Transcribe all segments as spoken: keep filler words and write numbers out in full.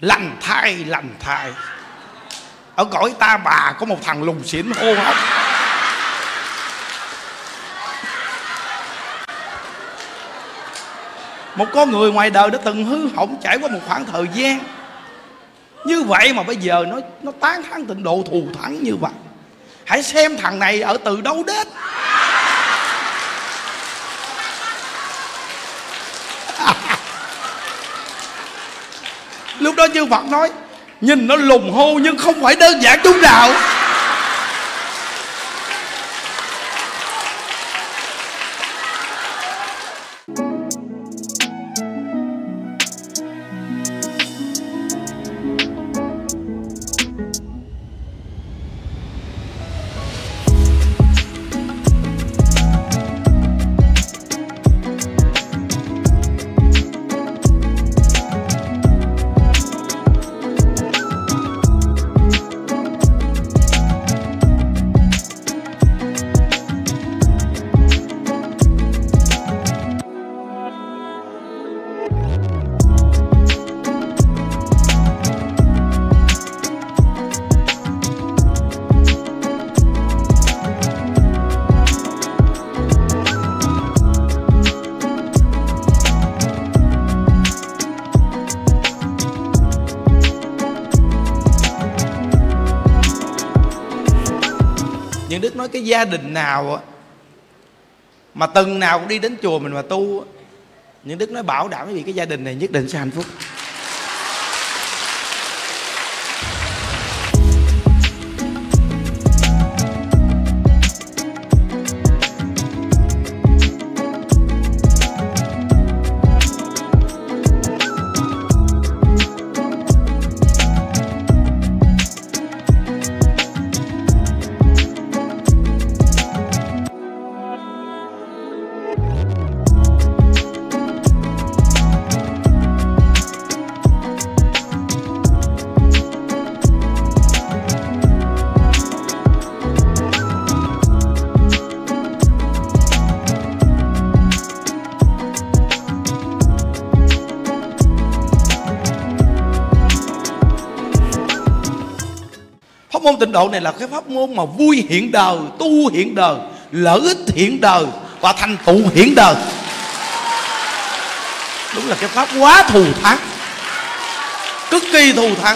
lành thai lành thai. Ở cõi ta bà có một thằng lùn xỉn hô hấp. Một con người ngoài đời đã từng hư hỏng trải qua một khoảng thời gian như vậy mà bây giờ nó nó tán thán tịnh độ thù thắng như vậy. Hãy xem thằng này ở từ đâu đến. Lúc đó chư Phật nói nhìn nó lùng hô nhưng không phải đơn giản chút nào. Những Đức nói cái gia đình nào mà từng nào cũng đi đến chùa mình mà tu, những Đức nói bảo đảm quý vị cái gia đình này nhất định sẽ hạnh phúc. Pháp môn tịnh độ này là cái pháp môn mà vui hiện đời, tu hiện đời, lợi ích hiện đời và thành tựu hiện đời. Đúng là cái pháp quá thù thắng, cực kỳ thù thắng.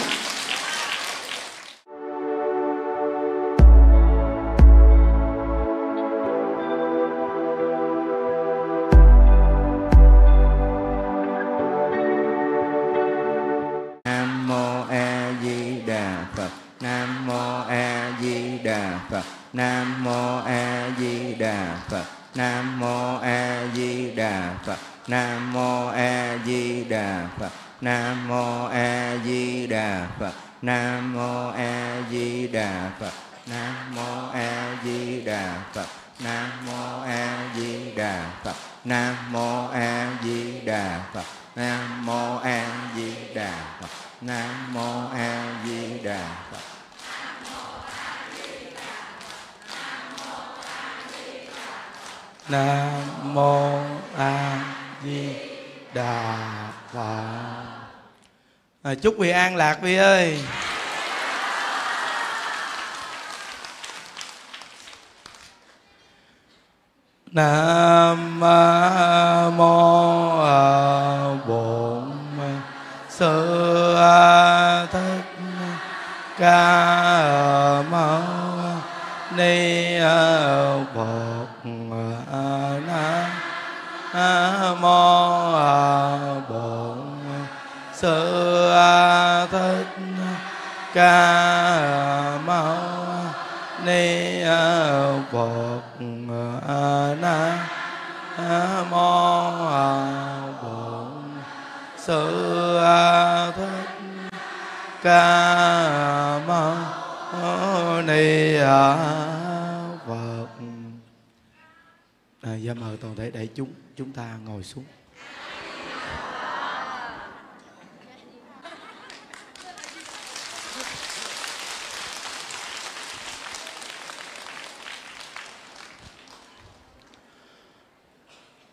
Nam mô A Di Đà Phật. Nam mô A Di Đà Phật. Nam mô A Di Đà Phật. Nam mô A Di Đà Phật. Nam mô A Di Đà Phật. Nam mô A Di Đà Phật. Nam mô A Di Đà Phật. Nam mô A Di Đà Phật. Nam mô A Di Đà Phật. Nam mô A Di Đà Phật. Nam mô A Di Đà Phật. Nam mô A Di Đà Phật. Nam mô A Di Đà Phật. À, chúc vị an lạc vị ơi. Nam mô Bổn Sư Thích Ca Mâu Ni Phật. Nam mô Bổn Sư Thích Ca Mâu Ni Phật. Nam mô Bổn Sư Thích Ca Mâu Ni Phật. À, dạ mời toàn thể đại chúng chúng ta ngồi xuống.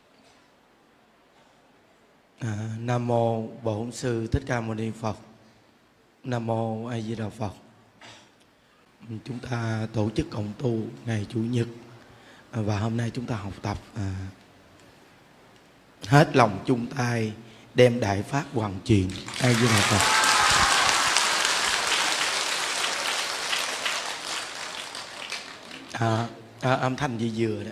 À, Nam mô Bổn Sư Thích Ca Mâu Ni Phật. Nam mô A Di Đà Phật. Chúng ta tổ chức cộng tu ngày Chủ nhật, và hôm nay chúng ta học tập à, hết lòng chung tay đem đại pháp hoàn truyền. A Di Đà Phật. À, à, âm thanh gì vừa đó.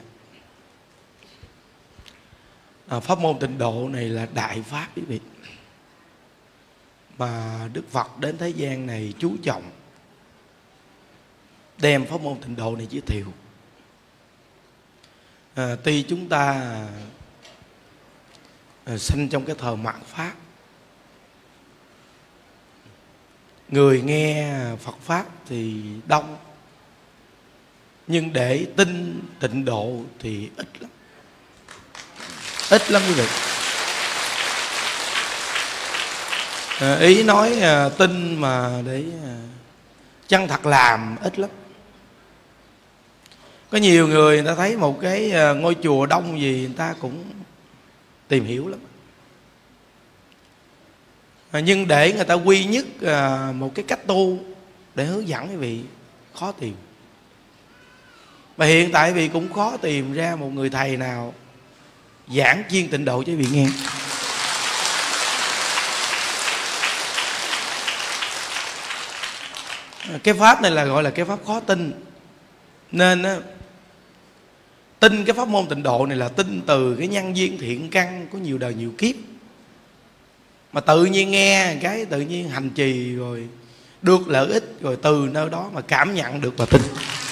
À, pháp môn tịnh độ này là đại pháp quý vị, mà Đức Phật đến thế gian này chú trọng đem pháp môn tịnh độ này giới thiệu. À, tuy chúng ta à, sinh trong cái thời mạt Pháp, người nghe Phật Pháp thì đông, nhưng để tin tịnh độ thì ít lắm. Ít lắm quý vị. À, ý nói à, tin mà để à, chân thật làm ít lắm. Có nhiều người người ta thấy một cái à, ngôi chùa đông gì người ta cũng tìm hiểu lắm. À, nhưng để người ta quy nhất à, một cái cách tu để hướng dẫn quý vị khó tìm. Và hiện tại quý vị cũng khó tìm ra một người thầy nào giảng chuyên tịnh độ cho quý vị nghe. Cái pháp này là gọi là cái pháp khó tin. Nên á, tin cái pháp môn tịnh độ này là tin từ cái nhân duyên thiện căn có nhiều đời nhiều kiếp, mà tự nhiên nghe cái tự nhiên hành trì rồi được lợi ích, rồi từ nơi đó mà cảm nhận được và tin.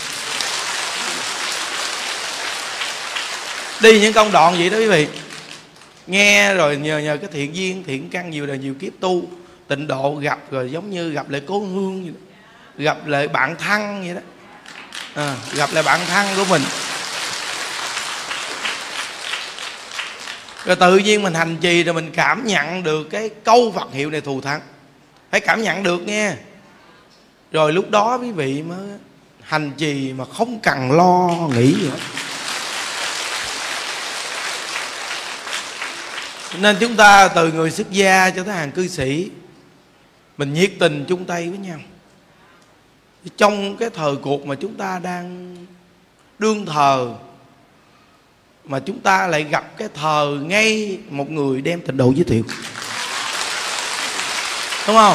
Đi những công đoạn vậy đó quý vị, nghe rồi nhờ nhờ cái thiện duyên thiện căn nhiều đời nhiều kiếp tu tịnh độ, gặp rồi giống như gặp lại cố hương vậy đó, gặp lại bạn thân vậy đó, à, gặp lại bạn thân của mình, rồi tự nhiên mình hành trì rồi mình cảm nhận được cái câu Phật hiệu này thù thắng. Phải cảm nhận được nghe. Rồi lúc đó quý vị mới hành trì mà không cần lo nghĩ gì hết. Nên chúng ta từ người xuất gia cho tới hàng cư sĩ, mình nhiệt tình chung tay với nhau. Trong cái thời cuộc mà chúng ta đang đương thờ, mà chúng ta lại gặp cái thờ ngay một người đem tịnh độ giới thiệu, đúng không?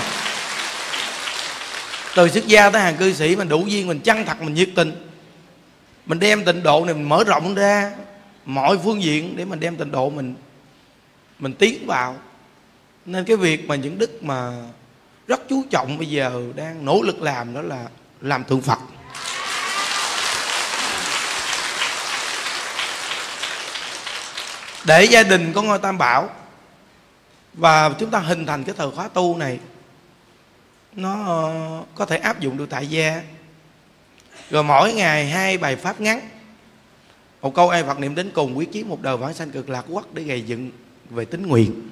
Từ xuất gia tới hàng cư sĩ, mình đủ duyên, mình chân thật, mình nhiệt tình, mình đem tịnh độ này mình mở rộng ra mọi phương diện để mình đem tịnh độ mình mình tiến vào. Nên cái việc mà những đức mà rất chú trọng bây giờ đang nỗ lực làm đó là làm tượng Phật. Để gia đình có ngôi Tam Bảo, và chúng ta hình thành cái thời khóa tu này, nó có thể áp dụng được tại gia. Rồi mỗi ngày hai bài pháp ngắn, một câu ai Phật niệm đến cùng, quyết chí một đời vãng sanh cực lạc quốc, để gầy dựng về tín nguyện.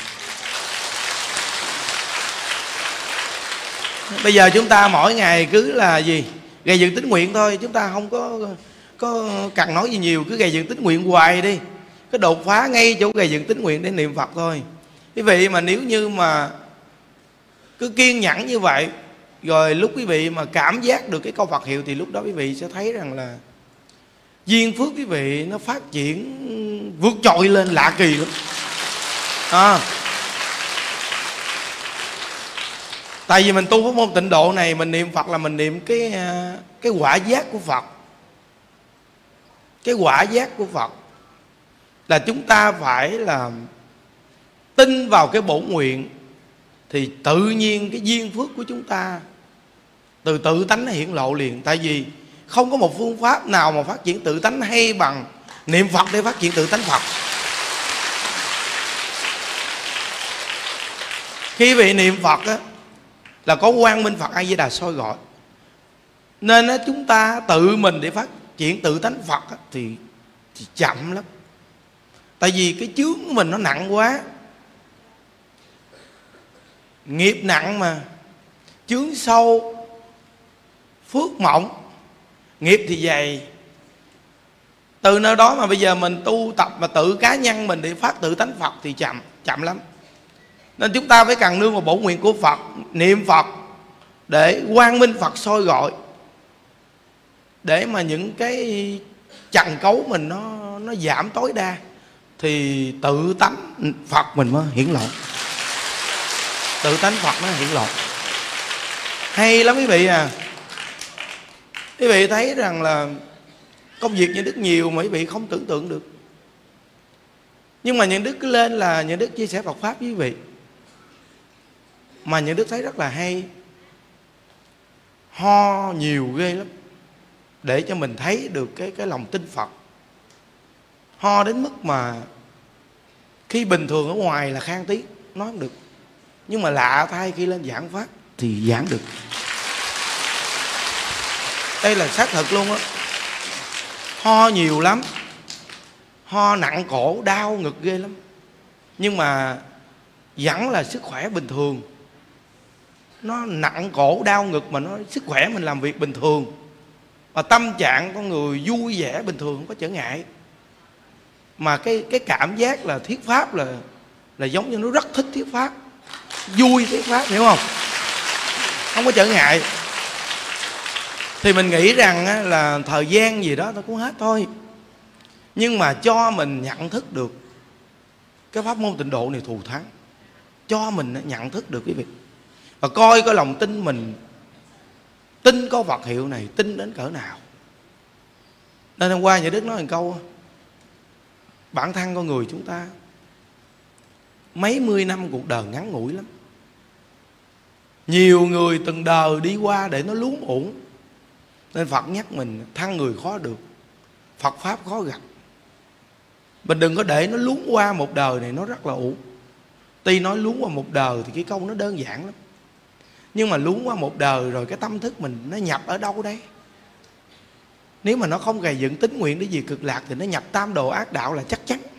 Bây giờ chúng ta mỗi ngày cứ là gì? Gầy dựng tín nguyện thôi. Chúng ta không có có cần nói gì nhiều, cứ gầy dựng tín nguyện hoài đi. Cái đột phá ngay chỗ gầy dựng tín nguyện để niệm Phật thôi. Quý vị mà nếu như mà cứ kiên nhẫn như vậy, rồi lúc quý vị mà cảm giác được cái câu Phật hiệu, thì lúc đó quý vị sẽ thấy rằng là duyên phước quý vị nó phát triển vượt trội lên lạ kỳ lắm. À, tại vì mình tu pháp môn tịnh độ này, mình niệm Phật là mình niệm cái cái quả giác của Phật. Cái quả giác của Phật là chúng ta phải là tin vào cái bổn nguyện, thì tự nhiên cái duyên phước của chúng ta từ tự tánh nó hiển lộ liền. Tại vì không có một phương pháp nào mà phát triển tự tánh hay bằng niệm Phật để phát triển tự tánh Phật. Khi vị niệm Phật á, là có quang minh Phật A Di Đà soi gọi. Nên á, chúng ta tự mình để phát triển tự tánh Phật á, thì, thì chậm lắm. Tại vì cái chướng của mình nó nặng quá. Nghiệp nặng mà, chướng sâu, phước mỏng, nghiệp thì dày. Từ nơi đó mà bây giờ mình tu tập mà tự cá nhân mình để phát tự tánh Phật thì chậm, chậm lắm. Nên chúng ta phải cần nương vào bổn nguyện của Phật, niệm Phật để quang minh Phật soi gọi, để mà những cái trần cấu mình nó nó giảm tối đa, thì tự tánh Phật mình mới hiển lộ. Tự tánh Phật nó hiển lộ. Hay lắm quý vị à. Quý vị thấy rằng là công việc Nhuận Đức nhiều mà quý vị không tưởng tượng được. Nhưng mà Nhuận Đức cứ lên là Nhuận Đức chia sẻ Phật Pháp với quý vị. Mà Nhuận Đức thấy rất là hay. Ho nhiều ghê lắm, để cho mình thấy được cái, cái lòng tin Phật. Ho đến mức mà khi bình thường ở ngoài là khang tiếng, nói không được. Nhưng mà lạ thay khi lên giảng Pháp thì giảng được. Đây là xác thực luôn á. Ho nhiều lắm, ho nặng cổ, đau ngực ghê lắm. Nhưng mà vẫn là sức khỏe bình thường. Nó nặng cổ, đau ngực mà nó sức khỏe mình làm việc bình thường. Và tâm trạng con người vui vẻ bình thường, không có trở ngại. Mà cái, cái cảm giác là thuyết Pháp là, là giống như nó rất thích thuyết Pháp, vui thuyết Pháp, hiểu không? Không có trở ngại. Thì mình nghĩ rằng là thời gian gì đó nó cũng hết thôi. Nhưng mà cho mình nhận thức được cái pháp môn tịnh độ này thù thắng, cho mình nhận thức được quý vị. Và coi cái lòng tin mình, tin có Phật hiệu này, tin đến cỡ nào. Nên hôm qua Nhà Đức nói một câu, bản thân con người chúng ta mấy mươi năm cuộc đời ngắn ngủi lắm. Nhiều người từng đời đi qua để nó luống uổng. Nên Phật nhắc mình thân người khó được, Phật Pháp khó gặp. Mình đừng có để nó luống qua một đời này, nó rất là uổng. Tuy nói luống qua một đời thì cái câu nó đơn giản lắm. Nhưng mà luống qua một đời rồi cái tâm thức mình nó nhập ở đâu đây? Nếu mà nó không gầy dựng tín nguyện để về cực lạc thì nó nhập tam đồ ác đạo là chắc chắn.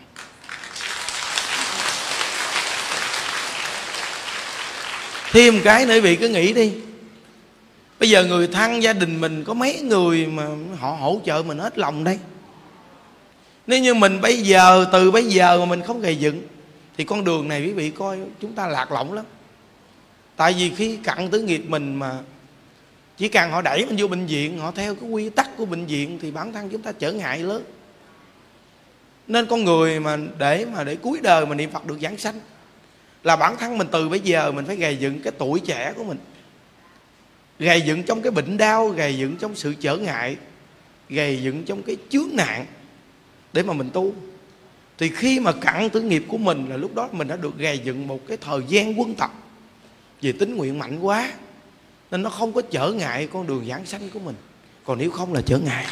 Thêm cái nữa quý vị cứ nghĩ đi. Bây giờ người thân gia đình mình có mấy người mà họ hỗ trợ mình hết lòng đây. Nếu như mình bây giờ, từ bây giờ mà mình không gầy dựng thì con đường này quý vị coi chúng ta lạc lõng lắm. Tại vì khi cặn tử nghiệp mình mà chỉ cần họ đẩy mình vô bệnh viện, họ theo cái quy tắc của bệnh viện thì bản thân chúng ta trở ngại lớn. Nên con người mà để mà để cuối đời mà niệm Phật được giảng sanh là bản thân mình từ bây giờ mình phải gầy dựng cái tuổi trẻ của mình, gầy dựng trong cái bệnh đau, gầy dựng trong sự trở ngại, gầy dựng trong cái chướng nạn để mà mình tu. Thì khi mà cặn tử nghiệp của mình là lúc đó mình đã được gầy dựng một cái thời gian quân tập về tín nguyện mạnh quá, nên nó không có trở ngại con đường giảng sanh của mình. Còn nếu không là trở ngại.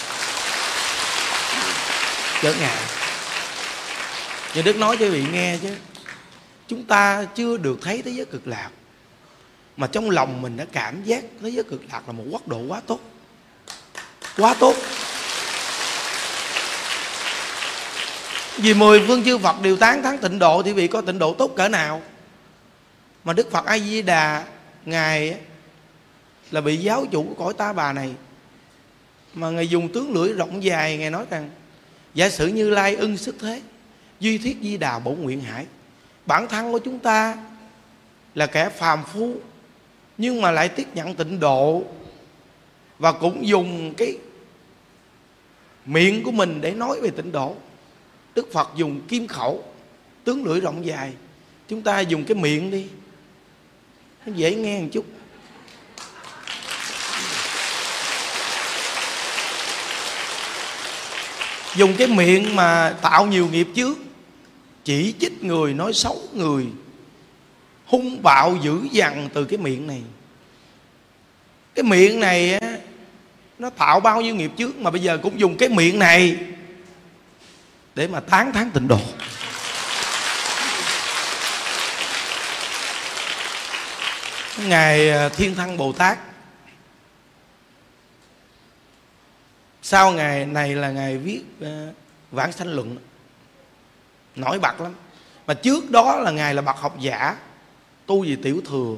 Trở ngại. Nhà Đức nói cho quý vị nghe chứ, chúng ta chưa được thấy thế giới cực lạc, mà trong lòng mình đã cảm giác thế giới cực lạc là một quốc độ quá tốt. Quá tốt. Vì mười phương chư Phật đều tán thán tịnh độ thì quý vị coi tịnh độ tốt cỡ nào. Mà Đức Phật A Di Đà Ngài là bị giáo chủ của cõi Ta Bà này, mà Ngài dùng tướng lưỡi rộng dài. Ngài nói rằng giả sử Như Lai ưng sức thế, duy thuyết Di Đà bổn nguyện hải. Bản thân của chúng ta là kẻ phàm phu, nhưng mà lại tiếp nhận tịnh độ, và cũng dùng cái miệng của mình để nói về tịnh độ. Đức Phật dùng kim khẩu, tướng lưỡi rộng dài. Chúng ta dùng cái miệng đi, nó dễ nghe một chút. Dùng cái miệng mà tạo nhiều nghiệp chướng, chỉ trích người, nói xấu người, hung bạo dữ dằn từ cái miệng này. Cái miệng này á, nó tạo bao nhiêu nghiệp chướng, mà bây giờ cũng dùng cái miệng này để mà tán thán tịnh độ. Ngài Thiên Thân Bồ Tát, sau ngày này là Ngài viết uh, Vãng Sanh Luận, nổi bật lắm. Mà trước đó là Ngài là bậc học giả, tu về tiểu thừa.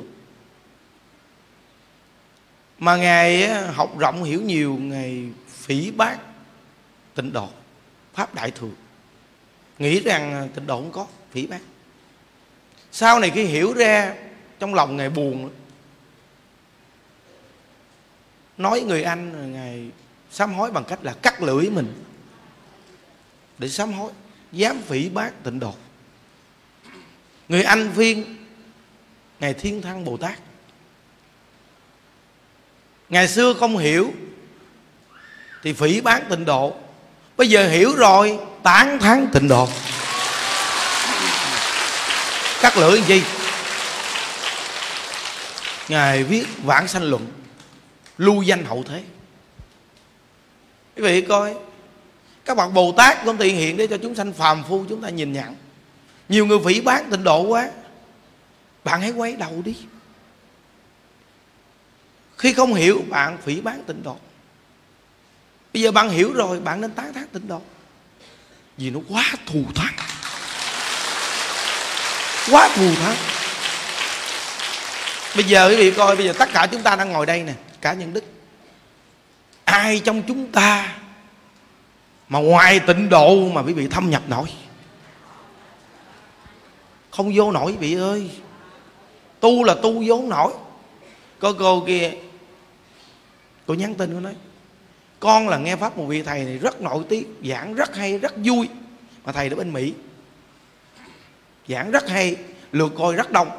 Mà Ngài học rộng hiểu nhiều, Ngài phỉ bác tịnh độ, Pháp Đại Thừa, nghĩ rằng tịnh độ không có, phỉ bác. Sau này khi hiểu ra, trong lòng Ngài buồn, nói người anh, Ngài sám hối bằng cách là cắt lưỡi mình để sám hối, dám phỉ báng Tịnh Độ. Người anh phiên Ngài Thiên Thăng Bồ Tát, ngày xưa không hiểu thì phỉ báng Tịnh Độ, bây giờ hiểu rồi tán thán Tịnh Độ. Cắt lưỡi làm chi? Ngài viết Vãng Sanh Luận, lưu danh hậu thế. Quý vị coi, các bậc Bồ Tát không thể hiện để cho chúng sanh phàm phu chúng ta nhìn nhận. Nhiều người phỉ báng Tịnh Độ quá, bạn hãy quay đầu đi. Khi không hiểu bạn phỉ báng Tịnh Độ. Bây giờ bạn hiểu rồi, bạn nên tán thán Tịnh Độ, vì nó quá thù thắng, quá thù thắng. Bây giờ quý vị coi, bây giờ tất cả chúng ta đang ngồi đây nè, cả những đức, ai trong chúng ta mà ngoài Tịnh Độ mà quý vị thâm nhập nổi? Không vô nổi quý vị ơi. Tu là tu vô nổi. Có cô kia, cô nhắn tin, cô nói con là nghe pháp một vị thầy này rất nổi tiếng, giảng rất hay, rất vui. Mà thầy ở bên Mỹ, giảng rất hay, lượt coi rất đông.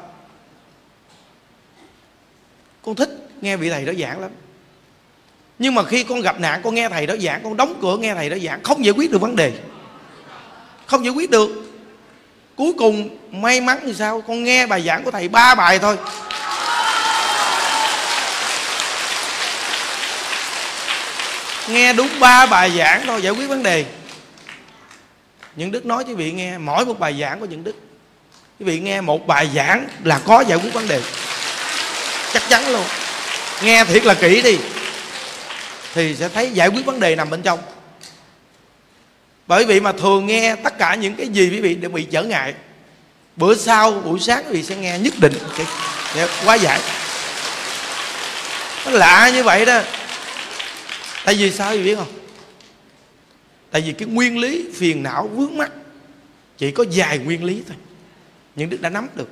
Con thích nghe vị thầy đó giảng lắm. Nhưng mà khi con gặp nạn, con nghe thầy đó giảng, con đóng cửa nghe thầy đó giảng, không giải quyết được vấn đề, không giải quyết được. Cuối cùng may mắn thì sao? Con nghe bài giảng của thầy ba bài thôi, nghe đúng ba bài giảng thôi giải quyết vấn đề. Những đức nói cho quý vị nghe, mỗi một bài giảng của những đức, quý vị nghe một bài giảng là có giải quyết vấn đề, chắc chắn luôn. Nghe thiệt là kỹ đi thì sẽ thấy giải quyết vấn đề nằm bên trong. Bởi vì mà thường nghe tất cả những cái gì quý vị đều bị trở ngại, bữa sau buổi sáng quý vị sẽ nghe nhất định cái, cái quá giải. Nó lạ như vậy đó. Tại vì sao quý vị biết không? Tại vì cái nguyên lý phiền não vướng mắc chỉ có vài nguyên lý thôi, những đức đã nắm được,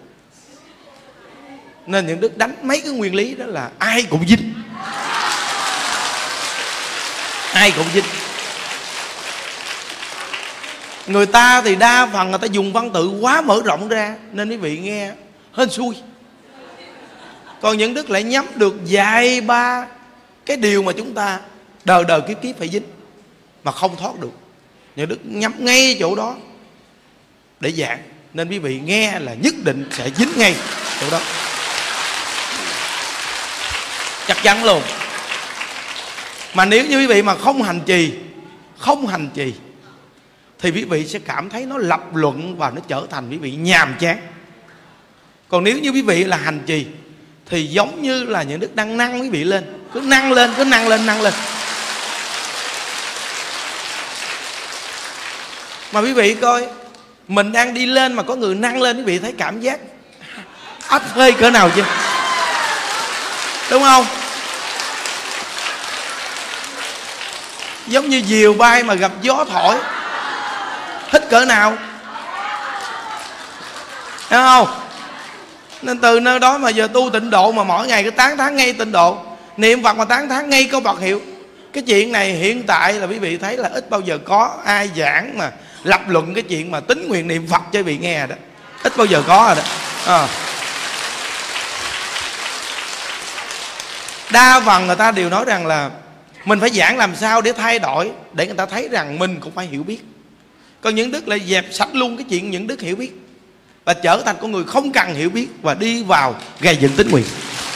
nên những đức đánh mấy cái nguyên lý đó là ai cũng dính, ai cũng dính. Người ta thì đa phần người ta dùng văn tự quá mở rộng ra, nên quý vị nghe hên xui. Còn những đức lại nhắm được vài ba cái điều mà chúng ta đời đời kiếp kiếp phải dính mà không thoát được. Những đức nhắm ngay chỗ đó để giảng, nên quý vị nghe là nhất định sẽ dính ngay chỗ đó, chắc chắn luôn. Mà nếu như quý vị mà không hành trì, không hành trì thì quý vị sẽ cảm thấy nó lập luận và nó trở thành quý vị nhàm chán. Còn nếu như quý vị là hành trì thì giống như là những đức đang nâng quý vị lên, cứ nâng lên, cứ nâng lên, nâng lên. Mà quý vị coi, mình đang đi lên mà có người nâng lên, quý vị thấy cảm giác ấp hơi cỡ nào chưa? Đúng không? Giống như diều bay mà gặp gió thổi, thích cỡ nào, thấy không? Nên từ nơi đó mà giờ tu Tịnh Độ mà mỗi ngày cứ tán thán ngay Tịnh Độ, niệm Phật mà tán thán ngay câu Phật hiệu. Cái chuyện này hiện tại là quý vị thấy là ít bao giờ có ai giảng mà lập luận cái chuyện mà tín nguyện niệm Phật cho quý vị nghe đó, ít bao giờ có rồi đó. À. Đa phần người ta đều nói rằng là mình phải giảng làm sao để thay đổi, để người ta thấy rằng mình cũng phải hiểu biết. Còn những đức lại dẹp sạch luôn cái chuyện những đức hiểu biết và trở thành con người không cần hiểu biết và đi vào gây dựng tín nguyện.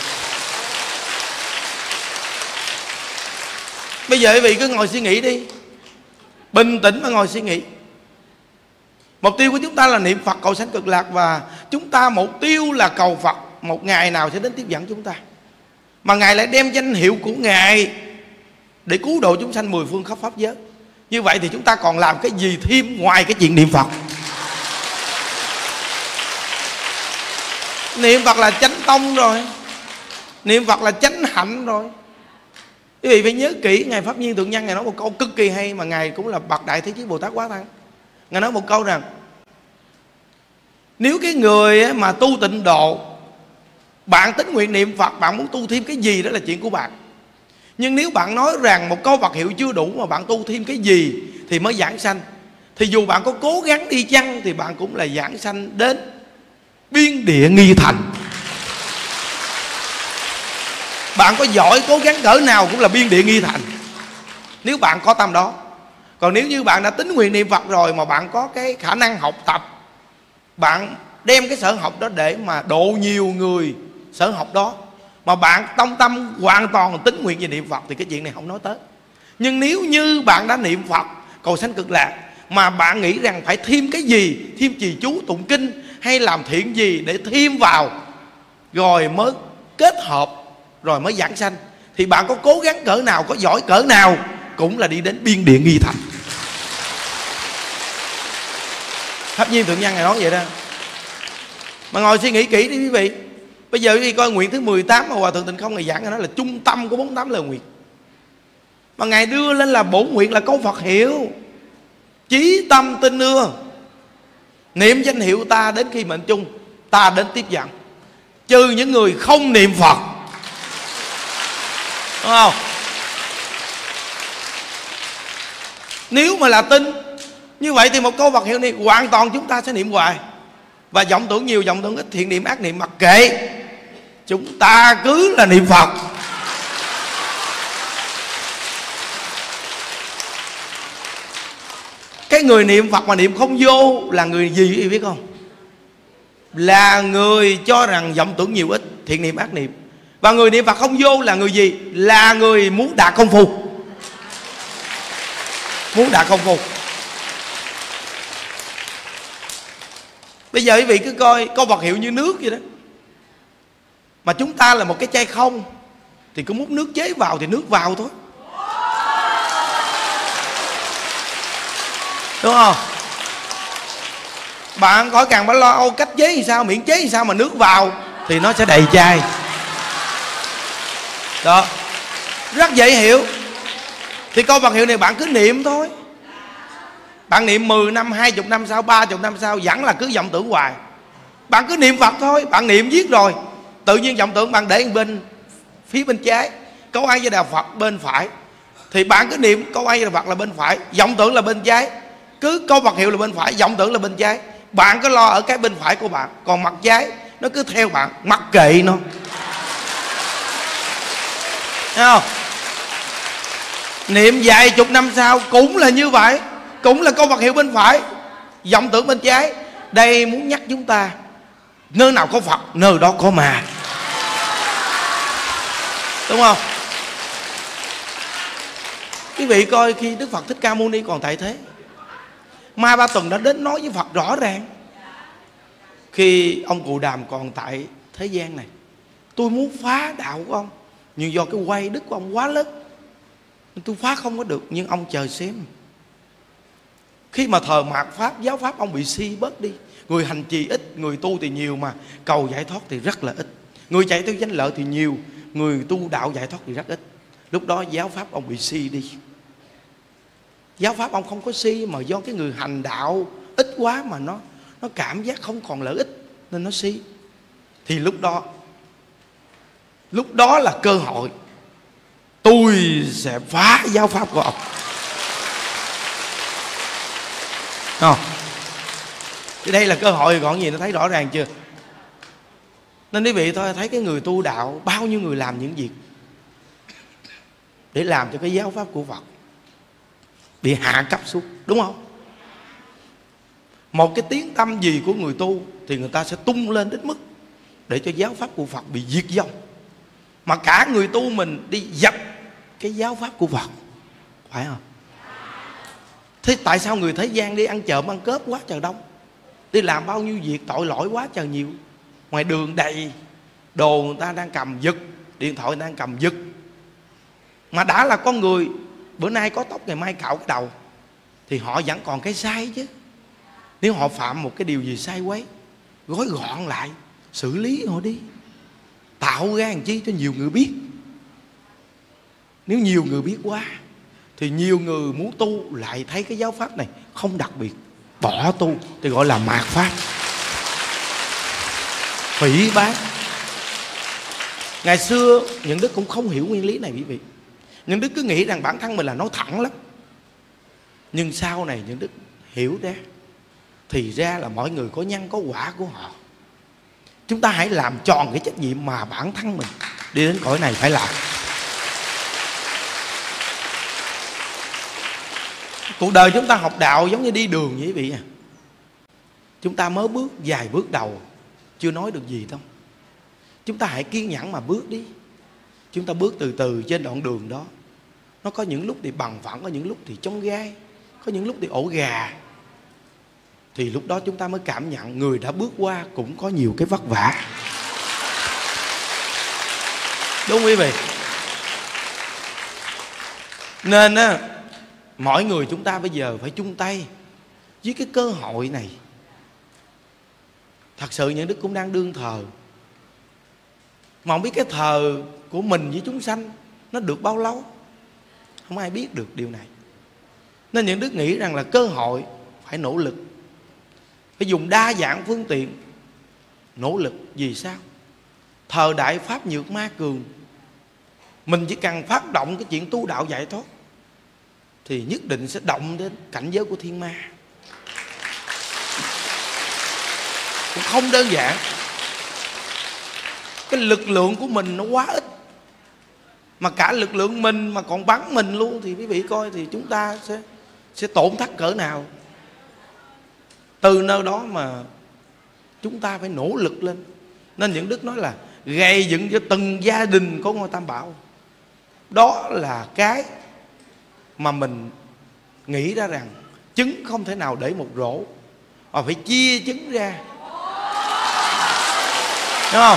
Bây giờ quý vị cứ ngồi suy nghĩ đi, bình tĩnh mà ngồi suy nghĩ. Mục tiêu của chúng ta là niệm Phật cầu sanh cực lạc, và chúng ta mục tiêu là cầu Phật một ngày nào sẽ đến tiếp dẫn chúng ta. Mà Ngài lại đem danh hiệu của Ngài để cứu độ chúng sanh mười phương khắp pháp giới. Như vậy thì chúng ta còn làm cái gì thêm ngoài cái chuyện niệm Phật? Niệm Phật là chánh tông rồi, niệm Phật là chánh hạnh rồi. Quý vị phải nhớ kỹ, Ngài Pháp Nhiên Thượng Nhân Ngài nói một câu cực kỳ hay, mà Ngài cũng là bậc Đại Thế Chí Bồ Tát Quá Thân. Ngài nói một câu rằng nếu cái người mà tu Tịnh Độ, bạn tín nguyện niệm Phật, bạn muốn tu thêm cái gì đó là chuyện của bạn. Nhưng nếu bạn nói rằng một câu Phật hiệu chưa đủ mà bạn tu thêm cái gì thì mới giảng sanh, thì dù bạn có cố gắng đi chăng thì bạn cũng là giảng sanh đến biên địa nghi thành. Bạn có giỏi cố gắng cỡ nào cũng là biên địa nghi thành, nếu bạn có tâm đó. Còn nếu như bạn đã tín nguyện niệm Phật rồi mà bạn có cái khả năng học tập, bạn đem cái sở học đó để mà độ nhiều người sở học đó, mà bạn tâm tâm hoàn toàn tín nguyện về niệm Phật, thì cái chuyện này không nói tới. Nhưng nếu như bạn đã niệm Phật cầu sanh cực lạc mà bạn nghĩ rằng phải thêm cái gì, thêm trì chú tụng kinh hay làm thiện gì để thêm vào rồi mới kết hợp rồi mới giảng sanh, thì bạn có cố gắng cỡ nào, có giỏi cỡ nào cũng là đi đến biên địa nghi thành. Pháp Nhiên Thượng Nhân Ngài nói vậy đó. Mà ngồi suy nghĩ kỹ đi quý vị. Bây giờ quý vị coi nguyện thứ mười tám mà Hòa Thượng Tịnh Không Ngài giảng, Ngài nói là trung tâm của bốn mươi tám lời nguyện. Mà Ngài đưa lên là bổn nguyện là câu Phật hiệu: chí tâm tin ưa, niệm danh hiệu ta đến khi mệnh chung, ta đến tiếp dẫn. Trừ những người không niệm Phật, đúng không? Nếu mà là tin như vậy thì một câu Phật hiệu này hoàn toàn chúng ta sẽ niệm hoài. Và vọng tưởng nhiều, vọng tưởng ít, thiện niệm ác niệm mặc kệ, chúng ta cứ là niệm Phật. Cái người niệm Phật mà niệm không vô là người gì quý vị biết không? Là người cho rằng vọng tưởng nhiều ít, thiện niệm ác niệm. Và người niệm Phật không vô là người gì? Là người muốn đạt công phu. Muốn đạt công phu. Bây giờ quý vị cứ coi câu Phật hiệu như nước vậy đó. Mà chúng ta là một cái chai không, thì cứ múc nước chế vào thì nước vào thôi, đúng không? Bạn khỏi càng phải lo âu cách chế thì sao, miễn chế thì sao mà nước vào thì nó sẽ đầy chai. Đó, rất dễ hiểu. Thì câu Phật hiệu này bạn cứ niệm thôi. Bạn niệm mười năm, hai mươi năm sau, ba mươi năm sau vẫn là cứ vọng tưởng hoài. Bạn cứ niệm Phật thôi. Bạn niệm viết rồi, tự nhiên vọng tưởng bạn để bên phía bên trái, câu A Di Đà Phật bên phải, thì bạn cứ niệm câu A Di Đà Phật là bên phải, vọng tưởng là bên trái. Cứ câu Phật hiệu là bên phải, vọng tưởng là bên trái. Bạn cứ lo ở cái bên phải của bạn, còn mặt trái nó cứ theo bạn, mặc kệ nó. Thấy không? Niệm vài chục năm sau cũng là như vậy, cũng là câu Phật hiệu bên phải, vọng tưởng bên trái. Đây muốn nhắc chúng ta, nơi nào có Phật nơi đó có ma, đúng không? Quý vị coi khi Đức Phật Thích Ca Mâu Ni còn tại thế, Ma Ba Tuần đã đến nói với Phật rõ ràng. Khi ông Cụ Đàm còn tại thế gian này, tôi muốn phá đạo của ông, nhưng do cái quay đức của ông quá lớn nên tôi phá không có được. Nhưng ông chờ xem, khi mà thờ mạt Pháp, giáo Pháp ông bị si bớt đi, người hành trì ít, người tu thì nhiều, mà cầu giải thoát thì rất là ít. Người chạy theo danh lợi thì nhiều, người tu đạo giải thoát thì rất ít. Lúc đó giáo Pháp ông bị si đi. Giáo Pháp ông không có si, mà do cái người hành đạo ít quá mà nó nó cảm giác không còn lợi ích nên nó si. Thì lúc đó Lúc đó là cơ hội tôi sẽ phá giáo Pháp của ông. Không? Thì đây là cơ hội, còn gì nó thấy rõ ràng chưa? Nên quý vị thôi thấy cái người tu đạo, bao nhiêu người làm những việc để làm cho cái giáo Pháp của Phật bị hạ cấp xuống, đúng không? Một cái tiếng tâm gì của người tu thì người ta sẽ tung lên đến mức để cho giáo Pháp của Phật bị diệt vong. Mà cả người tu mình đi dập cái giáo Pháp của Phật, phải không? Thế tại sao người thế gian đi ăn trộm ăn cướp quá trời đông, đi làm bao nhiêu việc tội lỗi quá trời nhiều, ngoài đường đầy đồ người ta đang cầm giật, điện thoại đang cầm giật, mà đã là con người, bữa nay có tóc ngày mai cạo cái đầu, thì họ vẫn còn cái sai chứ. Nếu họ phạm một cái điều gì sai quấy, gói gọn lại, xử lý họ đi, tạo ra làm chi cho nhiều người biết. Nếu nhiều người biết quá thì nhiều người muốn tu lại thấy cái giáo Pháp này không đặc biệt, bỏ tu thì gọi là mạt Pháp, phỉ báng. Ngày xưa Nhuận Đức cũng không hiểu nguyên lý này quý vị. Những đức cứ nghĩ rằng bản thân mình là nói thẳng lắm, nhưng sau này những đức hiểu ra thì ra là mọi người có nhân có quả của họ. Chúng ta hãy làm tròn cái trách nhiệm mà bản thân mình đi đến cõi này phải làm. Cuộc đời chúng ta học đạo giống như đi đường vậy quý vị à. Chúng ta mới bước vài bước đầu, chưa nói được gì đâu. Chúng ta hãy kiên nhẫn mà bước đi. Chúng ta bước từ từ trên đoạn đường đó. Nó có những lúc thì bằng phẳng, có những lúc thì chông gai, có những lúc thì ổ gà. Thì lúc đó chúng ta mới cảm nhận người đã bước qua cũng có nhiều cái vất vả. Đúng không quý vị? Nên á, mỗi người chúng ta bây giờ phải chung tay với cái cơ hội này. Thật sự những đức cũng đang đương thờ, mà không biết cái thờ của mình với chúng sanh nó được bao lâu, không ai biết được điều này. Nên những đức nghĩ rằng là cơ hội phải nỗ lực, phải dùng đa dạng phương tiện nỗ lực. Vì sao? Thời đại pháp nhược ma cường, mình chỉ cần phát động cái chuyện tu đạo giải thoát thì nhất định sẽ động đến cảnh giới của thiên ma. Cũng không đơn giản. Cái lực lượng của mình nó quá ít, mà cả lực lượng mình mà còn bắn mình luôn, thì quý vị coi thì chúng ta sẽ sẽ tổn thất cỡ nào. Từ nơi đó mà chúng ta phải nỗ lực lên. Nên những đức nói là gây dựng cho từng gia đình có ngôi Tam Bảo. Đó là cái mà mình nghĩ ra rằng trứng không thể nào để một rổ, mà phải chia trứng ra, đúng không?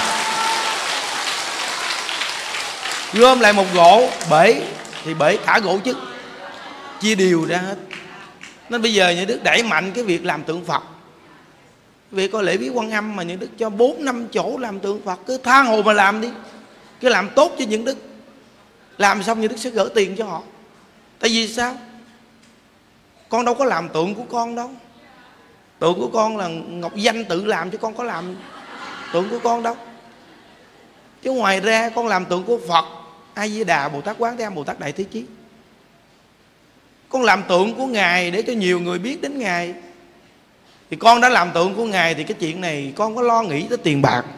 Gom lại một gỗ bể thì bể cả gỗ trứng, chia đều ra hết. Nên bây giờ những đức đẩy mạnh cái việc làm tượng Phật. Vì có lễ viếng Quan Âm mà những đức cho bốn năm chỗ làm tượng Phật, cứ tha hồ mà làm đi, cứ làm tốt cho những đức. Làm xong những đức sẽ gửi tiền cho họ. Tại vì sao? Con đâu có làm tượng của con đâu. Tượng của con là Ngọc Danh tự làm, chứ con có làm tượng của con đâu. Chứ ngoài ra con làm tượng của Phật, A Di Đà, Bồ Tát Quán Thế Âm, Bồ Tát Đại Thế Chí. Con làm tượng của Ngài để cho nhiều người biết đến Ngài. Thì con đã làm tượng của Ngài thì cái chuyện này con có lo nghĩ tới tiền bạc,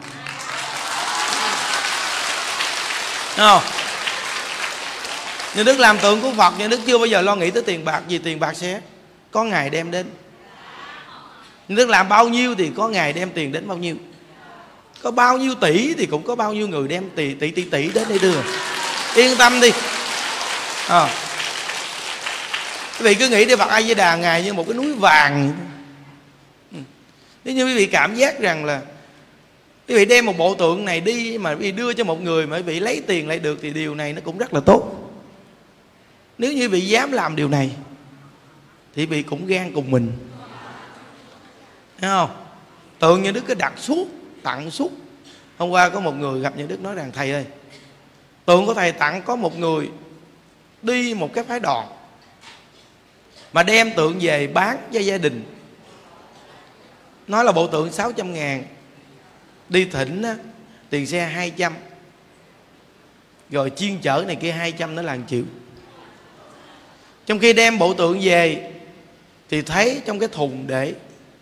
đúng không? Nhà Đức làm tượng của Phật, nhà Đức chưa bao giờ lo nghĩ tới tiền bạc. Vì tiền bạc sẽ có Ngài đem đến. Nhà Đức làm bao nhiêu thì có Ngài đem tiền đến bao nhiêu. Có bao nhiêu tỷ thì cũng có bao nhiêu người đem tỷ tỷ tỷ tỷ đến đây đưa. Yên tâm đi à. Quý vị cứ nghĩ đi, Phật A Di Đà Ngài như một cái núi vàng. Nếu như quý vị cảm giác rằng là quý vị đem một bộ tượng này đi mà quý vị đưa cho một người mà quý vị lấy tiền lại được, thì điều này nó cũng rất là tốt. Nếu như quý vị dám làm điều này thì quý vị cũng gan cùng mình, thấy không? Tượng như Đức cứ đặt suốt, tặng suốt. Hôm qua có một người gặp như Đức nói rằng: thầy ơi, tượng của thầy tặng có một người đi một cái phái đoàn mà đem tượng về bán cho gia đình. Nói là bộ tượng sáu trăm ngàn, đi thỉnh á, tiền xe hai trăm, rồi chuyên chở này kia hai trăm nữa là một triệu. Trong khi đem bộ tượng về thì thấy trong cái thùng để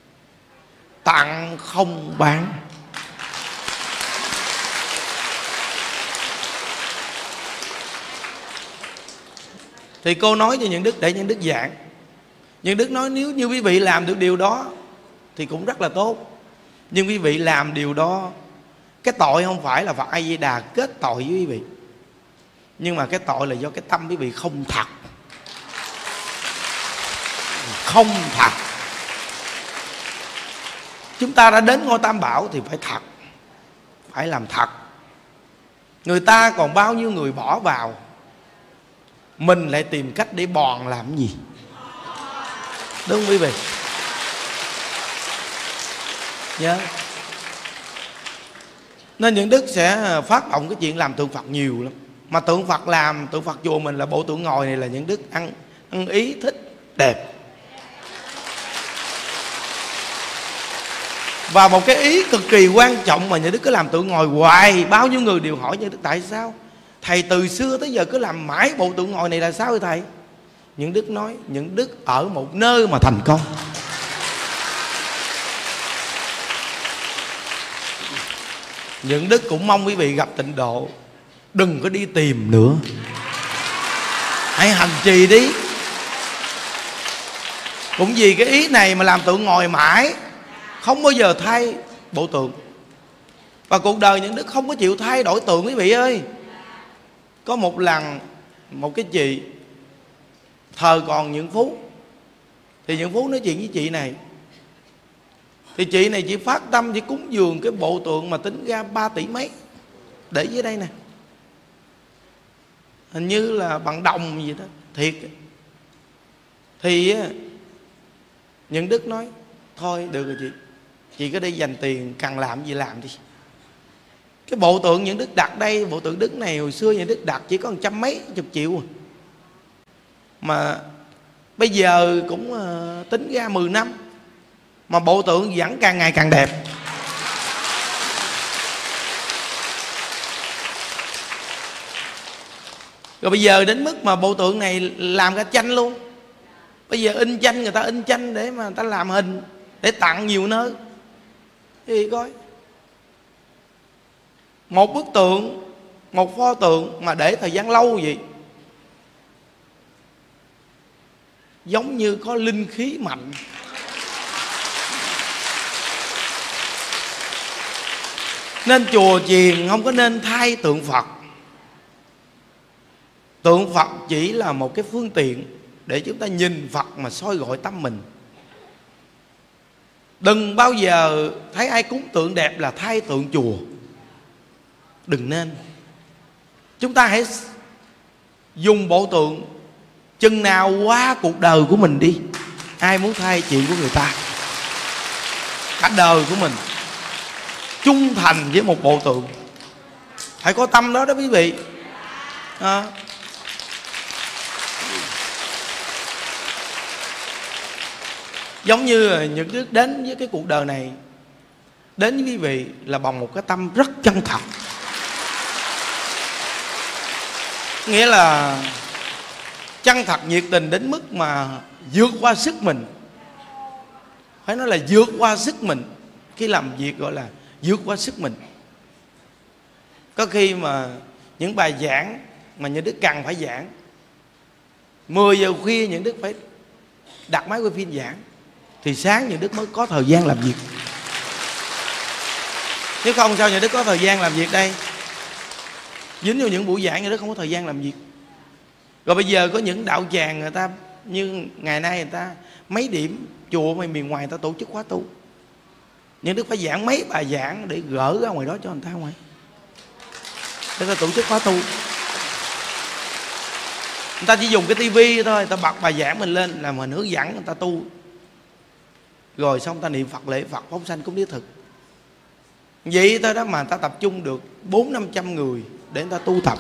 tặng không bán. Thì cô nói cho những Đức để những Đức giảng. Những Đức nói nếu như quý vị làm được điều đó thì cũng rất là tốt. Nhưng quý vị làm điều đó, cái tội không phải là Phật A Di Đà kết tội với quý vị, nhưng mà cái tội là do cái tâm quý vị không thật. Không thật. Chúng ta đã đến ngôi Tam Bảo thì phải thật, phải làm thật. Người ta còn bao nhiêu người bỏ vào, mình lại tìm cách để bòn làm cái gì, đúng không quý vị? Nhớ. Nên những Đức sẽ phát động cái chuyện làm tượng Phật nhiều lắm. Mà tượng Phật làm, tượng Phật chùa mình là bộ tượng ngồi này là những Đức ăn, ăn ý thích, đẹp. Và một cái ý cực kỳ quan trọng mà những Đức cứ làm tượng ngồi hoài, bao nhiêu người đều hỏi những Đức tại sao thầy từ xưa tới giờ cứ làm mãi bộ tượng ngồi này là sao vậy thầy? Những Đức nói những Đức ở một nơi mà thành công. Những Đức cũng mong quý vị gặp tịnh độ, đừng có đi tìm nữa, hãy hành trì đi. Cũng vì cái ý này mà làm tượng ngồi mãi, không bao giờ thay bộ tượng. Và cuộc đời những Đức không có chịu thay đổi tượng quý vị ơi. Có một lần một cái chị thờ còn Những Phú, thì Những Phú nói chuyện với chị này, thì chị này chỉ phát tâm chỉ cúng dường cái bộ tượng mà tính ra ba tỷ mấy, để dưới đây nè, hình như là bằng đồng gì đó, thiệt. Thì Những Đức nói thôi được rồi chị, chị cứ đi dành tiền cần làm gì làm đi. Cái bộ tượng Những Đức đặt đây, bộ tượng Đức này hồi xưa Những Đức đặt chỉ có một trăm mấy chục triệu, mà bây giờ cũng uh, tính ra mười năm mà bộ tượng vẫn càng ngày càng đẹp. Rồi bây giờ đến mức mà bộ tượng này làm ra tranh luôn. Bây giờ in tranh, người ta in tranh để mà người ta làm hình để tặng nhiều nơi. Thì coi, một bức tượng, một pho tượng mà để thời gian lâu vậy, giống như có linh khí mạnh. Nên chùa chiền không có nên thay tượng Phật. Tượng Phật chỉ là một cái phương tiện để chúng ta nhìn Phật mà soi gọi tâm mình. Đừng bao giờ thấy ai cúng tượng đẹp là thay tượng chùa, đừng nên. Chúng ta hãy dùng bộ tượng chừng nào qua cuộc đời của mình đi. Ai muốn thay chuyện của người ta, cả đời của mình trung thành với một bộ tượng, hãy có tâm đó đó quý vị. à. Giống như Những Đức đến với cái cuộc đời này, đến với quý vị là bằng một cái tâm rất chân thật. Nghĩa là chân thật nhiệt tình đến mức mà vượt qua sức mình. Phải nói là vượt qua sức mình. Khi làm việc gọi là vượt qua sức mình. Có khi mà những bài giảng mà Những Đức cần phải giảng, mười giờ khuya Những Đức phải đặt máy quay phim giảng, thì sáng Những Đức mới có thời gian làm việc. Nếu không sao Những Đức có thời gian làm việc đây? Dính vào những buổi giảng Những Đức không có thời gian làm việc. Rồi bây giờ có những đạo tràng người ta, như ngày nay người ta mấy điểm chùa mà miền ngoài người ta tổ chức khóa tu, Những Đức phải giảng mấy bài giảng để gỡ ra ngoài đó cho người ta ngoài, để ta tổ chức khóa tu. Người ta chỉ dùng cái tivi thôi, người ta bật bài giảng mình lên là mình hướng dẫn người ta tu, rồi xong ta niệm Phật, lễ Phật, phóng sanh cúng đĩa thực. Vậy thôi đó mà người ta tập trung được bốn năm trăm người để người ta tu tập.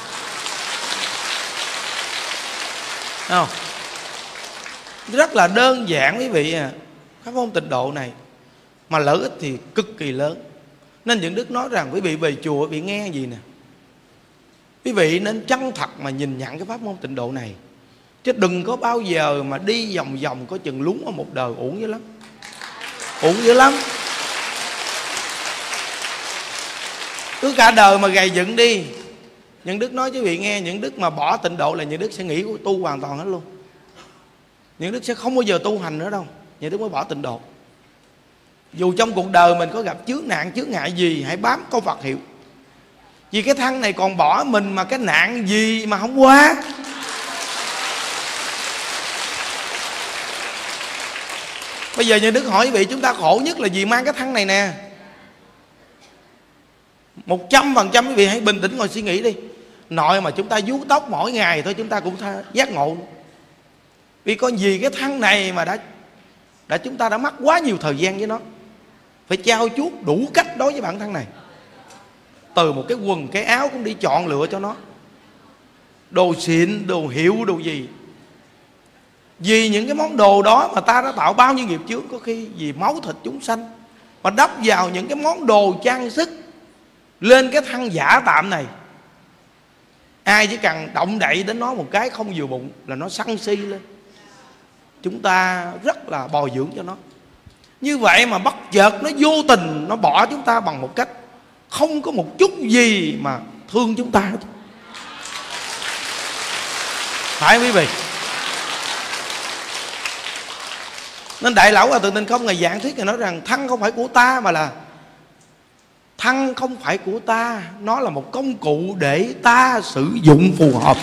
Không? Rất là đơn giản quý vị à. Pháp môn tịnh độ này mà lợi ích thì cực kỳ lớn. Nên Những Đức nói rằng quý vị về chùa quý vị nghe gì nè, quý vị nên chân thật mà nhìn nhận cái pháp môn tịnh độ này, chứ đừng có bao giờ mà đi vòng vòng có chừng lún ở một đời, uổng dữ lắm, uổng dữ lắm. Cứ cả đời mà gầy dựng đi. Những Đức nói với quý vị nghe, Những Đức mà bỏ tịnh độ là Những Đức sẽ nghỉ tu hoàn toàn hết luôn. Những Đức sẽ không bao giờ tu hành nữa đâu. Những Đức mới bỏ tịnh độ. Dù trong cuộc đời mình có gặp chướng nạn chướng ngại gì, hãy bám câu Phật hiệu. Vì cái thân này còn bỏ mình mà cái nạn gì mà không qua. Bây giờ Những Đức hỏi quý vị, chúng ta khổ nhất là gì? Mang cái thân này nè. Một trăm phần trăm quý vị hãy bình tĩnh ngồi suy nghĩ đi. Nội mà chúng ta vuốt tóc mỗi ngày thôi chúng ta cũng giác ngộ. Vì có gì cái thân này mà đã đã chúng ta đã mất quá nhiều thời gian với nó, phải trao chuốt đủ cách đối với bản thân này. Từ một cái quần cái áo cũng đi chọn lựa cho nó, đồ xịn, đồ hiệu, đồ gì. Vì những cái món đồ đó mà ta đã tạo bao nhiêu nghiệp chướng. Có khi vì máu thịt chúng sanh mà đắp vào những cái món đồ trang sức lên cái thân giả tạm này. Ai chỉ cần động đậy đến nó một cái không vừa bụng là nó sân si lên. Chúng ta rất là bồi dưỡng cho nó. Như vậy mà bất chợt nó vô tình nó bỏ chúng ta bằng một cách không có một chút gì mà thương chúng ta hết. Phải quý vị. Nên Đại Lão Hòa Thượng Tịnh Không ngày giảng thuyết này nói rằng thân không phải của ta, mà là thân không phải của ta, nó là một công cụ để ta sử dụng phù hợp.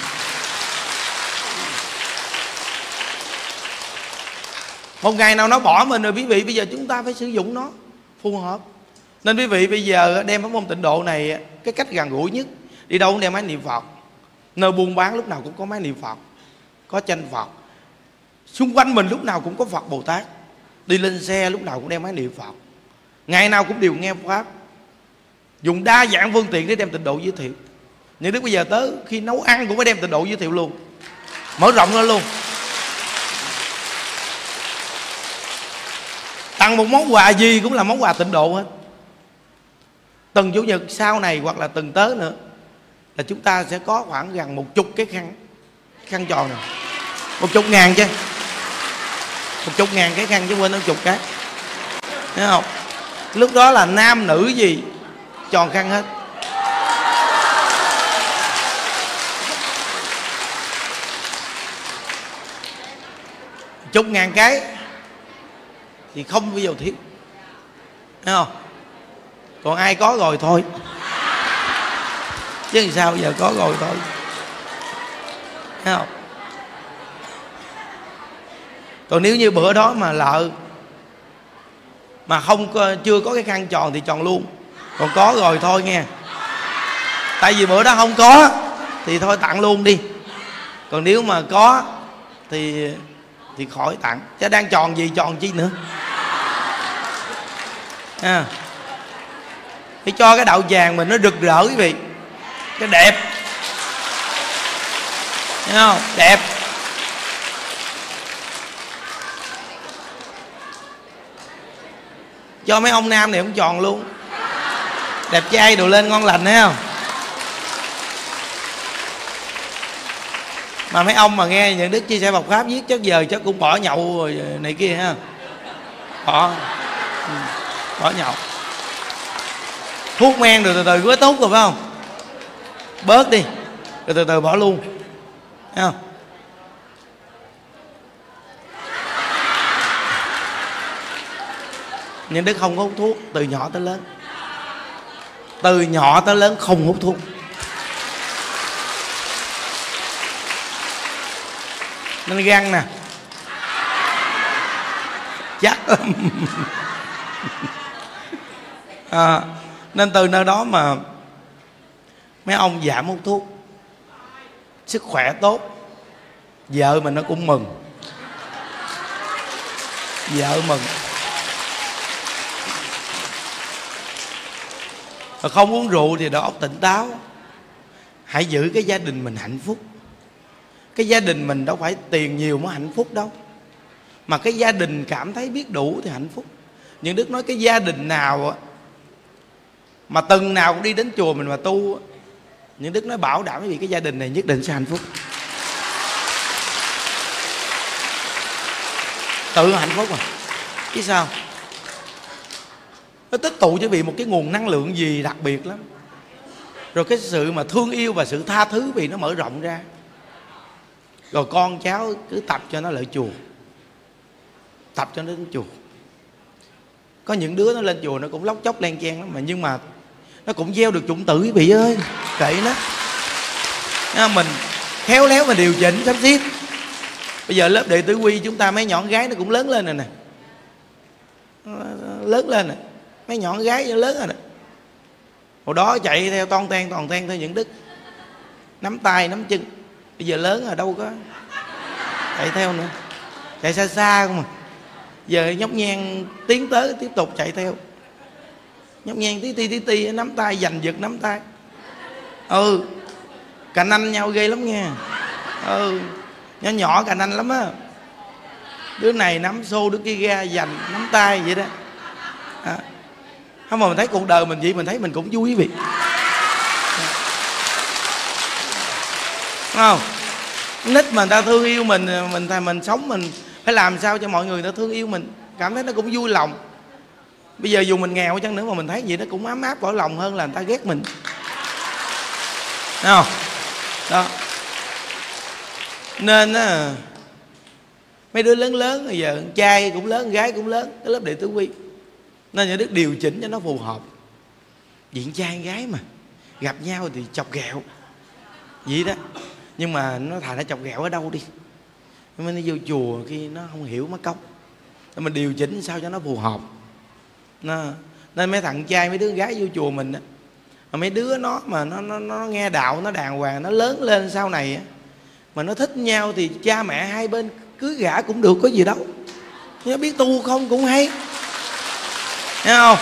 Một ngày nào nó bỏ mình rồi quý vị, bây giờ chúng ta phải sử dụng nó phù hợp. Nên quý vị bây giờ đem pháp môn tịnh độ này, cái cách gần gũi nhất, đi đâu cũng đem máy niệm Phật. Nơi buôn bán lúc nào cũng có máy niệm Phật, có tranh Phật. Xung quanh mình lúc nào cũng có Phật Bồ Tát. Đi lên xe lúc nào cũng đem máy niệm Phật. Ngày nào cũng đều nghe Pháp. Dùng đa dạng phương tiện để đem tịnh độ giới thiệu. Những đức bây giờ tới khi nấu ăn cũng phải đem tịnh độ giới thiệu luôn, mở rộng lên luôn. Tặng một món quà gì cũng là món quà tịnh độ hết. Từng chủ nhật sau này hoặc là từng tới nữa là chúng ta sẽ có khoảng gần một chục cái khăn khăn tròn này. Một chục ngàn chứ, một chục ngàn cái khăn chứ quên nó chục cái, thấy không? Lúc đó là nam nữ gì tròn khăn hết. Chục ngàn cái thì không bao giờ thiếu, thấy không? Còn ai có rồi thôi, chứ làm sao bây giờ có rồi thôi, thấy không? Còn nếu như bữa đó mà lợ mà không có, chưa có cái khăn tròn thì tròn luôn. Còn có rồi thôi nghe. Tại vì bữa đó không có thì thôi tặng luôn đi. Còn nếu mà có thì thì khỏi tặng. Chứ đang tròn gì tròn chi nữa à. Phải cho cái đạo tràng mình nó rực rỡ quý vị, cái đẹp, thấy không? Đẹp. Cho mấy ông nam này cũng tròn luôn, đẹp trai đồ lên ngon lành, thấy không? Mà mấy ông mà nghe những đức chia sẻ Phật Pháp viết chắc giờ chắc cũng bỏ nhậu rồi này kia ha. Bỏ ừ, bỏ nhậu. Thuốc men rồi từ từ mới tốt rồi phải không? Bớt đi rồi từ từ bỏ luôn, thấy không? Nhưng đức không có hút thuốc từ nhỏ tới lớn. Từ nhỏ tới lớn không hút thuốc. Nên gan nè chắc lắm. À, nên từ nơi đó mà mấy ông giảm hút thuốc, sức khỏe tốt, vợ mình nó cũng mừng, vợ mừng. Và không uống rượu thì đầu óc tỉnh táo. Hãy giữ cái gia đình mình hạnh phúc. Cái gia đình mình đâu phải tiền nhiều mới hạnh phúc đâu, mà cái gia đình cảm thấy biết đủ thì hạnh phúc. Nhưng Đức nói cái gia đình nào mà từng nào cũng đi đến chùa mình mà tu, nhưng Đức nói bảo đảm vì cái gia đình này nhất định sẽ hạnh phúc. Tự hạnh phúc mà, chứ sao? Nó tích tụ cho vị một cái nguồn năng lượng gì đặc biệt lắm. Rồi cái sự mà thương yêu và sự tha thứ vì nó mở rộng ra. Rồi con cháu cứ tập cho nó lại chùa, tập cho nó đến chùa. Có những đứa nó lên chùa nó cũng lóc chóc len chen lắm mà, nhưng mà nó cũng gieo được chủng tử quý vị ơi. Kệ nó, mình khéo léo mà điều chỉnh sắp xếp. Bây giờ lớp đệ tử quy chúng ta mấy nhỏ gái nó cũng lớn lên rồi nè, lớn lên nè, mấy nhỏ gái nó lớn rồi nè. Hồi đó chạy theo ton ten toàn ten theo những đức, nắm tay nắm chân. Bây giờ lớn rồi đâu có chạy theo nữa, chạy xa xa không à. Giờ nhóc nhen tiến tới tiếp tục chạy theo, nhóc nhen tí ti tí ti nắm tay giành giật nắm tay. Ừ, cạnh anh nhau ghê lắm nha. Ừ, nhỏ nhỏ cạnh anh lắm á. Đứa này nắm xô đứa kia ra giành nắm tay vậy đó à. Không mà mình thấy cuộc đời mình vậy, mình thấy mình cũng vui quý vị. không? Nít mà người ta thương yêu mình, mình mình sống mình phải làm sao cho mọi người ta thương yêu mình, cảm thấy nó cũng vui lòng. Bây giờ dù mình nghèo chăng nữa mà mình thấy gì nó cũng ấm áp cõi lòng hơn là người ta ghét mình, thấy không? Đó nên á, mấy đứa lớn lớn bây giờ trai cũng lớn, gái cũng lớn, cái lớp đệ tử quy, nên những đứa điều chỉnh cho nó phù hợp. Diện trai gái mà gặp nhau thì chọc ghẹo vậy đó, nhưng mà nó thà nó chọc ghẹo ở đâu đi, nó vô chùa khi nó không hiểu mất công, nên mình điều chỉnh sao cho nó phù hợp. Nó, nên mấy thằng trai mấy đứa gái vô chùa mình á, mà mấy đứa nó mà nó, nó, nó nghe đạo, nó đàng hoàng, nó lớn lên sau này á, mà nó thích nhau thì cha mẹ hai bên cưới gả cũng được, có gì đâu. Nó biết tu không cũng hay, thấy không?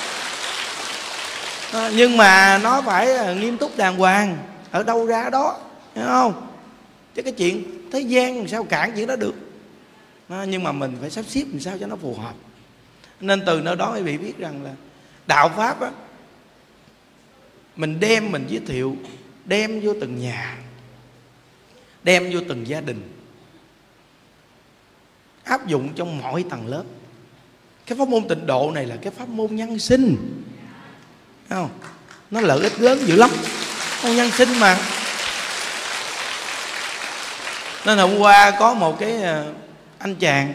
À, nhưng mà nó phải nghiêm túc đàng hoàng, ở đâu ra đó, thấy không? Chứ cái chuyện thế gian làm sao cản chuyện đó được. À, nhưng mà mình phải sắp xếp làm sao cho nó phù hợp. Nên từ nơi đó quý vị biết rằng là đạo Pháp á, mình đem mình giới thiệu, đem vô từng nhà, đem vô từng gia đình, áp dụng trong mọi tầng lớp. Cái pháp môn Tịnh Độ này là cái pháp môn nhân sinh, thấy không? Nó lợi ích lớn dữ lắm, môn nhân sinh mà. Nên hôm qua có một cái anh chàng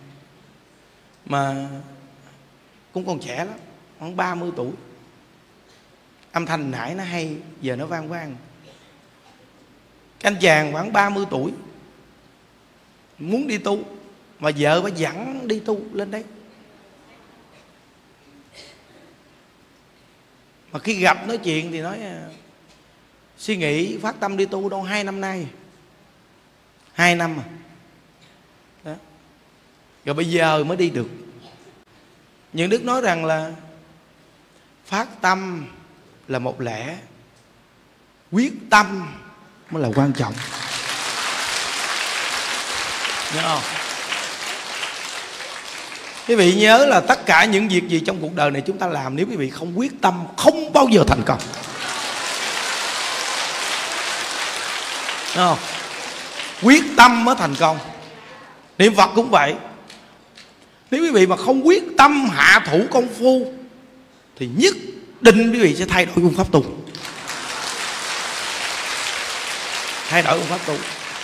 mà cũng còn trẻ lắm, khoảng ba mươi tuổi, âm thanh nãy nó hay, giờ nó vang vang. Cái anh chàng khoảng ba mươi tuổi muốn đi tu, mà vợ phải dẫn đi tu lên đấy. Mà khi gặp nói chuyện thì nói suy nghĩ phát tâm đi tu đâu hai năm nay, hai năm à. Đó. Rồi bây giờ mới đi được. Những Đức nói rằng là phát tâm là một lẽ, quyết tâm mới là quan trọng, nhớ không? Quý vị nhớ là tất cả những việc gì trong cuộc đời này chúng ta làm, nếu quý vị không quyết tâm không bao giờ thành công, nhớ không? Quyết tâm mới thành công. Niệm Phật cũng vậy, nếu quý vị mà không quyết tâm hạ thủ công phu thì nhất định quý vị sẽ thay đổi phương pháp tu, thay đổi phương pháp tu.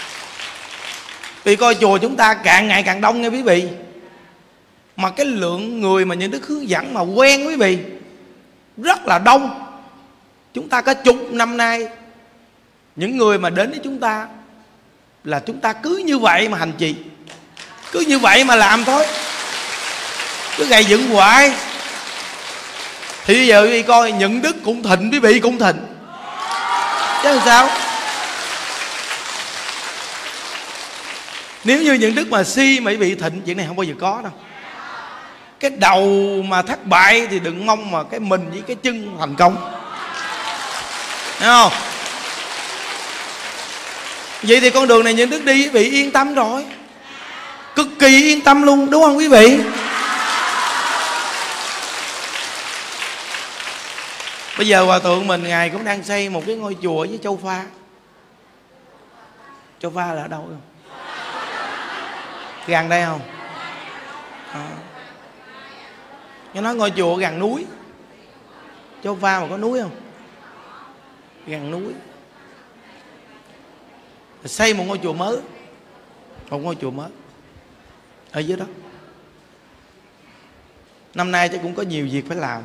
Vì coi chùa chúng ta càng ngày càng đông nghe quý vị, mà cái lượng người mà những Đức hướng dẫn mà quen quý vị rất là đông. Chúng ta có chục năm nay, những người mà đến với chúng ta là chúng ta cứ như vậy mà hành trì, cứ như vậy mà làm thôi, cứ gầy dựng hoài. Thì bây giờ quý vị coi, những Đức cũng thịnh, quý vị cũng thịnh, chứ làm sao? Nếu như những Đức mà si mà quý vị thịnh, chuyện này không bao giờ có đâu. Cái đầu mà thất bại thì đừng mong mà cái mình với cái chân thành công, thấy không? Vậy thì con đường này những Đức đi quý vị yên tâm rồi, cực kỳ yên tâm luôn, đúng không quý vị? Bây giờ Hòa Thượng mình Ngài cũng đang xây một cái ngôi chùa với Châu Pha. Châu Pha là ở đâu không? Gần đây không? À. Nghe nói ngôi chùa gần núi. Châu Pha mà có núi không? Gần núi. Xây một ngôi chùa mới, một ngôi chùa mới ở dưới đó. Năm nay chắc cũng có nhiều việc phải làm.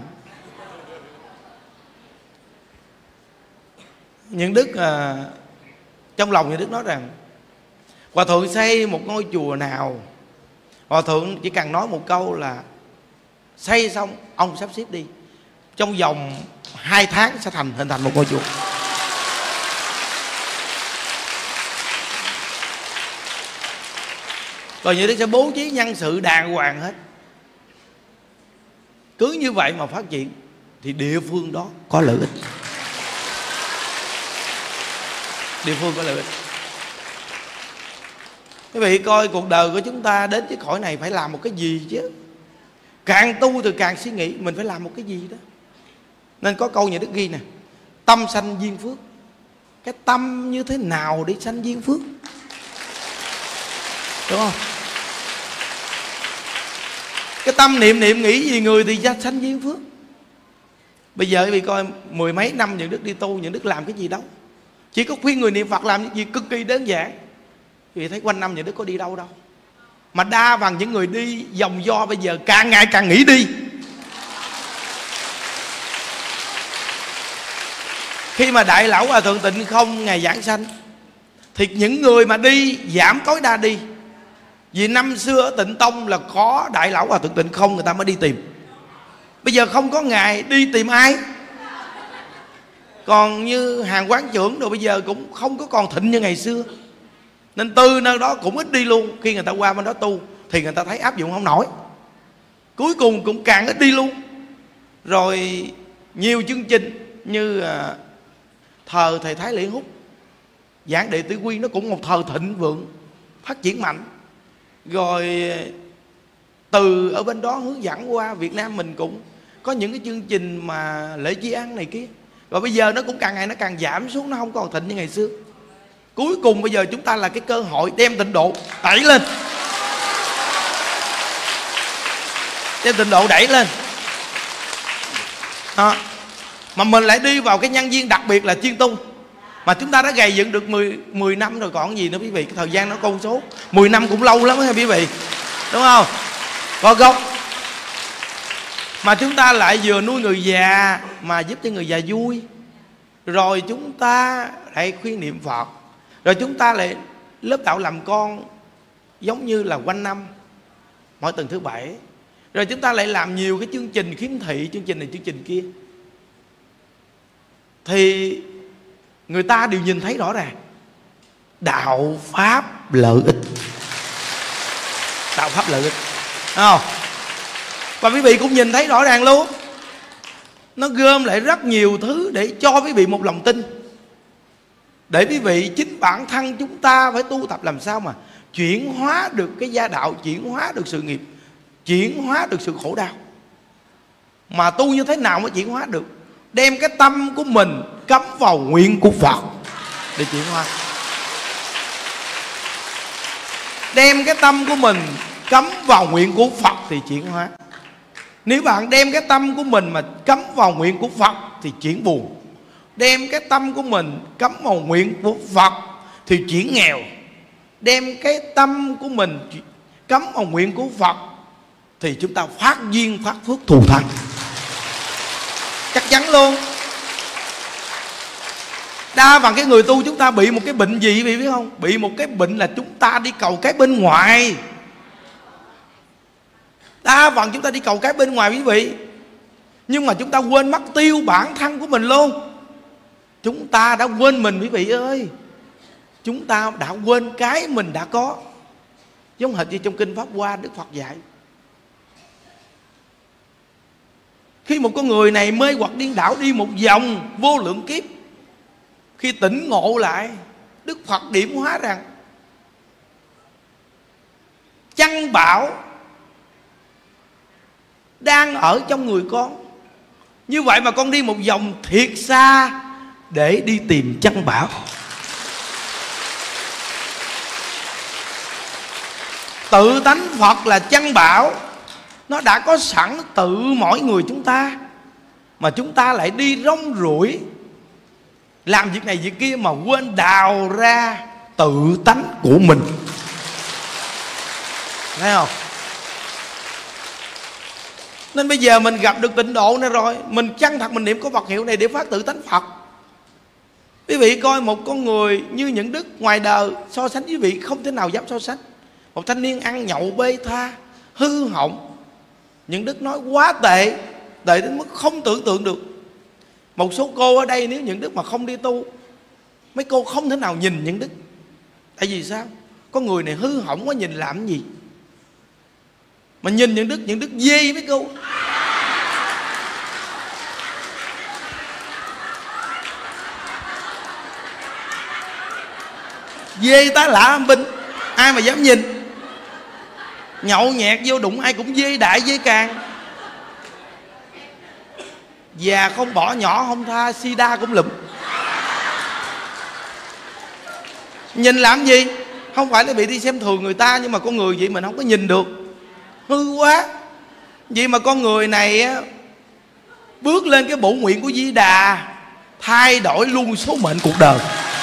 Những Đức à, trong lòng Những Đức nói rằng Hòa Thượng xây một ngôi chùa nào, Hòa Thượng chỉ cần nói một câu là xây xong ông sắp xếp đi, trong vòng hai tháng sẽ thành hình thành một ngôi chùa. Rồi Những Đức sẽ bố trí nhân sự đàng hoàng hết. Cứ như vậy mà phát triển thì địa phương đó có lợi ích, địa phương có lợi ích. Quý vị coi cuộc đời của chúng ta đến cái cõi này phải làm một cái gì chứ. Càng tu thì càng suy nghĩ mình phải làm một cái gì đó. Nên có câu Nhà Đức ghi nè: tâm sanh duyên phước. cái tâm như thế nào để sanh duyên phước, đúng không? Cái tâm niệm niệm nghĩ gì người thì ra sanh duyên phước. Bây giờ vì coi mười mấy năm những đức đi tu, những đức làm cái gì đâu, chỉ có khuyên người niệm Phật làm những gì cực kỳ đơn giản. Vì thấy quanh năm những đức có đi đâu đâu, mà đa bằng những người đi vòng do bây giờ càng ngày càng nghĩ đi. Khi mà Đại Lão Hòa Thượng Tịnh Không ngày giảng sanh thì những người mà đi giảm tối đa đi. Vì năm xưa ở Tịnh Tông là có Đại Lão Hòa Thượng Tịnh Không, người ta mới đi tìm. Bây giờ không có ngài đi tìm ai. Còn như hàng quán trưởng rồi bây giờ cũng không có còn thịnh như ngày xưa, nên từ nơi đó cũng ít đi luôn. Khi người ta qua bên đó tu thì người ta thấy áp dụng không nổi, cuối cùng cũng càng ít đi luôn. Rồi nhiều chương trình như à, thờ thầy Thái Lễ Hút, giảng Đệ Tử Quy, nó cũng một thời thịnh vượng, phát triển mạnh. Rồi từ ở bên đó hướng dẫn qua Việt Nam mình cũng có những cái chương trình mà lễ chi ăn này kia. Rồi bây giờ nó cũng càng ngày nó càng giảm xuống, nó không còn thịnh như ngày xưa. Cuối cùng bây giờ chúng ta là cái cơ hội đem tịnh độ đẩy lên, đem tịnh độ đẩy lên đó. Mà mình lại đi vào cái nhân duyên đặc biệt là chuyên tu. Mà chúng ta đã gầy dựng được mười năm rồi còn gì nữa quý vị. Cái thời gian nó con số mười năm cũng lâu lắm ha quý vị, đúng không? Có gốc. Mà chúng ta lại vừa nuôi người già mà giúp cho người già vui. Rồi chúng ta lại khuyên niệm Phật. Rồi chúng ta lại lớp đạo làm con giống như là quanh năm, mỗi tuần thứ bảy. Rồi chúng ta lại làm nhiều cái chương trình khiếm thị, chương trình này chương trình kia. Thì người ta đều nhìn thấy rõ ràng đạo pháp lợi ích, đạo pháp lợi ích, đúng không? Và quý vị cũng nhìn thấy rõ ràng luôn, nó gom lại rất nhiều thứ để cho quý vị một lòng tin, để quý vị chính bản thân chúng ta phải tu tập làm sao mà chuyển hóa được cái gia đạo, chuyển hóa được sự nghiệp, chuyển hóa được sự khổ đau. Mà tu như thế nào mới chuyển hóa được? Đem cái tâm của mình cắm vào nguyện của Phật để chuyển hóa. Đem cái tâm của mình cắm vào nguyện của Phật thì chuyển hóa. Nếu bạn đem cái tâm của mình mà cắm vào nguyện của Phật thì chuyển buồn. Đem cái tâm của mình cắm vào nguyện của Phật thì chuyển nghèo. Đem cái tâm của mình cắm vào nguyện của Phật thì chúng ta phát duyên phát phước thù thắng. Chắc chắn luôn. Đa bằng cái người tu chúng ta bị một cái bệnh gì quý vị biết không? Bị một cái bệnh là chúng ta đi cầu cái bên ngoài. Đa phần chúng ta đi cầu cái bên ngoài quý vị, nhưng mà chúng ta quên mất tiêu bản thân của mình luôn. Chúng ta đã quên mình quý vị ơi. Chúng ta đã quên cái mình đã có. Giống hệt như trong Kinh Pháp Hoa Đức Phật dạy, khi một con người này mê hoặc điên đảo đi một vòng vô lượng kiếp, khi tỉnh ngộ lại, Đức Phật điểm hóa rằng chân bảo đang ở trong người con. Như vậy mà con đi một vòng thiệt xa để đi tìm chân bảo. Tự tánh Phật là chân bảo, nó đã có sẵn tự mỗi người chúng ta, mà chúng ta lại đi rong ruổi làm việc này việc kia mà quên đào ra tự tánh của mình. Thấy không? Nên bây giờ mình gặp được tịnh độ này rồi, mình chân thật mình niệm có Phật hiệu này để phát tự tánh Phật. Quý vị coi một con người như những đức ngoài đời so sánh với quý vị không thể nào dám so sánh. Một thanh niên ăn nhậu bê tha, hư hỏng, những đức nói quá tệ, tệ đến mức không tưởng tượng được. Một số cô ở đây nếu những đức mà không đi tu, mấy cô không thể nào nhìn những đức. Tại vì sao? Con người này hư hỏng quá, nhìn làm cái gì? Mà nhìn những đức, những đức dê mấy cô. Dê tá lạ âm binh, ai mà dám nhìn. Nhậu nhẹt vô đụng ai cũng dê đại dê càng. Già không bỏ, nhỏ không tha, sida cũng lụm. Nhìn làm gì? Không phải là bị đi xem thường người ta, nhưng mà con người vậy mình không có nhìn được, hư quá. Vậy mà con người này á, bước lên cái bổ nguyện của Di Đà, thay đổi luôn số mệnh cuộc đời.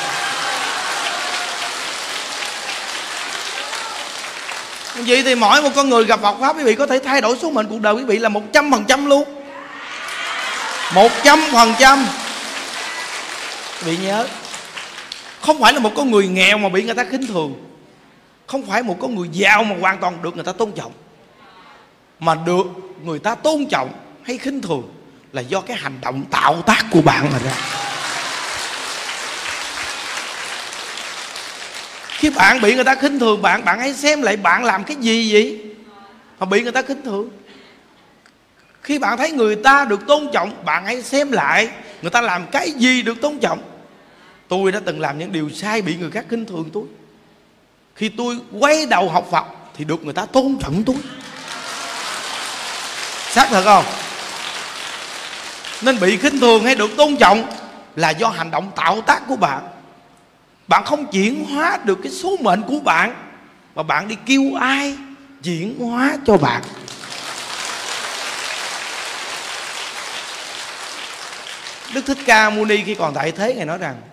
Vậy thì mỗi một con người gặp Phật Pháp, quý vị có thể thay đổi số mệnh cuộc đời quý vị là một trăm phần trăm luôn. Một trăm phần trăm. Quý vị nhớ, không phải là một con người nghèo mà bị người ta khinh thường, không phải một con người giàu mà hoàn toàn được người ta tôn trọng, mà được người ta tôn trọng hay khinh thường là do cái hành động tạo tác của bạn mà ra. Khi bạn bị người ta khinh thường bạn, bạn hãy xem lại bạn làm cái gì vậy mà bị người ta khinh thường. Khi bạn thấy người ta được tôn trọng, bạn hãy xem lại người ta làm cái gì được tôn trọng. Tôi đã từng làm những điều sai bị người khác khinh thường tôi. Khi tôi quay đầu học Phật thì được người ta tôn trọng tôi. Xác thật không? Nên bị khinh thường hay được tôn trọng là do hành động tạo tác của bạn. Bạn không chuyển hóa được cái số mệnh của bạn, mà bạn đi kêu ai chuyển hóa cho bạn. Đức Thích Ca Mâu Ni khi còn tại thế, Ngài nói rằng: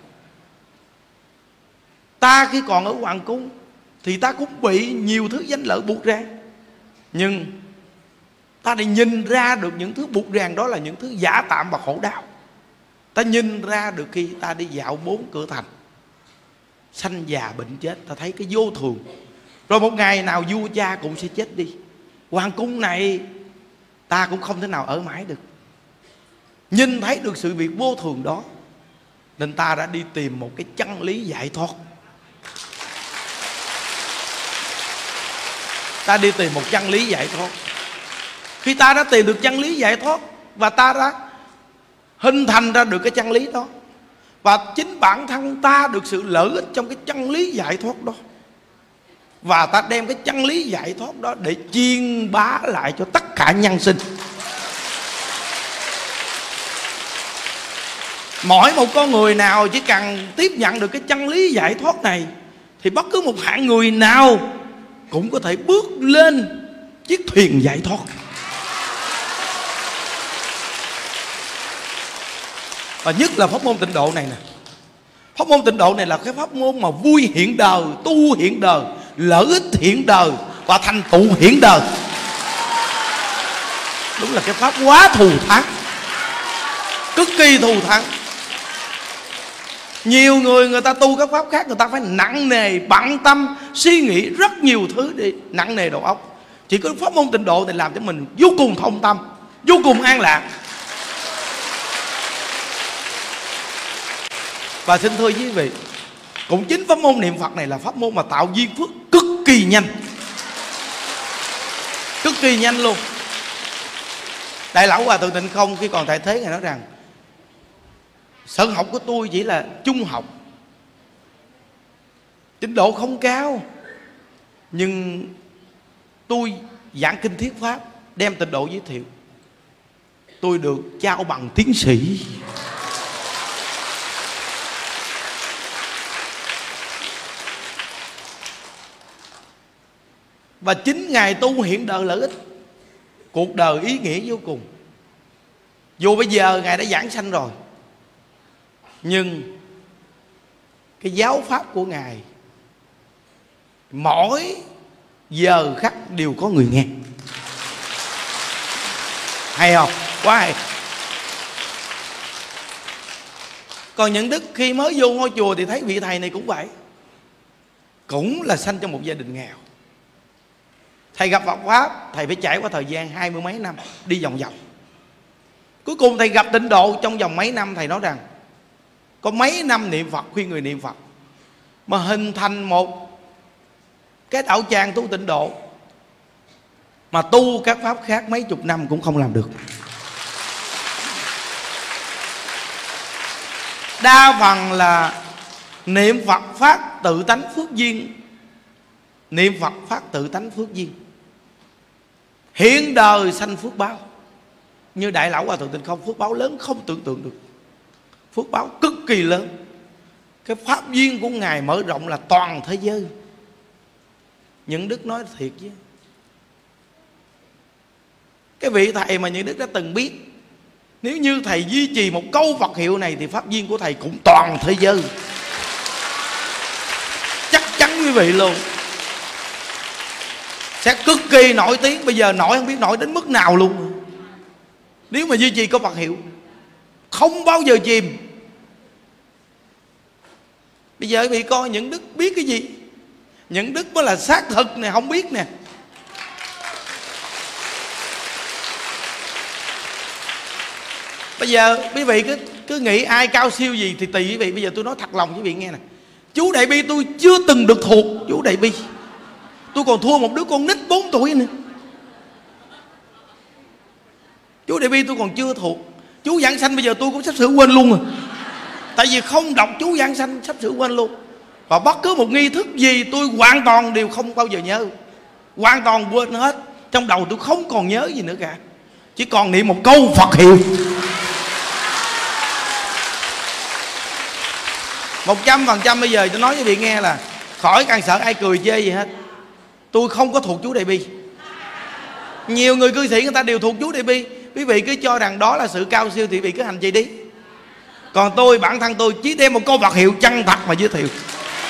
ta khi còn ở hoàng cung thì ta cũng bị nhiều thứ danh lợi buộc ràng, nhưng ta đã nhìn ra được những thứ buộc ràng đó là những thứ giả tạm và khổ đau. Ta nhìn ra được khi ta đi dạo bốn cửa thành, sanh già bệnh chết, ta thấy cái vô thường. Rồi một ngày nào vua cha cũng sẽ chết đi. Hoàng cung này ta cũng không thể nào ở mãi được. Nhìn thấy được sự việc vô thường đó, nên ta đã đi tìm một cái chân lý giải thoát. Ta đi tìm một chân lý giải thoát. Khi ta đã tìm được chân lý giải thoát, và ta đã hình thành ra được cái chân lý đó, và chính bản thân ta được sự lợi ích trong cái chân lý giải thoát đó, và ta đem cái chân lý giải thoát đó để truyền bá lại cho tất cả nhân sinh. Mỗi một con người nào chỉ cần tiếp nhận được cái chân lý giải thoát này, thì bất cứ một hạng người nào cũng có thể bước lên chiếc thuyền giải thoát. Và nhất là pháp môn tịnh độ này nè. Pháp môn tịnh độ này là cái pháp môn mà vui hiện đời, tu hiện đời, lợi ích hiện đời và thành tựu hiện đời. Đúng là cái pháp quá thù thắng, cực kỳ thù thắng. Nhiều người người ta tu các pháp khác, người ta phải nặng nề, bận tâm, suy nghĩ rất nhiều thứ đi, nặng nề đầu óc. Chỉ có pháp môn tịnh độ này làm cho mình vô cùng thông tâm, vô cùng an lạc. Và xin thưa quý vị, cũng chính pháp môn niệm Phật này là pháp môn mà tạo duyên phước cực kỳ nhanh, cực kỳ nhanh luôn. Đại lão Hòa Thượng Tịnh Không khi còn tại thế, Ngài nói rằng: sở học của tôi chỉ là trung học, trình độ không cao, nhưng tôi giảng kinh thuyết pháp, đem tịnh độ giới thiệu, tôi được trao bằng tiến sĩ. Và chính Ngài tu hiện đời lợi ích, cuộc đời ý nghĩa vô cùng. Dù bây giờ Ngài đã giảng sanh rồi, nhưng cái giáo pháp của Ngài mỗi giờ khắc đều có người nghe. Hay không? Quá hay. Còn những đức khi mới vô ngôi chùa thì thấy vị thầy này cũng vậy, cũng là sanh trong một gia đình nghèo. Thầy gặp Phật Pháp, thầy phải trải qua thời gian hai mươi mấy năm đi vòng vòng. Cuối cùng thầy gặp tịnh độ trong vòng mấy năm. Thầy nói rằng có mấy năm niệm Phật, khuyên người niệm Phật, mà hình thành một cái đạo tràng tu tịnh độ, mà tu các pháp khác mấy chục năm cũng không làm được. Đa phần là niệm Phật phát tự tánh phước duyên, niệm Phật phát tự tánh phước duyên, hiện đời sanh phước báo. Như Đại lão Hòa Thượng Tịnh Không, phước báo lớn không tưởng tượng được, phước báo cực kỳ lớn. cái pháp duyên của Ngài mở rộng là toàn thế giới. Những Đức nói thiệt chứ, cái vị thầy mà Những Đức đã từng biết, nếu như thầy duy trì một câu Phật hiệu này thì pháp duyên của thầy cũng toàn thế giới. Chắc chắn quý vị luôn, sẽ cực kỳ nổi tiếng. Bây giờ nổi không biết nổi đến mức nào luôn. Nếu mà duy trì câu Phật hiệu không bao giờ chìm. Bây giờ quý vị coi Những Đức biết cái gì? Những Đức mới là xác thực nè, không biết nè. Bây giờ quý vị cứ cứ nghĩ ai cao siêu gì thì tùy quý vị. Bây giờ tôi nói thật lòng quý vị nghe nè, chú Đại Bi tôi chưa từng được thuộc chú Đại Bi. Tôi còn thua một đứa con nít bốn tuổi nữa. Chú Đại Bi tôi còn chưa thuộc. Chú Giảng Sanh bây giờ tôi cũng sắp sửa quên luôn rồi. Tại vì không đọc chú Giảng Sanh sắp sửa quên luôn. Và bất cứ một nghi thức gì tôi hoàn toàn đều không bao giờ nhớ, hoàn toàn quên hết. Trong đầu tôi không còn nhớ gì nữa cả, chỉ còn niệm một câu Phật hiệu. Một trăm phần trăm bây giờ tôi nói với vị nghe là khỏi càng sợ ai cười chê gì hết. Tôi không có thuộc chú Đại Bi. Nhiều người cư sĩ người ta đều thuộc chú Đại Bi. Quý vị cứ cho rằng đó là sự cao siêu thì quý vị cứ hành trì đi. Còn tôi, bản thân tôi chỉ đem một câu Phật hiệu chân thật mà giới thiệu.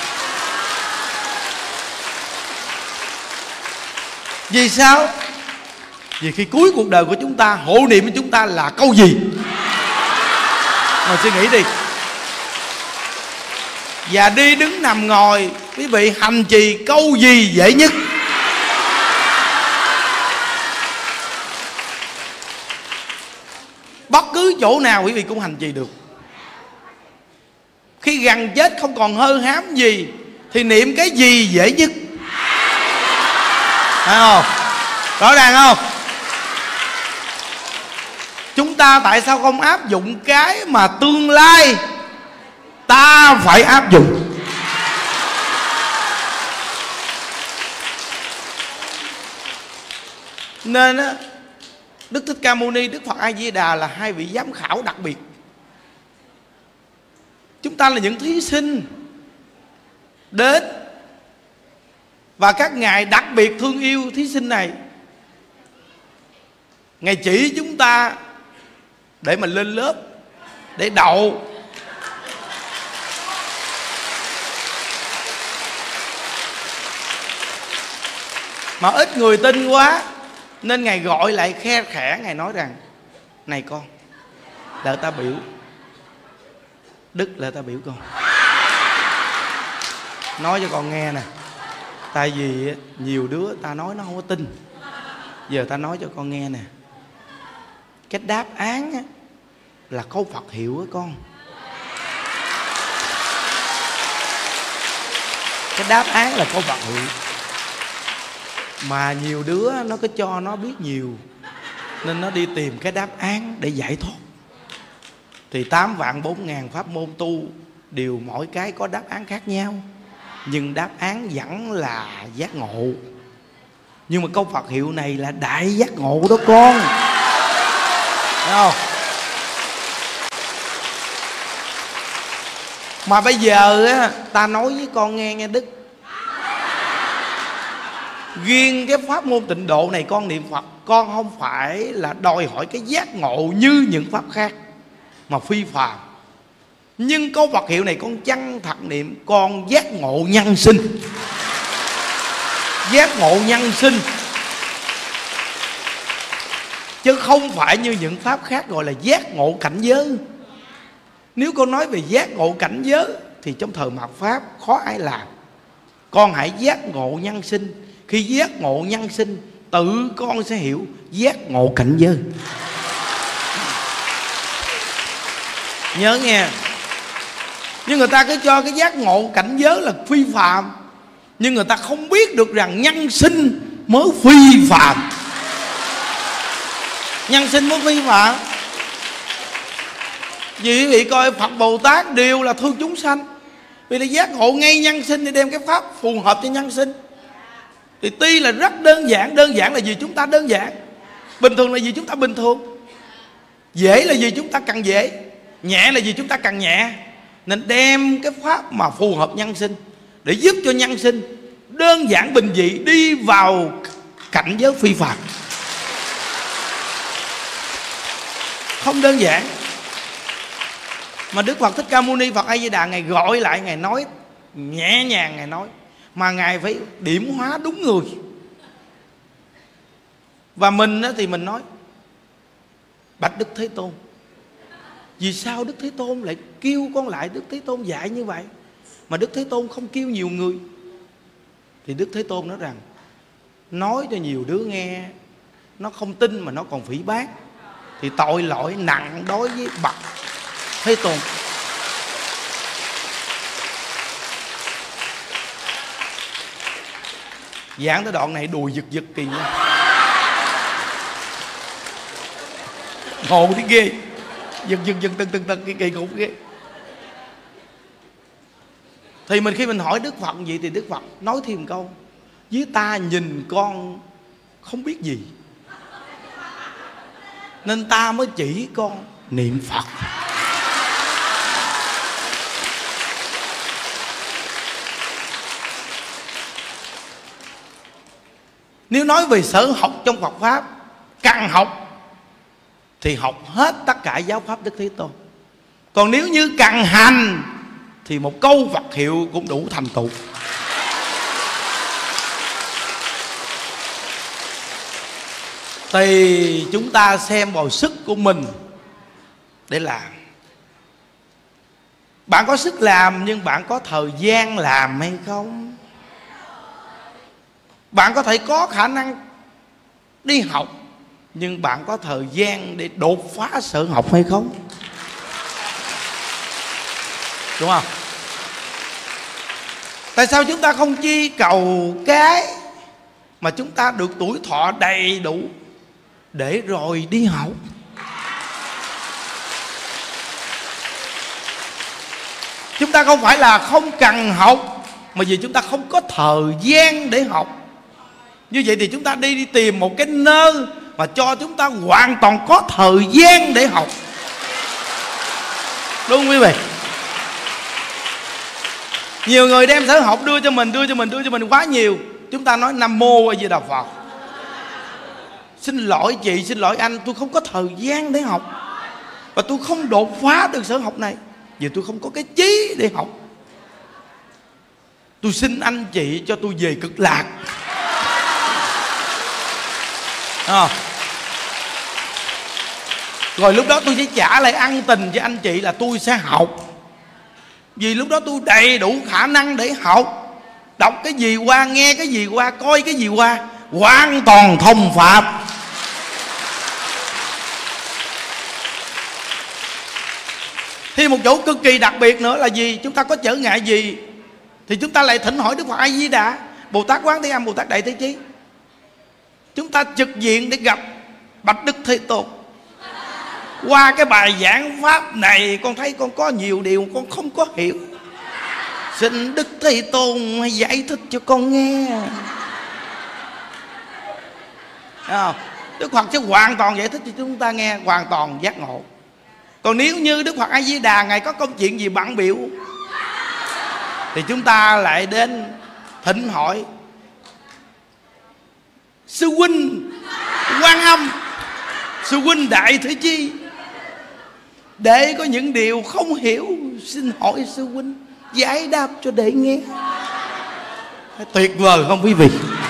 Vì sao? Vì khi cuối cuộc đời của chúng ta, hộ niệm của chúng ta là câu gì? Ngồi suy nghĩ đi. Và đi đứng nằm ngồi, quý vị hành trì câu gì dễ nhất? Bất cứ chỗ nào quý vị cũng hành trì được. Khi gần chết không còn hơ hám gì thì niệm cái gì dễ nhất? Phải không? Rõ ràng không? Chúng ta tại sao không áp dụng cái mà tương lai ta phải áp dụng? Nên á, Đức Thích Ca Mâu Ni, Đức Phật A Di Đà là hai vị giám khảo đặc biệt. Chúng ta là những thí sinh đến, và các ngài đặc biệt thương yêu thí sinh này. Ngài chỉ chúng ta để mình lên lớp, để đậu. Mà ít người tin quá nên Ngài gọi lại khe khẽ. Ngài nói rằng: này con, đợi ta biểu. Đức là ta biểu con. Nói cho con nghe nè. Tại vì nhiều đứa ta nói nó không có tin. Giờ ta nói cho con nghe nè. Cái đáp án á, là câu Phật hiệu á con. Cái đáp án là câu Phật hiệu. Mà nhiều đứa nó cứ cho nó biết nhiều, nên nó đi tìm cái đáp án để giải thoát. Thì tám vạn bốn ngàn pháp môn tu đều mỗi cái có đáp án khác nhau, nhưng đáp án vẫn là giác ngộ. Nhưng mà câu Phật hiệu này là đại giác ngộ đó con. Thấy không? Mà bây giờ á, ta nói với con nghe nghe Đức, riêng cái pháp môn tịnh độ này con niệm Phật, con không phải là đòi hỏi cái giác ngộ như những pháp khác mà phi phàm. Nhưng câu Phật hiệu này con chân thật niệm, con giác ngộ nhân sinh. Giác ngộ nhân sinh, chứ không phải như những pháp khác gọi là giác ngộ cảnh giới. Nếu con nói về giác ngộ cảnh giới thì trong thời mạt Pháp khó ai làm. Con hãy giác ngộ nhân sinh. Khi giác ngộ nhân sinh, tự con sẽ hiểu giác ngộ cảnh giới. Nhớ nghe. Nhưng người ta cứ cho cái giác ngộ cảnh giới là phi phàm, nhưng người ta không biết được rằng nhân sinh mới phi phàm. Nhân sinh mới phi phàm. Vì quý vị coi Phật Bồ Tát đều là thương chúng sanh, vì là giác ngộ ngay nhân sinh để đem cái pháp phù hợp cho nhân sinh. Thì tuy là rất đơn giản. Đơn giản là vì chúng ta đơn giản, bình thường là vì chúng ta bình thường, dễ là vì chúng ta cần dễ, nhẹ là vì chúng ta cần nhẹ. nên đem cái pháp mà phù hợp nhân sinh để giúp cho nhân sinh đơn giản bình dị đi vào cảnh giới phi phàm. Không đơn giản. Mà Đức Phật Thích Ca Mâu Ni Phật A Di Đà, Ngài gọi lại, Ngài nói nhẹ nhàng, Ngài nói, mà Ngài phải điểm hóa đúng người. Và mình thì mình nói: bạch Đức Thế Tôn, vì sao Đức Thế Tôn lại kêu con lại Đức Thế Tôn dạy như vậy, mà Đức Thế Tôn không kêu nhiều người? Thì Đức Thế Tôn nói rằng nói cho nhiều đứa nghe, nó không tin mà nó còn phỉ báng, thì tội lỗi nặng đối với bậc Thế Tôn. Giảng tới đoạn này đùi giật giật kỳ nha, ngộ đi ghê, giật giật giật từng từng từng cái kỳ cục ghê. Thì mình khi mình hỏi Đức Phật vậy thì Đức Phật nói thêm câu: với ta nhìn con không biết gì, nên ta mới chỉ con niệm Phật. Nếu nói về sở học trong Phật Pháp, càng học thì học hết tất cả giáo pháp Đức Thế Tôn. Còn nếu như càng hành thì một câu Phật hiệu cũng đủ thành tựu. Thì chúng ta xem vào sức của mình để làm. Bạn có sức làm nhưng bạn có thời gian làm hay không? Bạn có thể có khả năng đi học, nhưng bạn có thời gian để đột phá sở học hay không? Đúng không? Tại sao chúng ta không chi cầu cái mà chúng ta được tuổi thọ đầy đủ để rồi đi học? Chúng ta không phải là không cần học, mà vì chúng ta không có thời gian để học. Như vậy thì chúng ta đi đi tìm một cái nơi mà cho chúng ta hoàn toàn có thời gian để học. Đúng không quý vị? Nhiều người đem sở học đưa cho mình, đưa cho mình, đưa cho mình quá nhiều. Chúng ta nói Nam Mô A Di Đà Phật. Xin lỗi chị, xin lỗi anh, tôi không có thời gian để học, và tôi không đột phá được sở học này vì tôi không có cái chí để học. Tôi xin anh chị cho tôi về Cực Lạc. À. Rồi lúc đó tôi sẽ trả lại ân tình cho anh chị là tôi sẽ học. Vì lúc đó tôi đầy đủ khả năng để học. Đọc cái gì qua, nghe cái gì qua, coi cái gì qua, hoàn toàn thông pháp. Thêm một chỗ cực kỳ đặc biệt nữa là gì? Chúng ta có trở ngại gì thì chúng ta lại thỉnh hỏi Đức Phật A Di Đà, Bồ Tát Quán Thế Âm, Bồ Tát Đại Thế Chí. Chúng ta trực diện để gặp bạch Đức Thế Tôn. Qua cái bài giảng pháp này, con thấy con có nhiều điều con không có hiểu, xin Đức Thế Tôn giải thích cho con nghe. À, Đức Phật sẽ hoàn toàn giải thích cho chúng ta nghe, hoàn toàn giác ngộ. Còn nếu như Đức Phật A Di Đà Ngài có công chuyện gì bận biểu thì chúng ta lại đến thỉnh hỏi Sư huynh Quan Âm, Sư huynh Đại Thế Chí, để có những điều không hiểu xin hỏi Sư huynh giải đáp cho để nghe. Tuyệt vời không quý vị?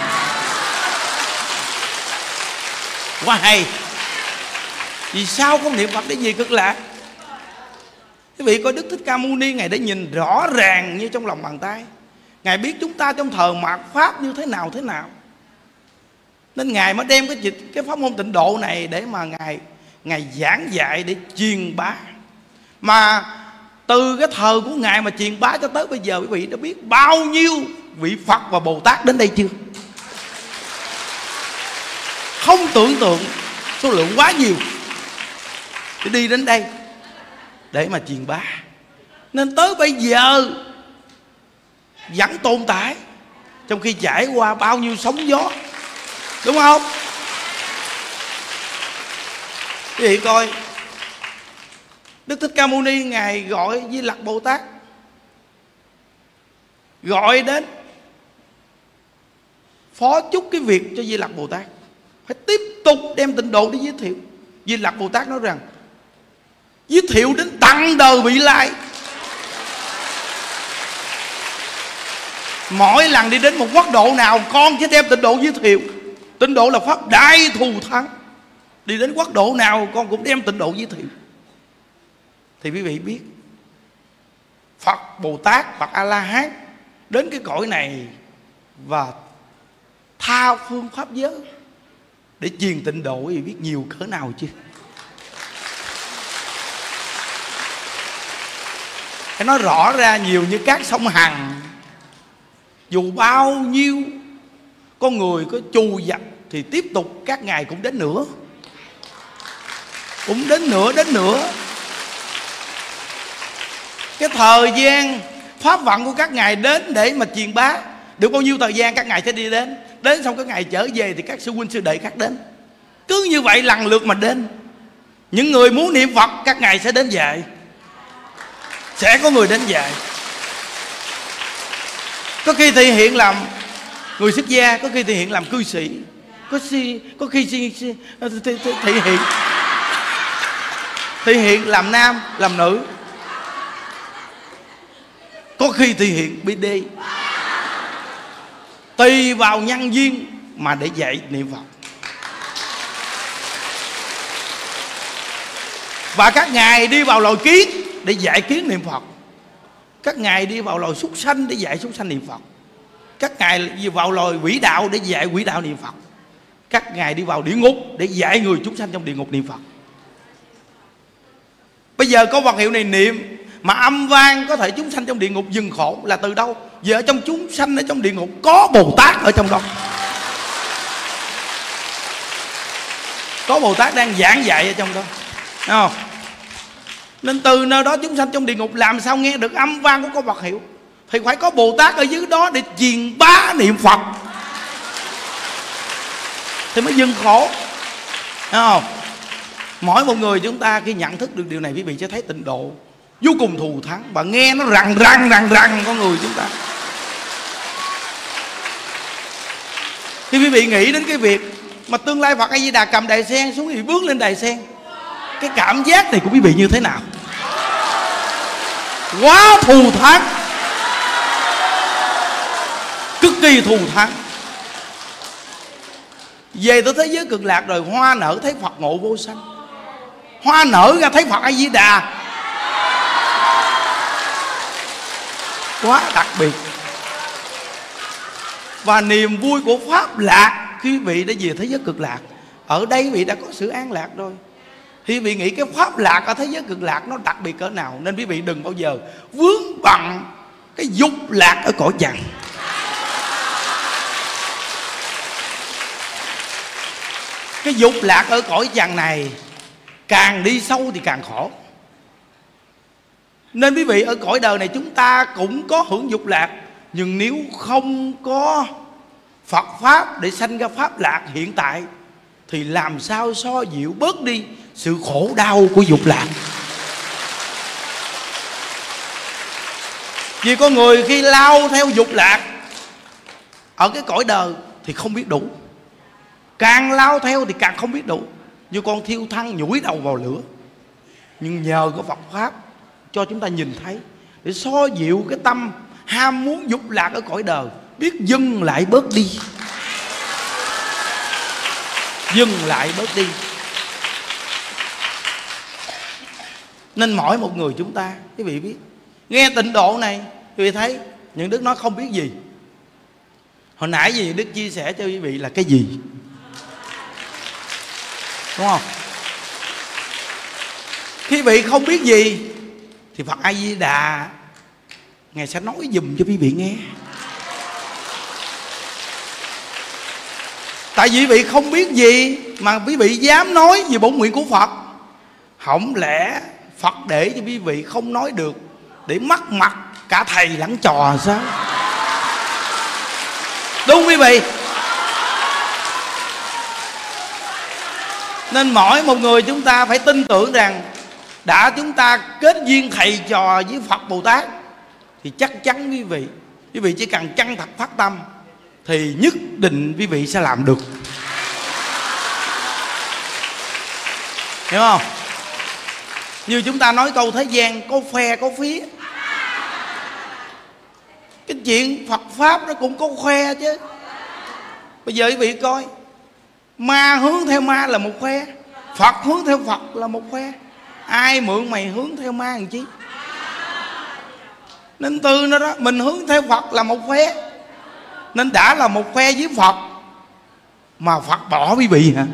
Quá hay. Vì sao không niệm Phật để về Cực Lạc? Quý vị coi Đức Thích Ca Mâu Ni Ngài đã nhìn rõ ràng như trong lòng bàn tay. Ngài biết chúng ta trong thời mạt Pháp như thế nào thế nào, nên Ngài mới đem cái dịch cái pháp môn tịnh độ này để mà Ngài Ngài giảng dạy để truyền bá. Mà từ cái thời của Ngài mà truyền bá cho tới bây giờ, quý vị đã biết bao nhiêu vị Phật và Bồ Tát đến đây chưa? Không tưởng tượng, số lượng quá nhiều để đi đến đây để mà truyền bá. Nên tới bây giờ vẫn tồn tại, trong khi trải qua bao nhiêu sóng gió. Đúng không? Quý vị coi, Đức Thích Ca Mâu Ni Ngài gọi Di Lặc Bồ Tát, gọi đến phó chúc cái việc cho Di Lặc Bồ Tát, phải tiếp tục đem tịnh độ đi giới thiệu. Di Lặc Bồ Tát nói rằng giới thiệu đến tận đời vị lai. Mỗi lần đi đến một quốc độ nào con sẽ đem tịnh độ giới thiệu. Tịnh độ là pháp đại thù thắng. Đi đến quốc độ nào con cũng đem tịnh độ giới thiệu. Thì quý vị biết Phật Bồ Tát, Phật A-la-hán đến cái cõi này và tha phương pháp giới để truyền tịnh độ, quý vị biết nhiều cỡ nào chưa? Phải nói rõ ra, nhiều như các sông Hằng, dù bao nhiêu con người có trù dập thì tiếp tục các ngài cũng đến nữa, cũng đến nữa đến nữa. Cái thời gian pháp vận của các ngài đến để mà truyền bá, được bao nhiêu thời gian các ngài sẽ đi đến. Đến xong các ngài trở về thì các sư huynh sư đệ khác đến. Cứ như vậy lần lượt mà đến. Những người muốn niệm Phật các ngài sẽ đến dạy, sẽ có người đến dạy. Có khi thể hiện làm người xuất gia, có khi thể hiện làm cư sĩ, có khi có khi si, si, thể, thể, thể hiện thể hiện làm nam làm nữ, có khi thể hiện bê đê, tùy vào nhân duyên mà để dạy niệm Phật. Và các ngài đi vào loài kiến để dạy kiến niệm Phật. Các ngài đi vào loài súc sanh để dạy súc sanh niệm Phật. Các ngài vào loài quỷ đạo để dạy quỷ đạo niệm Phật. Các ngài đi vào địa ngục để dạy người chúng sanh trong địa ngục niệm Phật. Bây giờ có vật hiệu này niệm mà âm vang có thể chúng sanh trong địa ngục dừng khổ là từ đâu? Vì ở trong chúng sanh ở trong địa ngục có Bồ Tát ở trong đó. Có Bồ Tát đang giảng dạy ở trong đó, thấy không? Nên từ nơi đó chúng sanh trong địa ngục làm sao nghe được âm vang của có vật hiệu? Thì phải có Bồ Tát ở dưới đó để truyền bá niệm Phật thì mới dừng khổ, thấy không? Mỗi một người chúng ta khi nhận thức được điều này, quý vị sẽ thấy tịnh độ vô cùng thù thắng. Và nghe nó răng răng răng răng con người chúng ta. Khi quý vị nghĩ đến cái việc mà tương lai Phật A Di Đà cầm đài sen xuống thì bước lên đài sen, cái cảm giác này của quý vị như thế nào? Quá thù thắng, cực kỳ thù thắng. Về tới thế giới cực lạc rồi, hoa nở thấy Phật ngộ vô sanh, hoa nở ra thấy Phật A Di Đà, quá đặc biệt. Và niềm vui của pháp lạc khi quý vị đã về thế giới cực lạc, ở đây quý vị đã có sự an lạc rồi. Thì quý vị nghĩ cái pháp lạc ở thế giới cực lạc nó đặc biệt cỡ nào. Nên quý vị đừng bao giờ vướng bằng cái dục lạc ở cõi trần. Cái dục lạc ở cõi trần này càng đi sâu thì càng khổ. Nên quý vị ở cõi đời này chúng ta cũng có hưởng dục lạc, nhưng nếu không có Phật Pháp để sanh ra pháp lạc hiện tại thì làm sao so dịu bớt đi sự khổ đau của dục lạc. Vì con người khi lao theo dục lạc ở cái cõi đời thì không biết đủ, càng lao theo thì càng không biết đủ. Như con thiêu thân nhủi đầu vào lửa. Nhưng nhờ có Phật Pháp cho chúng ta nhìn thấy, để so dịu cái tâm ham muốn dục lạc ở cõi đời, biết dừng lại bớt đi, dừng lại bớt đi. Nên mỗi một người chúng ta, quý vị biết, nghe tịnh độ này, quý vị thấy những Đức nói không biết gì. Hồi nãy gì Đức chia sẻ cho quý vị là cái gì, đúng không? Quý vị không biết gì thì Phật A Di Đà Ngài sẽ nói dùm cho quý vị nghe. Tại vì quý vị không biết gì mà quý vị dám nói về bổn nguyện của Phật. Không lẽ Phật để cho quý vị không nói được để mất mặt cả thầy lẫn trò sao? Đúng quý vị. Nên mỗi một người chúng ta phải tin tưởng rằng đã chúng ta kết duyên thầy trò với Phật Bồ Tát, thì chắc chắn quý vị quý vị chỉ cần chân thật phát tâm thì nhất định quý vị sẽ làm được. Hiểu không? Như chúng ta nói câu thế gian có phe có phía. Cái chuyện Phật Pháp nó cũng có khoe chứ. Bây giờ quý vị coi, ma hướng theo ma là một khoe, Phật hướng theo Phật là một khoe. Ai mượn mày hướng theo ma làm chi? Nên từ nó đó, mình hướng theo Phật là một khoe, nên đã là một khoe với Phật mà Phật bỏ quý vị hả?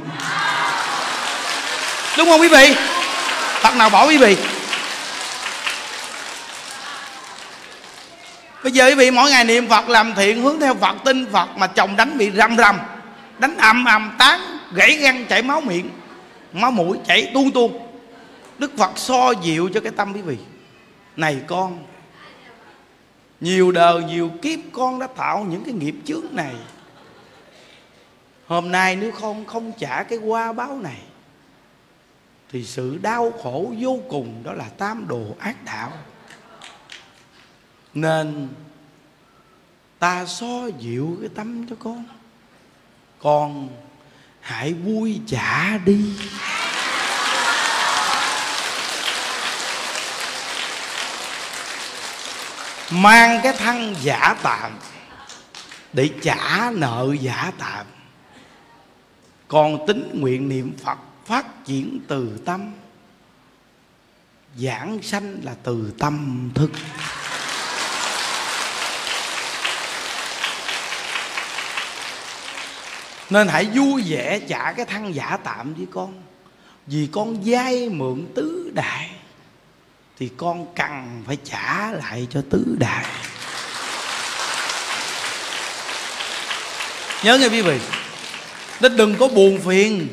Đúng không quý vị? Phật nào bỏ quý vị? Bây giờ quý vị mỗi ngày niệm Phật làm thiện hướng theo Phật, tin Phật, mà chồng đánh bị rầm rầm, đánh ầm ầm tán, gãy răng, chảy máu miệng, máu mũi chảy tuôn tuôn. Đức Phật so dịu cho cái tâm quý vị. Này con, nhiều đời nhiều kiếp con đã tạo những cái nghiệp chướng này. Hôm nay nếu không không trả cái quả báo này thì sự đau khổ vô cùng, đó là tam đồ ác đạo. Nên ta so dịu cái tâm cho con, con hãy vui trả đi. Mang cái thân giả tạm để trả nợ giả tạm. Con tín nguyện niệm Phật phát triển từ tâm, giảng sanh là từ tâm thức. Nên hãy vui vẻ trả cái thân giả tạm với con. Vì con vay mượn tứ đại thì con cần phải trả lại cho tứ đại. Nhớ nghe quý vị, nên đừng có buồn phiền.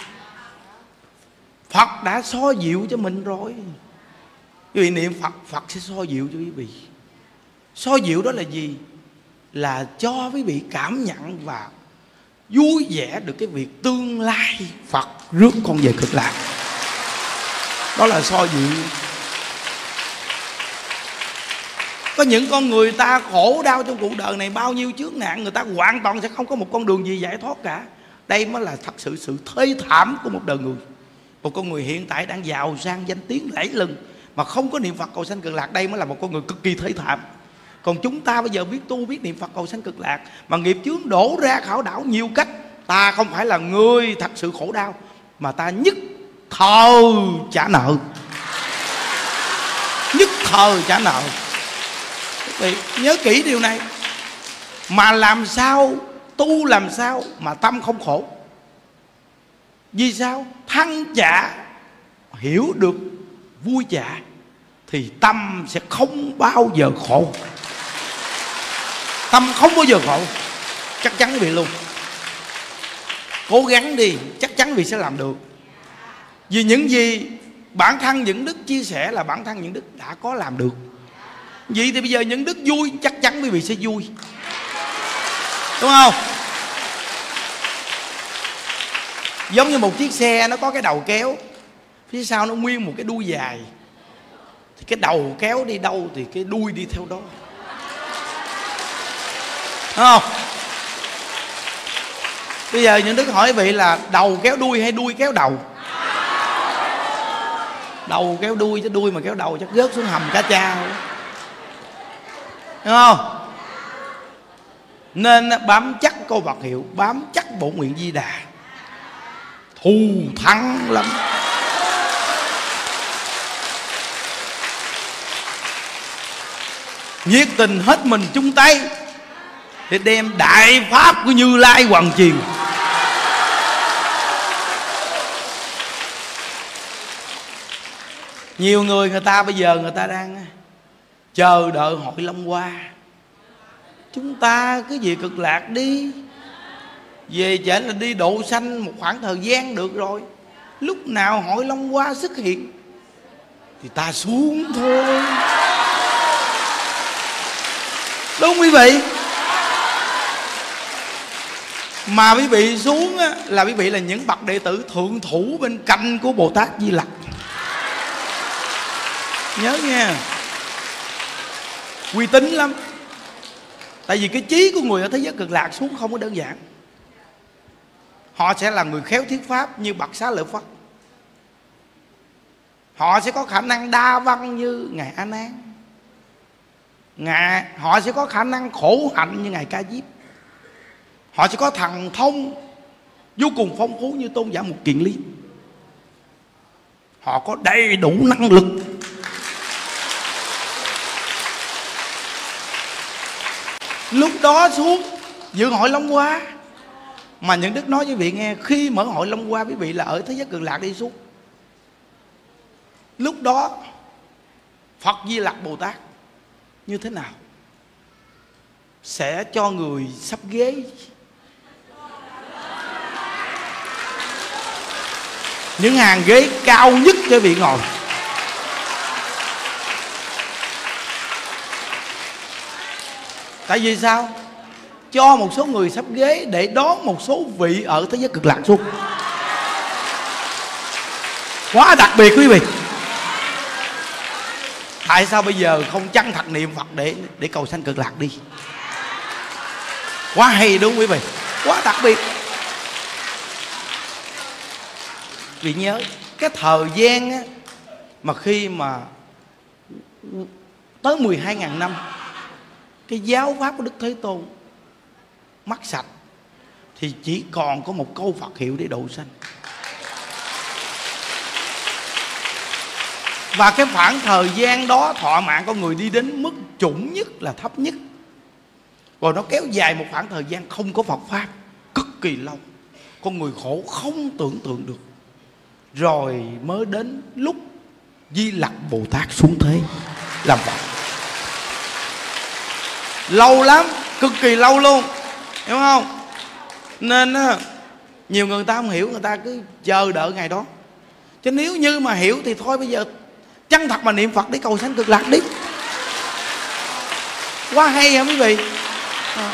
Phật đã so dịu cho mình rồi. Quý vị niệm Phật, Phật sẽ so dịu cho quý vị. So dịu đó là gì? Là cho quý vị cảm nhận và vui vẻ được cái việc tương lai Phật rước con về Cực Lạc. Đó là so dịu. Có những con người ta khổ đau trong cuộc đời này, bao nhiêu chướng nạn, người ta hoàn toàn sẽ không có một con đường gì giải thoát cả. Đây mới là thật sự sự thê thảm của một đời người. Một con người hiện tại đang giàu sang danh tiếng lẫy lừng mà không có niệm Phật cầu sanh Cực Lạc, đây mới là một con người cực kỳ thê thảm. Còn chúng ta bây giờ biết tu, biết niệm Phật cầu sanh Cực Lạc mà nghiệp chướng đổ ra khảo đảo nhiều cách, ta không phải là người thật sự khổ đau, mà ta nhất thời trả nợ. Nhất thời trả nợ. Quý vị nhớ kỹ điều này. Mà làm sao tu, làm sao mà tâm không khổ? Vì sao? Thân trả hiểu được vui trả thì tâm sẽ không bao giờ khổ. Tâm không bao giờ khổ, chắc chắn quý vị luôn. Cố gắng đi, chắc chắn quý vị sẽ làm được. Vì những gì bản thân những đức chia sẻ là bản thân những đức đã có làm được. Vậy thì bây giờ những đức vui, chắc chắn quý vị sẽ vui, đúng không? Giống như một chiếc xe nó có cái đầu kéo, phía sau nó nguyên một cái đuôi dài, thì cái đầu kéo đi đâu thì cái đuôi đi theo đó, đúng không? Bây giờ những đức hỏi vị là đầu kéo đuôi hay đuôi kéo đầu? Đầu kéo đuôi, chứ đuôi mà kéo đầu chắc rớt xuống hầm cá cha, đúng không? Nên bám chắc câu Phật hiệu, bám chắc bổn nguyện Di Đà, thù thắng lắm. Nhiệt tình hết mình chung tay để đem đại pháp của Như Lai hoàn truyền. Nhiều người người ta bây giờ người ta đang chờ đợi hội Long Hoa. Chúng ta cứ về Cực Lạc đi, về chợ là đi độ sanh một khoảng thời gian được rồi. Lúc nào hội Long Hoa xuất hiện thì ta xuống thôi, đúng quý vị? Mà quý vị xuống á, là quý vị là những bậc đệ tử thượng thủ bên cạnh của Bồ Tát Di Lặc. Nhớ nha, uy tín lắm. Tại vì cái chí của người ở thế giới cực lạc xuống không có đơn giản. Họ sẽ là người khéo thuyết pháp như Bậc Xá Lợi Phất. Họ sẽ có khả năng đa văn như Ngài A Nan. Ngài, họ sẽ có khả năng khổ hạnh như Ngài Ca Diếp. Họ sẽ có thần thông vô cùng phong phú như Tôn giả Mục Kiền Liên. Họ có đầy đủ năng lực. Lúc đó xuống dự hội Long Hoa. Mà những Đức nói với vị nghe, khi mở hội Long Hoa quý vị là ở thế giới cực lạc đi xuống. Lúc đó Phật Di Lặc Bồ Tát như thế nào? Sẽ cho người sắp ghế, những hàng ghế cao nhất cho vị ngồi. Tại vì sao? Cho một số người sắp ghế để đón một số vị ở thế giới cực lạc xuống. Quá đặc biệt quý vị. Tại sao bây giờ không chân thật niệm Phật để để cầu sanh cực lạc đi? Quá hay đúng không quý vị? Quá đặc biệt. Vì nhớ cái thời gian á, mà khi mà tới mười hai ngàn năm cái giáo pháp của Đức Thế Tôn mất sạch, thì chỉ còn có một câu Phật hiệu để độ sanh. Và cái khoảng thời gian đó thọ mạng con người đi đến mức chủng nhất là thấp nhất. Rồi nó kéo dài một khoảng thời gian không có Phật Pháp cực kỳ lâu. Con người khổ không tưởng tượng được. Rồi mới đến lúc Di Lặc Bồ Tát xuống thế làm Phật. Lâu lắm, cực kỳ lâu luôn, hiểu không? Nên á, nhiều người ta không hiểu, người ta cứ chờ đợi ngày đó. Chứ nếu như mà hiểu thì thôi bây giờ chân thật mà niệm Phật để cầu sanh cực lạc đi. Quá hay hả quý vị? À.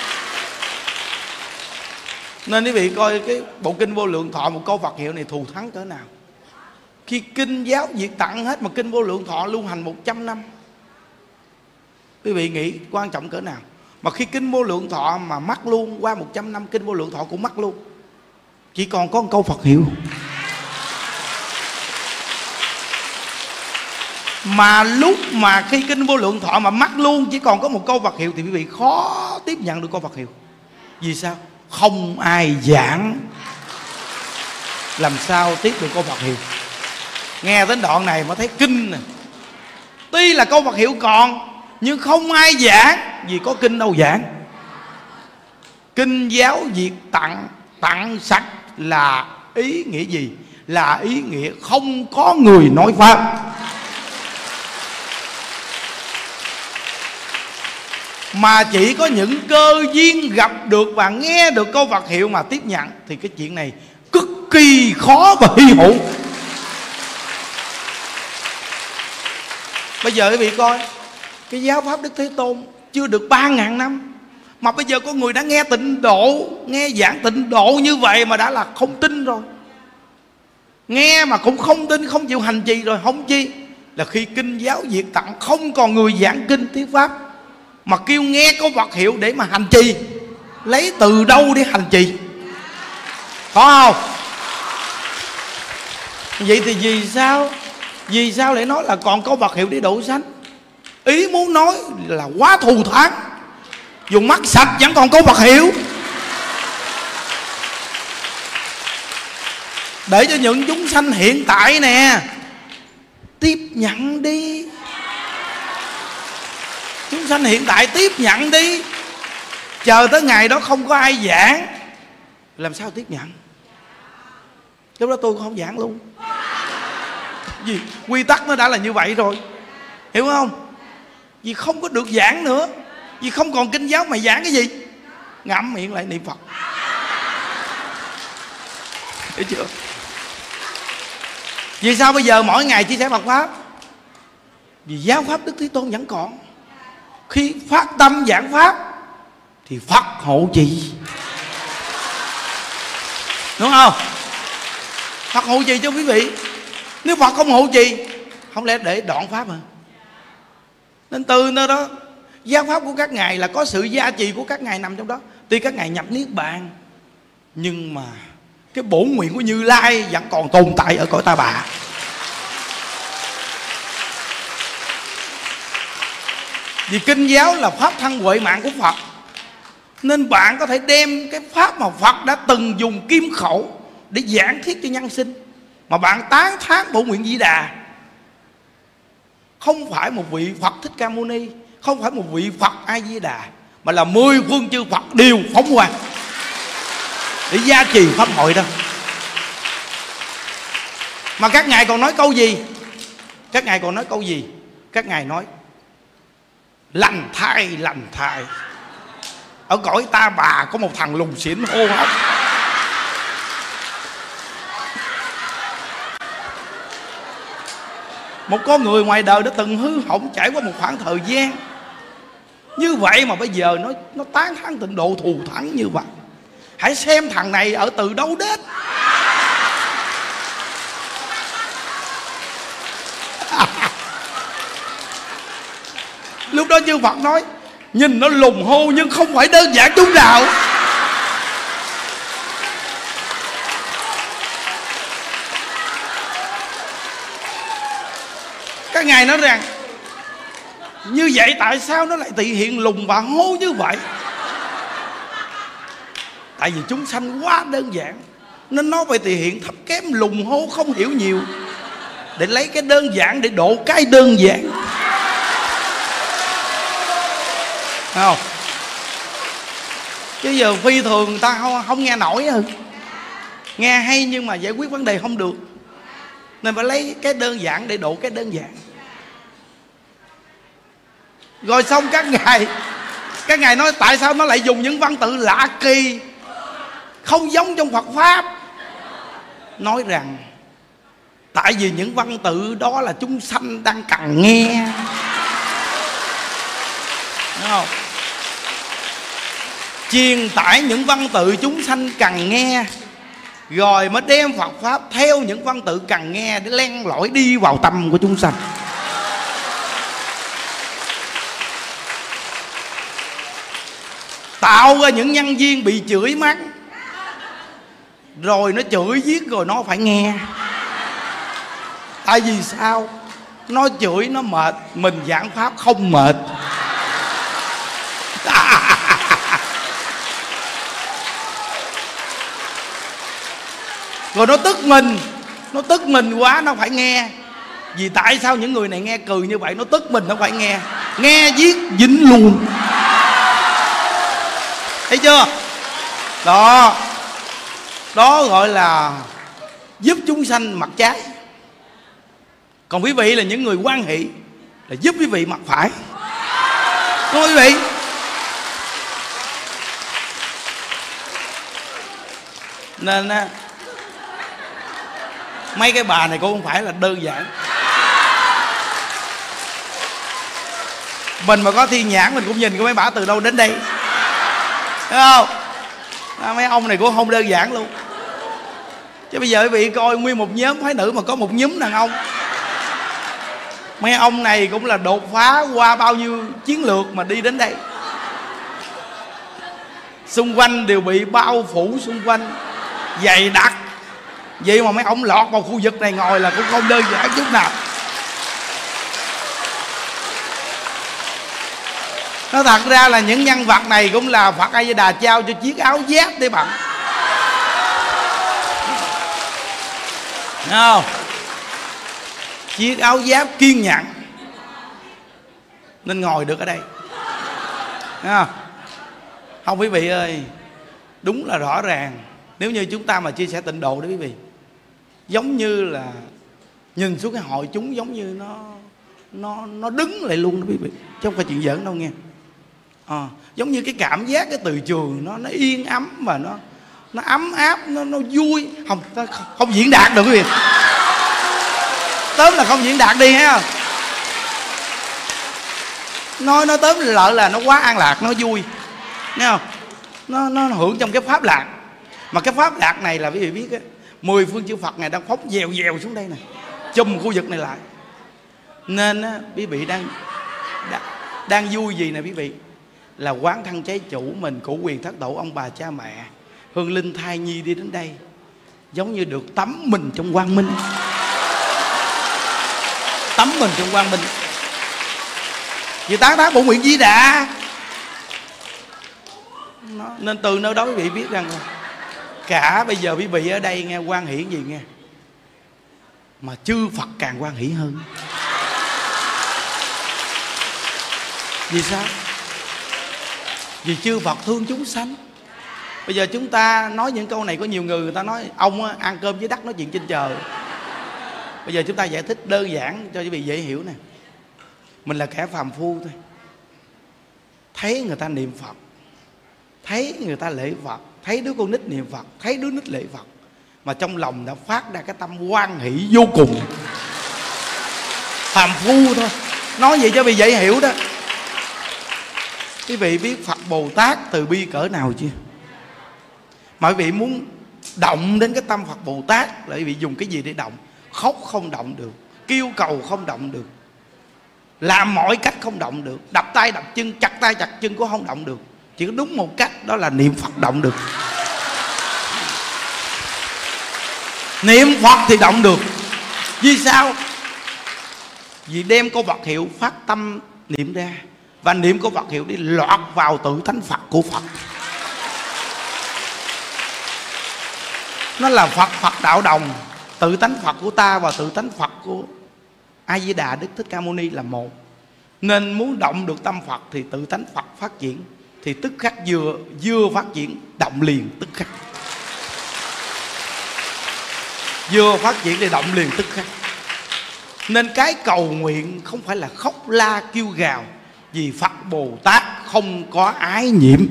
Nên quý vị coi cái bộ kinh Vô Lượng Thọ, một câu Phật hiệu này thù thắng cỡ nào. Khi kinh giáo diệt tận hết mà kinh Vô Lượng Thọ lưu hành một trăm năm, quý vị nghĩ quan trọng cỡ nào. Mà khi kinh Vô Lượng Thọ mà mất luôn, qua một trăm năm kinh Vô Lượng Thọ cũng mất luôn. Chỉ còn có một câu Phật hiệu. Mà lúc mà khi kinh Vô Lượng Thọ mà mất luôn, chỉ còn có một câu Phật hiệu, thì quý vị khó tiếp nhận được câu Phật hiệu. Vì sao? Không ai giảng, làm sao tiếp được câu Phật hiệu. Nghe đến đoạn này mới thấy kinh nè. Tuy là câu Phật hiệu còn, nhưng không ai giảng, vì có kinh đâu giảng. Kinh giáo diệt tận, tận sạch là ý nghĩa gì? Là ý nghĩa không có người nói Pháp. Mà chỉ có những cơ duyên gặp được và nghe được câu Phật hiệu mà tiếp nhận, thì cái chuyện này cực kỳ khó và hy hữu. Bây giờ quý vị coi, cái giáo pháp Đức Thế Tôn chưa được ba ngàn năm, mà bây giờ có người đã nghe Tịnh Độ, nghe giảng Tịnh Độ như vậy mà đã là không tin rồi. Nghe mà cũng không tin, không chịu hành trì rồi. Không chi là khi kinh giáo diệt tận, không còn người giảng kinh thuyết pháp, mà kêu nghe câu Phật hiệu để mà hành trì. Lấy từ đâu để hành trì? Có không? Vậy thì vì sao Vì sao lại nói là còn câu Phật hiệu để độ sanh? Ý muốn nói là quá thù thắng. Dùng mắt sạch vẫn còn câu Phật hiệu, để cho những chúng sanh hiện tại nè tiếp nhận đi. Chúng sanh hiện tại tiếp nhận đi. Chờ tới ngày đó không có ai giảng, làm sao tiếp nhận? Lúc đó tôi cũng không giảng luôn. Vì quy tắc nó đã là như vậy rồi, hiểu không? Vì không có được giảng nữa. Vì không còn kinh giáo mà giảng cái gì? Ngậm miệng lại niệm Phật. Hiểu chưa? Vì sao bây giờ mỗi ngày chia sẻ Phật Pháp? Vì giáo Pháp Đức Thế Tôn vẫn còn. Khi phát tâm giảng Pháp thì Phật hộ trì, đúng không? Phật hộ trì cho quý vị. Nếu Phật không hộ trì, không lẽ để đoạn Pháp hả? Nên từ nơi đó giáo pháp của các ngài là có sự gia trì của các ngài nằm trong đó. Tuy các ngài nhập niết bàn, nhưng mà cái bổn nguyện của Như Lai vẫn còn tồn tại ở cõi Ta Bà. Vì kinh giáo là pháp thân huệ mạng của Phật, nên bạn có thể đem cái pháp mà Phật đã từng dùng kim khẩu để giảng thiết cho nhân sinh, mà bạn tán thán bổn nguyện Di Đà. Không phải một vị Phật Thích Ca Mâu Ni, không phải một vị Phật A Di Đà, mà là mười phương chư Phật đều phóng quang để gia trì pháp hội đó. Mà các ngài còn nói câu gì? Các ngài còn nói câu gì? Các ngài nói lành thai, lành thai. Ở cõi Ta Bà có một thằng lùng xỉn hô hấp. Một con người ngoài đời đã từng hư hỏng, trải qua một khoảng thời gian như vậy mà bây giờ nó nó tán thán tịnh độ thù thắng như vậy. Hãy xem thằng này ở từ đâu đến. Lúc đó chư Phật nói nhìn nó lùng hô nhưng không phải đơn giản chút nào. Các ngài nói rằng như vậy tại sao nó lại tỳ hiện lùng và hô như vậy? Tại vì chúng sanh quá đơn giản, nên nó phải tỳ hiện thấp kém, lùng hô không hiểu nhiều, để lấy cái đơn giản để độ cái đơn giản. Thấy không? Chứ giờ phi thường người ta không, không nghe nổi hơn. Nghe hay nhưng mà giải quyết vấn đề không được, nên phải lấy cái đơn giản để độ cái đơn giản. Rồi xong các ngài Các ngài nói tại sao nó lại dùng những văn tự lạ kỳ, không giống trong Phật Pháp. Nói rằng tại vì những văn tự đó là chúng sanh đang cần nghe. Đúng không? Truyền tải những văn tự chúng sanh cần nghe, rồi mới đem Phật Pháp theo những văn tự cần nghe để len lỏi đi vào tâm của chúng sanh. Tạo ra những nhân viên bị chửi mắng, rồi nó chửi giết rồi nó phải nghe. Tại vì sao? Nó chửi nó mệt, mình giảng pháp không mệt. Rồi nó tức mình, nó tức mình quá nó phải nghe. Vì tại sao những người này nghe cười như vậy? Nó tức mình nó phải nghe. Nghe giết dính luôn. Thấy chưa? Đó, đó gọi là giúp chúng sanh mặt trái. Còn quý vị là những người quan hệ, là giúp quý vị mặt phải. Đúng không quý vị? Nên mấy cái bà này cũng không phải là đơn giản. Mình mà có thiên nhãn mình cũng nhìn cái mấy bà từ đâu đến đây. Thấy không? À, mấy ông này cũng không đơn giản luôn. Chứ bây giờ quý vị coi nguyên một nhóm phái nữ mà có một nhóm đàn ông. Mấy ông này cũng là đột phá qua bao nhiêu chiến lược mà đi đến đây. Xung quanh đều bị bao phủ xung quanh dày đặc. Vậy mà mấy ông lọt vào khu vực này ngồi là cũng không đơn giản chút nào. Nó thật ra là những nhân vật này cũng là Phật A Di Đà trao cho chiếc áo giáp để bận. Thấy không? Chiếc áo giáp kiên nhẫn nên ngồi được ở đây. Thấy không? Không quý vị ơi, đúng là rõ ràng. Nếu như chúng ta mà chia sẻ tịnh độ đó quý vị, giống như là nhìn xuống cái hội chúng giống như nó Nó nó đứng lại luôn đó quý vị, chứ không phải chuyện giỡn đâu nghe. À, giống như cái cảm giác cái từ trường nó nó yên ấm và nó nó ấm áp, nó nó vui. Không không, không diễn đạt được quý vị. Tóm là không diễn đạt đi ha. Nói nó tóm lại là nó quá an lạc, nó vui. Nghe không? Nó nó hưởng trong cái pháp lạc. Mà cái pháp lạc này là quý vị biết á, mười phương chư Phật này đang phóng dèo dèo xuống đây nè, chùm khu vực này lại. Nên á, quý vị đang Đang vui gì nè quý vị? Là quán thân trái chủ mình, của quyền thất tổ ông bà cha mẹ, hương linh thai nhi đi đến đây, giống như được tắm mình trong quang minh. Tắm mình trong quang minh. Vì tán thán bổn nguyện Di Đà. Nên từ nơi đó quý vị biết rằng cả bây giờ quý vị ở đây nghe hoan hỷ gì nghe, mà chư Phật càng hoan hỷ hơn. Vì sao? Vì chư Phật thương chúng sanh. Bây giờ chúng ta nói những câu này, có nhiều người người ta nói ông á, ăn cơm với đất nói chuyện trên trời. Bây giờ chúng ta giải thích đơn giản cho quý vị dễ hiểu nè. Mình là kẻ phàm phu thôi, thấy người ta niệm Phật, thấy người ta lễ Phật, thấy đứa con nít niệm Phật, thấy đứa nít lễ Phật, mà trong lòng đã phát ra cái tâm hoan hỷ vô cùng. Phàm phu thôi, nói vậy cho quý vị dễ hiểu đó. Quý vị biết Phật Bồ Tát từ bi cỡ nào chưa? Mà quý vị muốn động đến cái tâm Phật Bồ Tát là quý vị dùng cái gì để động? Khóc không động được, kêu cầu không động được, làm mọi cách không động được, đập tay đập chân, chặt tay chặt chân cũng không động được. Chỉ có đúng một cách, đó là niệm Phật động được. Niệm Phật thì động được. Vì sao? Vì đem câu Phật hiệu phát tâm niệm ra, và niệm câu Phật hiệu đi lọt vào tự tánh Phật của Phật. Nó là Phật, Phật đạo đồng. Tự tánh Phật của ta và tự tánh Phật của A Di Đà Đức Thích Ca Mâu Ni là một. Nên muốn động được tâm Phật thì tự tánh Phật phát triển, thì tức khắc vừa vừa phát triển động liền tức khắc. Vừa phát triển thì động liền tức khắc. Nên cái cầu nguyện không phải là khóc la kêu gào, vì Phật Bồ Tát không có ái nhiễm,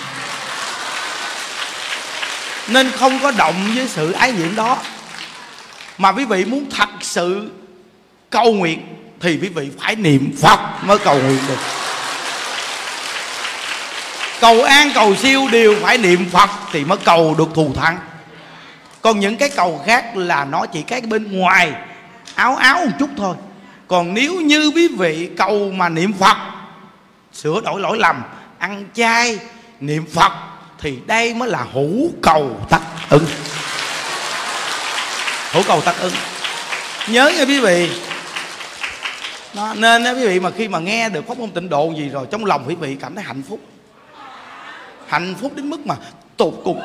nên không có động với sự ái nhiễm đó. Mà quý vị muốn thật sự cầu nguyện thì quý vị phải niệm Phật mới cầu nguyện được. Cầu an cầu siêu đều phải niệm Phật thì mới cầu được thù thắng. Còn những cái cầu khác là nó chỉ cái bên ngoài áo áo một chút thôi. Còn nếu như quý vị cầu mà niệm Phật, sửa đổi lỗi lầm, ăn chay, niệm Phật, thì đây mới là hữu cầu tắc ứng. Hữu cầu tắc ứng. Nhớ nha quý vị. Đó, nên đó, quý vị mà khi mà nghe được pháp môn tịnh độ gì rồi, trong lòng quý vị cảm thấy hạnh phúc. Hạnh phúc đến mức mà tột cùng.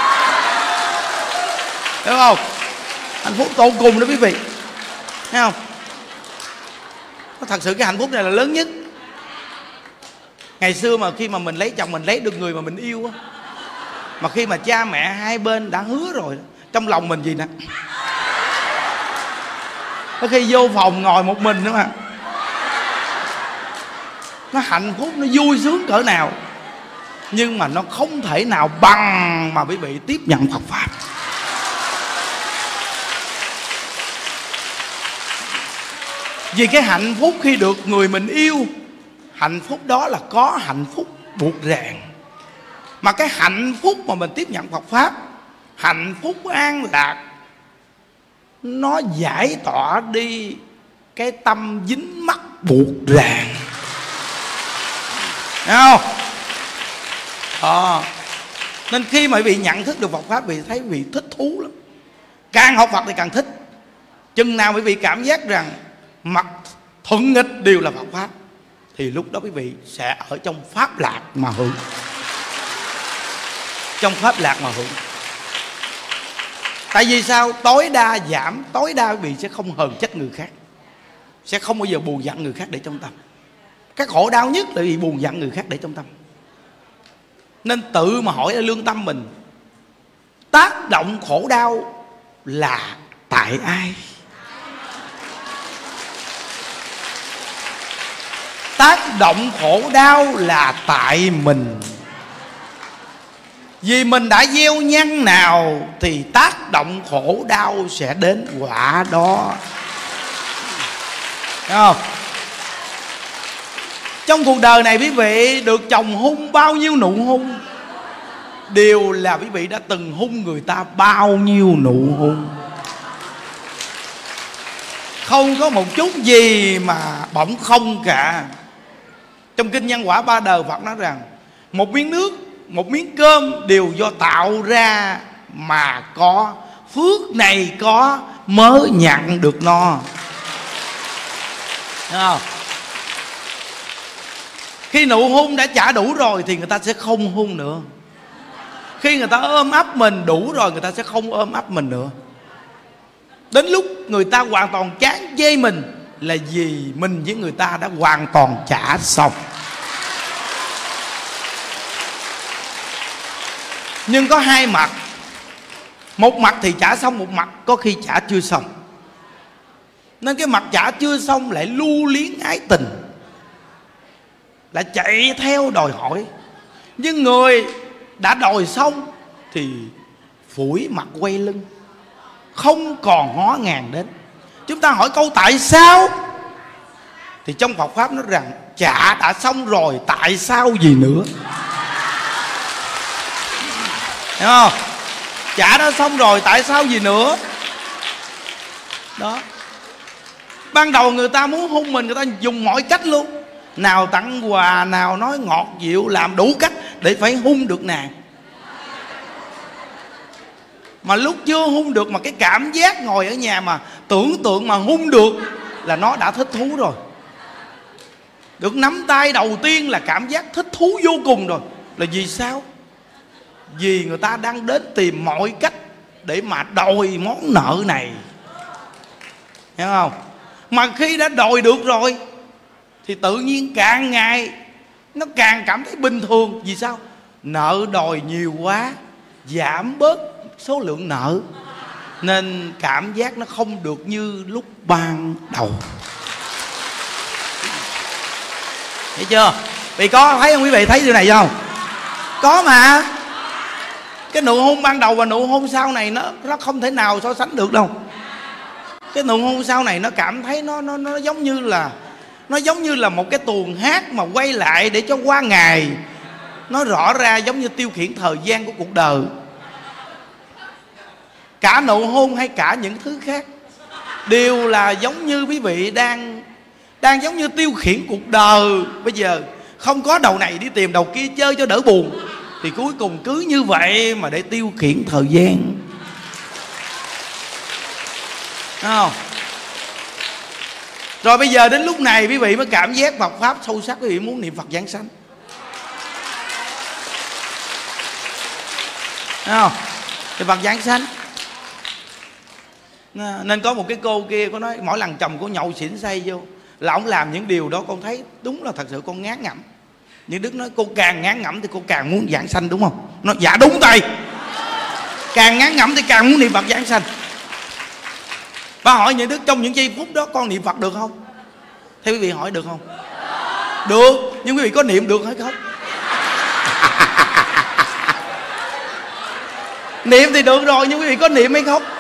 Đúng không? Hạnh phúc tột cùng đó quý vị. Thấy không? Thật sự cái hạnh phúc này là lớn nhất. Ngày xưa mà khi mà mình lấy chồng, mình lấy được người mà mình yêu á, mà khi mà cha mẹ hai bên đã hứa rồi, trong lòng mình gì nè, có khi vô phòng ngồi một mình nữa mà, nó hạnh phúc, nó vui sướng cỡ nào. Nhưng mà nó không thể nào bằng mà quý vị tiếp nhận Phật Pháp. Vì cái hạnh phúc khi được người mình yêu, hạnh phúc đó là có hạnh phúc buộc ràng. Mà cái hạnh phúc mà mình tiếp nhận Phật Pháp, hạnh phúc an lạc, nó giải tỏa đi cái tâm dính mắc buộc ràng. Thấy không? À, nên khi mà quý vị nhận thức được Phật Pháp, quý vị thấy quý vị thích thú lắm. Càng học Phật thì càng thích. Chừng nào quý vị cảm giác rằng mặt thuận nghịch đều là Phật Pháp, thì lúc đó quý vị sẽ ở trong Pháp lạc mà hưởng. Trong Pháp lạc mà hưởng. Tại vì sao? Tối đa giảm, tối đa quý vị sẽ không hờn trách người khác, sẽ không bao giờ buồn giận người khác để trong tâm. Cái khổ đau nhất là vì buồn giận người khác để trong tâm. Nên tự mà hỏi lương tâm mình, tác động khổ đau là tại ai? Tác động khổ đau là tại mình. Vì mình đã gieo nhân nào thì tác động khổ đau sẽ đến quả đó. Thấy không? Trong cuộc đời này quý vị được chồng hung bao nhiêu nụ hung, đều là quý vị đã từng hung người ta bao nhiêu nụ hung. Không có một chút gì mà bỗng không cả. Trong kinh Nhân Quả Ba Đời, Phật nói rằng một miếng nước, một miếng cơm đều do tạo ra mà có, phước này có mới nhận được no. Thấy không? Khi nụ hôn đã trả đủ rồi thì người ta sẽ không hôn nữa. Khi người ta ôm ấp mình đủ rồi, người ta sẽ không ôm ấp mình nữa. Đến lúc người ta hoàn toàn chán chê mình là vì mình với người ta đã hoàn toàn trả xong. Nhưng có hai mặt. Một mặt thì trả xong, một mặt có khi trả chưa xong. Nên cái mặt trả chưa xong lại lưu luyến ái tình, lại chạy theo đòi hỏi. Nhưng người đã đòi xong thì phủi mặt quay lưng, không còn ngó ngàng đến. Chúng ta hỏi câu tại sao, thì trong Phật Pháp nói rằng trả đã xong rồi, tại sao gì nữa? Hiểu không? Trả đã xong rồi, tại sao gì nữa? Đó. Ban đầu người ta muốn hôn mình, người ta dùng mọi cách luôn. Nào tặng quà, nào nói ngọt dịu, làm đủ cách để phải hôn được nàng. Mà lúc chưa hôn được mà cái cảm giác ngồi ở nhà mà tưởng tượng mà hôn được là nó đã thích thú rồi. Được nắm tay đầu tiên là cảm giác thích thú vô cùng rồi. Là vì sao? Vì người ta đang đến tìm mọi cách để mà đòi món nợ này. Hiểu không? Mà khi đã đòi được rồi thì tự nhiên càng ngày nó càng cảm thấy bình thường. Vì sao? Nợ đòi nhiều quá, giảm bớt số lượng nợ, nên cảm giác nó không được như lúc ban đầu. Thấy chưa? Vì có thấy không quý vị? Thấy điều này không? Có mà. Cái nụ hôn ban đầu và nụ hôn sau này nó nó không thể nào so sánh được đâu. Cái nụ hôn sau này nó cảm thấy nó nó nó giống như là nó giống như là một cái tuồng hát mà quay lại để cho qua ngày. Nó rõ ra giống như tiêu khiển thời gian của cuộc đời. Cả nụ hôn hay cả những thứ khác đều là giống như quý vị đang đang giống như tiêu khiển cuộc đời. Bây giờ không có đầu này đi tìm đầu kia chơi cho đỡ buồn, thì cuối cùng cứ như vậy mà để tiêu khiển thời gian. Đúng không? Rồi bây giờ đến lúc này quý vị mới cảm giác Phật Pháp sâu sắc. Quý vị muốn niệm Phật giảng sanh. Đúng không? Thì Phật giảng sanh. Nên có một cái cô kia có nói mỗi lần chồng của nhậu xỉn say vô là ông làm những điều đó, con thấy đúng là thật sự con ngán ngẩm. Nhưng Đức nói cô càng ngán ngẩm thì cô càng muốn giảng sanh, đúng không? Nó dạ đúng thầy. Càng ngán ngẩm thì càng muốn niệm Phật giảng sanh. Và hỏi những Đức trong những giây phút đó con niệm Phật được không? Thế quý vị hỏi được không? Được. Nhưng quý vị có niệm được hay không? Niệm thì được rồi, nhưng quý vị có niệm hay không?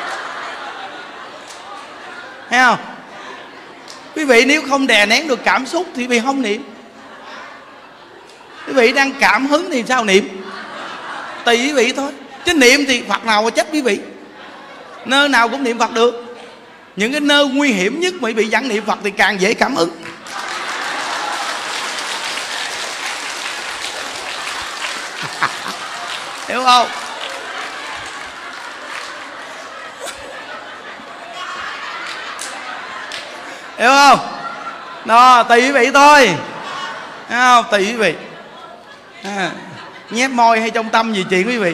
Thấy không? Quý vị nếu không đè nén được cảm xúc thì quý vị không niệm. Quý vị đang cảm hứng thì sao niệm? Tùy quý vị thôi. Chứ niệm thì Phật nào mà trách quý vị. Nơi nào cũng niệm Phật được. Những cái nơi nguy hiểm nhất mà quý vị vẫn niệm Phật thì càng dễ cảm ứng. Hiểu không? Hiểu không? Đó, tùy quý vị thôi. Hiểu không? Tùy quý vị. À, nhép môi hay trong tâm gì chuyện quý vị.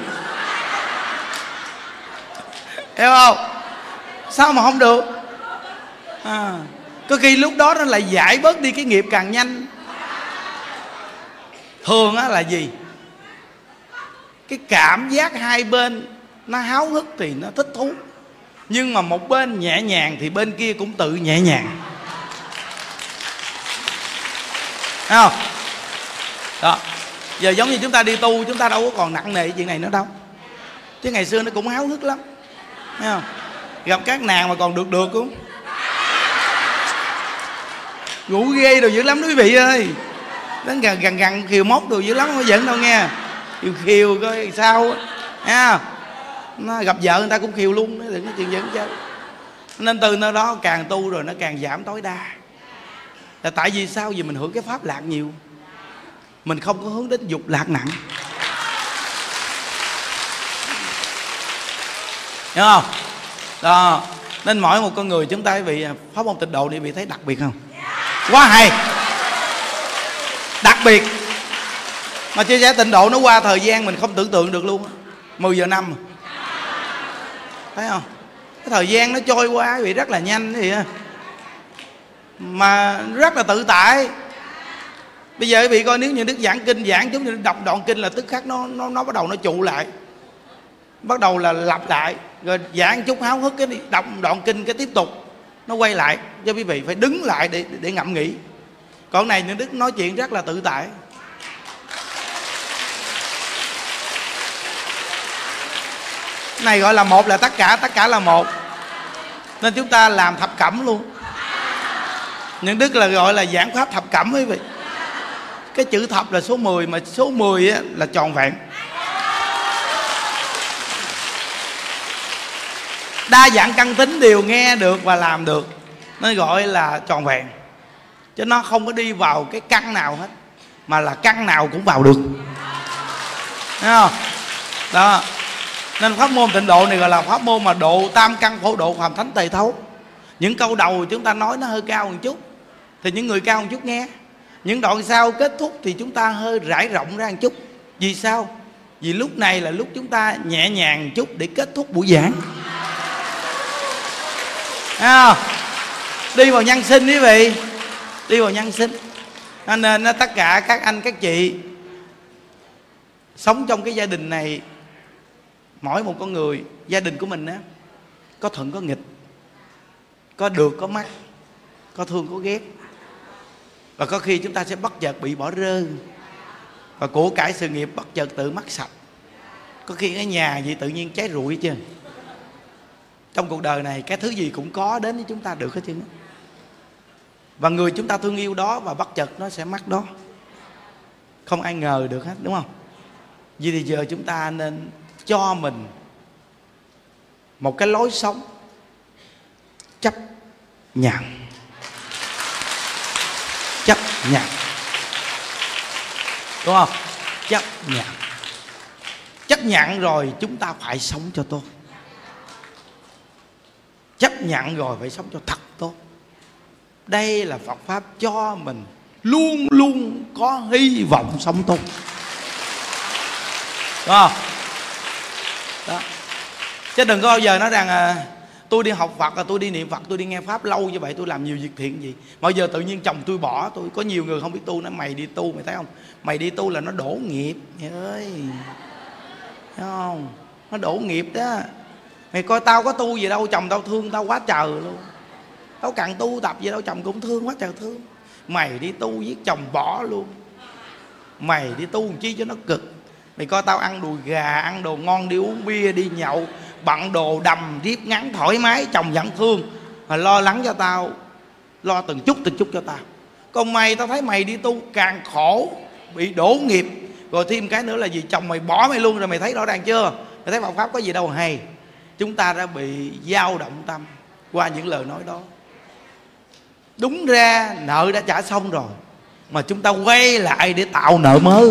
Hiểu không? Sao mà không được? À, có khi lúc đó nó lại giải bớt đi cái nghiệp càng nhanh. Thường á là gì? Cái cảm giác hai bên nó háo hức thì nó thích thú. Nhưng mà một bên nhẹ nhàng thì bên kia cũng tự nhẹ nhàng. Thấy không? Đó. Giờ giống như chúng ta đi tu, chúng ta đâu có còn nặng nề chuyện này nữa đâu. Chứ ngày xưa nó cũng háo hức lắm. Thấy không? Gặp các nàng mà còn được được cũng ngủ ghê đồ dữ lắm đó quý vị ơi. Đến gần gần gần khiều móc đồ dữ lắm, không có giận đâu nghe. Khiều khiều coi sao. Thấy không? Nó gặp vợ người ta cũng khiều luôn, nó đừng có chuyện giận chứ. Nên từ nơi đó càng tu rồi nó càng giảm tối đa. Là tại vì sao? Vì mình hưởng cái pháp lạc nhiều, mình không có hướng đến dục lạc nặng. Hiểu không? Đó. Nên mỗi một con người chúng ta bị pháp môn tịnh độ này bị thấy đặc biệt không? Quá hay, đặc biệt. Mà chia sẻ tịnh độ nó qua thời gian mình không tưởng tượng được luôn. Mười giờ năm, thấy không? Cái thời gian nó trôi qua bị rất là nhanh thì mà rất là tự tại. Bây giờ quý vị coi, nếu như Đức giảng kinh, giảng chúng như đọc đoạn kinh là tức khắc nó nó nó bắt đầu nó trụ lại, bắt đầu là lặp lại, rồi giảng chút háo hức cái đọc đoạn kinh cái tiếp tục nó quay lại, cho quý vị phải đứng lại để để ngẫm nghĩ. Còn này Đức Đức nói chuyện rất là tự tại. Này gọi là một là tất cả, tất cả là một. Nên chúng ta làm thập cẩm luôn. Những Đức là gọi là giảng pháp thập cẩm quý vị. Cái chữ thập là số mười, mà số mười á, là tròn vẹn. Đa dạng căn tính đều nghe được và làm được, nên gọi là tròn vẹn. Chứ nó không có đi vào cái căn nào hết, mà là căn nào cũng vào được. Thấy không? Đó. Nên pháp môn tịnh độ này gọi là pháp môn mà độ tam căn phổ độ phàm thánh tề thấu. Những câu đầu chúng ta nói nó hơi cao một chút thì những người cao một chút nghe. Những đoạn sau kết thúc thì chúng ta hơi rải rộng ra một chút. Vì sao? Vì lúc này là lúc chúng ta nhẹ nhàng một chút để kết thúc buổi giảng. Thấy không? Đi vào nhân sinh quý vị, đi vào nhân sinh. Nên tất cả các anh các chị sống trong cái gia đình này, mỗi một con người, gia đình của mình á, có thuận có nghịch, có được có mất, có thương có ghét. Và có khi chúng ta sẽ bất chợt bị bỏ rơi, và của cải sự nghiệp bất chợt tự mất sạch. Có khi cái nhà gì tự nhiên cháy rụi chứ. Trong cuộc đời này cái thứ gì cũng có đến với chúng ta được hết chứ. Và người chúng ta thương yêu đó và bất chợt nó sẽ mất đó, không ai ngờ được hết, đúng không? Vì thì giờ chúng ta nên cho mình một cái lối sống chấp nhận. Chấp nhận, đúng không? Chấp nhận. Chấp nhận rồi chúng ta phải sống cho tốt. Chấp nhận rồi phải sống cho thật tốt. Đây là Phật Pháp cho mình luôn luôn có hy vọng sống tốt, đúng không? Đó. Chứ đừng có bao giờ nói rằng à, tôi đi học Phật, tôi đi niệm Phật, tôi đi nghe Pháp lâu như vậy, tôi làm nhiều việc thiện gì mà giờ tự nhiên chồng tôi bỏ tôi. Có nhiều người không biết tu, nói mày đi tu, mày thấy không? Mày đi tu là nó đổ nghiệp mày ơi, thấy không? Nó đổ nghiệp đó. Mày coi tao có tu gì đâu, chồng tao thương tao quá trời luôn. Tao cần tu tập gì đâu, chồng cũng thương quá trời thương. Mày đi tu giết chồng bỏ luôn. Mày đi tu làm chi cho nó cực. Mày coi tao ăn đùi gà, ăn đồ ngon, đi uống bia, đi nhậu, bận đồ đầm, riết ngắn thoải mái, chồng vẫn thương mà lo lắng cho tao, lo từng chút từng chút cho tao. Còn mày, tao thấy mày đi tu càng khổ, bị đổ nghiệp. Rồi thêm cái nữa là gì? Chồng mày bỏ mày luôn rồi, mày thấy rõ ràng chưa? Mày thấy Phật Pháp có gì đâu hay. Chúng ta đã bị dao động tâm qua những lời nói đó. Đúng ra nợ đã trả xong rồi, mà chúng ta quay lại để tạo nợ mới.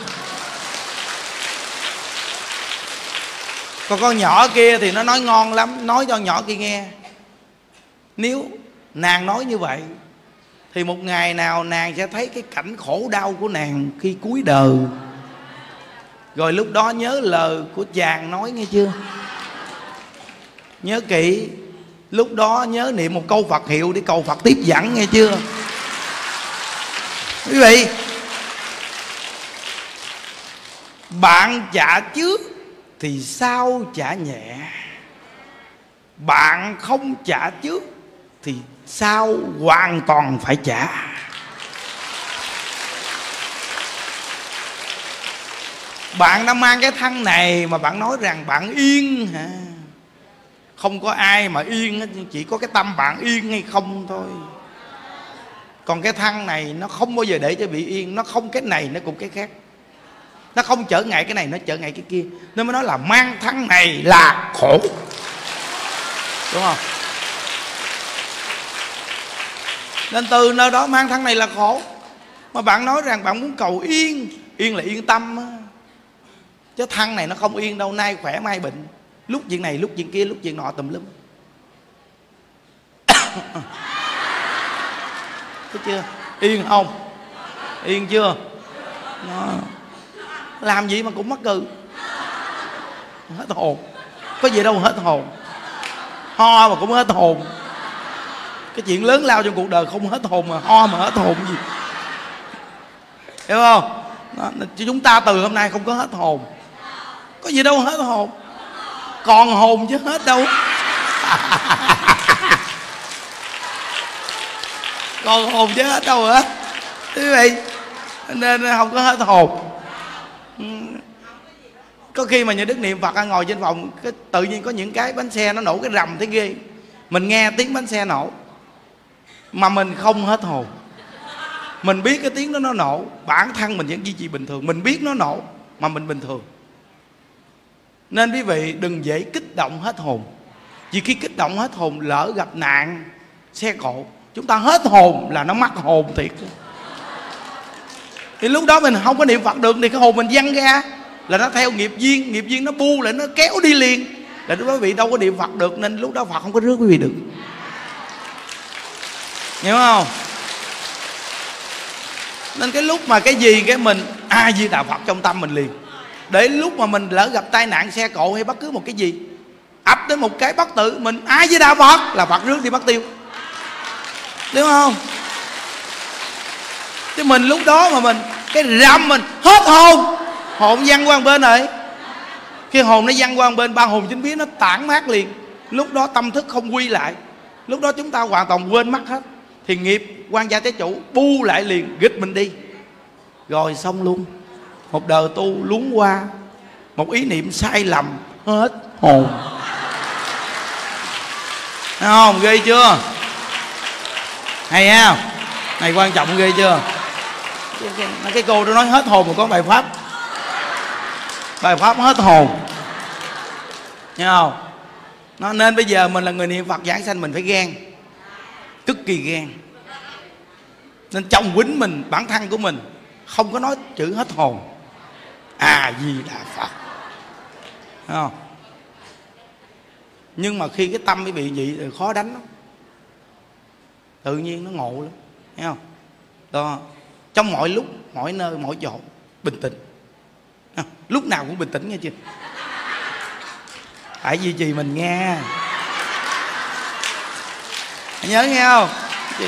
Còn con nhỏ kia thì nó nói ngon lắm, nói cho nhỏ kia nghe. Nếu nàng nói như vậy thì một ngày nào nàng sẽ thấy cái cảnh khổ đau của nàng khi cuối đời. Rồi lúc đó nhớ lời của chàng nói nghe chưa? Nhớ kỹ. Lúc đó nhớ niệm một câu Phật hiệu để cầu Phật tiếp dẫn nghe chưa? Quý vị, bạn trả trước thì sao trả nhẹ. Bạn không trả trước thì sao hoàn toàn phải trả. Bạn đã mang cái thân này mà bạn nói rằng bạn yên hả? Không có ai mà yên, chỉ có cái tâm bạn yên hay không thôi. Còn cái thân này nó không bao giờ để cho bị yên. Nó không cái này nó cũng cái khác. Nó không trở ngại cái này, nó trở ngại cái kia. Nên mới nói là mang thân này là khổ, đúng không? Nên từ nơi đó mang thân này là khổ. Mà bạn nói rằng bạn muốn cầu yên, yên là yên tâm á. Chứ thân này nó không yên đâu, nay khỏe mai bệnh, lúc chuyện này lúc chuyện kia lúc chuyện nọ tùm lum. Thấy chưa? Yên không? Yên chưa? Đó. Làm gì mà cũng mắc cừ. Hết hồn. Có gì đâu hết hồn. Ho mà cũng hết hồn. Cái chuyện lớn lao trong cuộc đời không hết hồn mà ho mà hết hồn gì. Hiểu không? Đó. Chúng ta từ hôm nay không có hết hồn. Có gì đâu hết hồn. Còn hồn chứ hết đâu. Còn hồn chứ hết đâu hết. Quý vị, nên không có hết hồn. Có khi mà nhà Đức niệm Phật ngồi trên phòng, cái tự nhiên có những cái bánh xe nó nổ cái rầm thấy ghê. Mình nghe tiếng bánh xe nổ mà mình không hết hồn. Mình biết cái tiếng đó nó nổ, bản thân mình vẫn duy trì bình thường. Mình biết nó nổ mà mình bình thường. Nên quý vị đừng dễ kích động hết hồn. Vì khi kích động hết hồn, lỡ gặp nạn xe cộ, chúng ta hết hồn là nó mất hồn thiệt. Thì lúc đó mình không có niệm Phật được, thì cái hồn mình văng ra là nó theo nghiệp duyên. Nghiệp duyên nó bu lại, nó kéo đi liền. Là lúc đó quý vị đâu có niệm Phật được. Nên lúc đó Phật không có rước quý vị được. Hiểu không? Nên cái lúc mà cái gì cái mình A Di Đà Phật trong tâm mình liền. Để lúc mà mình lỡ gặp tai nạn xe cộ hay bất cứ một cái gì, ập đến một cái bất tử, mình A Di Đà Phật là Phật rước đi bắt tiêu. Đúng không? Chứ mình lúc đó mà mình cái rầm mình hết hồn, hồn văng qua một bên rồi. Khi hồn nó văng qua một bên, ba hồn chính biến nó tản mát liền. Lúc đó tâm thức không quy lại. Lúc đó chúng ta hoàn toàn quên mất hết. Thì nghiệp quan gia tế chủ bu lại liền, nghịch mình đi. Rồi xong luôn. Một đời tu luống qua, một ý niệm sai lầm, hết hồn. Thấy không? Ghê chưa? Hay không? Này quan trọng ghê chưa? Cái cô đó nói hết hồn mà có bài pháp. Bài pháp hết hồn. Nghe không? Nó nên bây giờ mình là người niệm Phật giảng sanh, mình phải ghen. Cực kỳ ghen. Nên trong quýnh mình, bản thân của mình không có nói chữ hết hồn. À Di Đà Phật. Thấy không? Nhưng mà khi cái tâm mới bị vậy thì khó đánh lắm. Tự nhiên nó ngộ lắm. Thấy không? Đó. Trong mọi lúc, mọi nơi, mọi chỗ bình tĩnh. À, lúc nào cũng bình tĩnh nghe chưa? Phải duy trì mình nghe. Nhớ nghe không? Chị.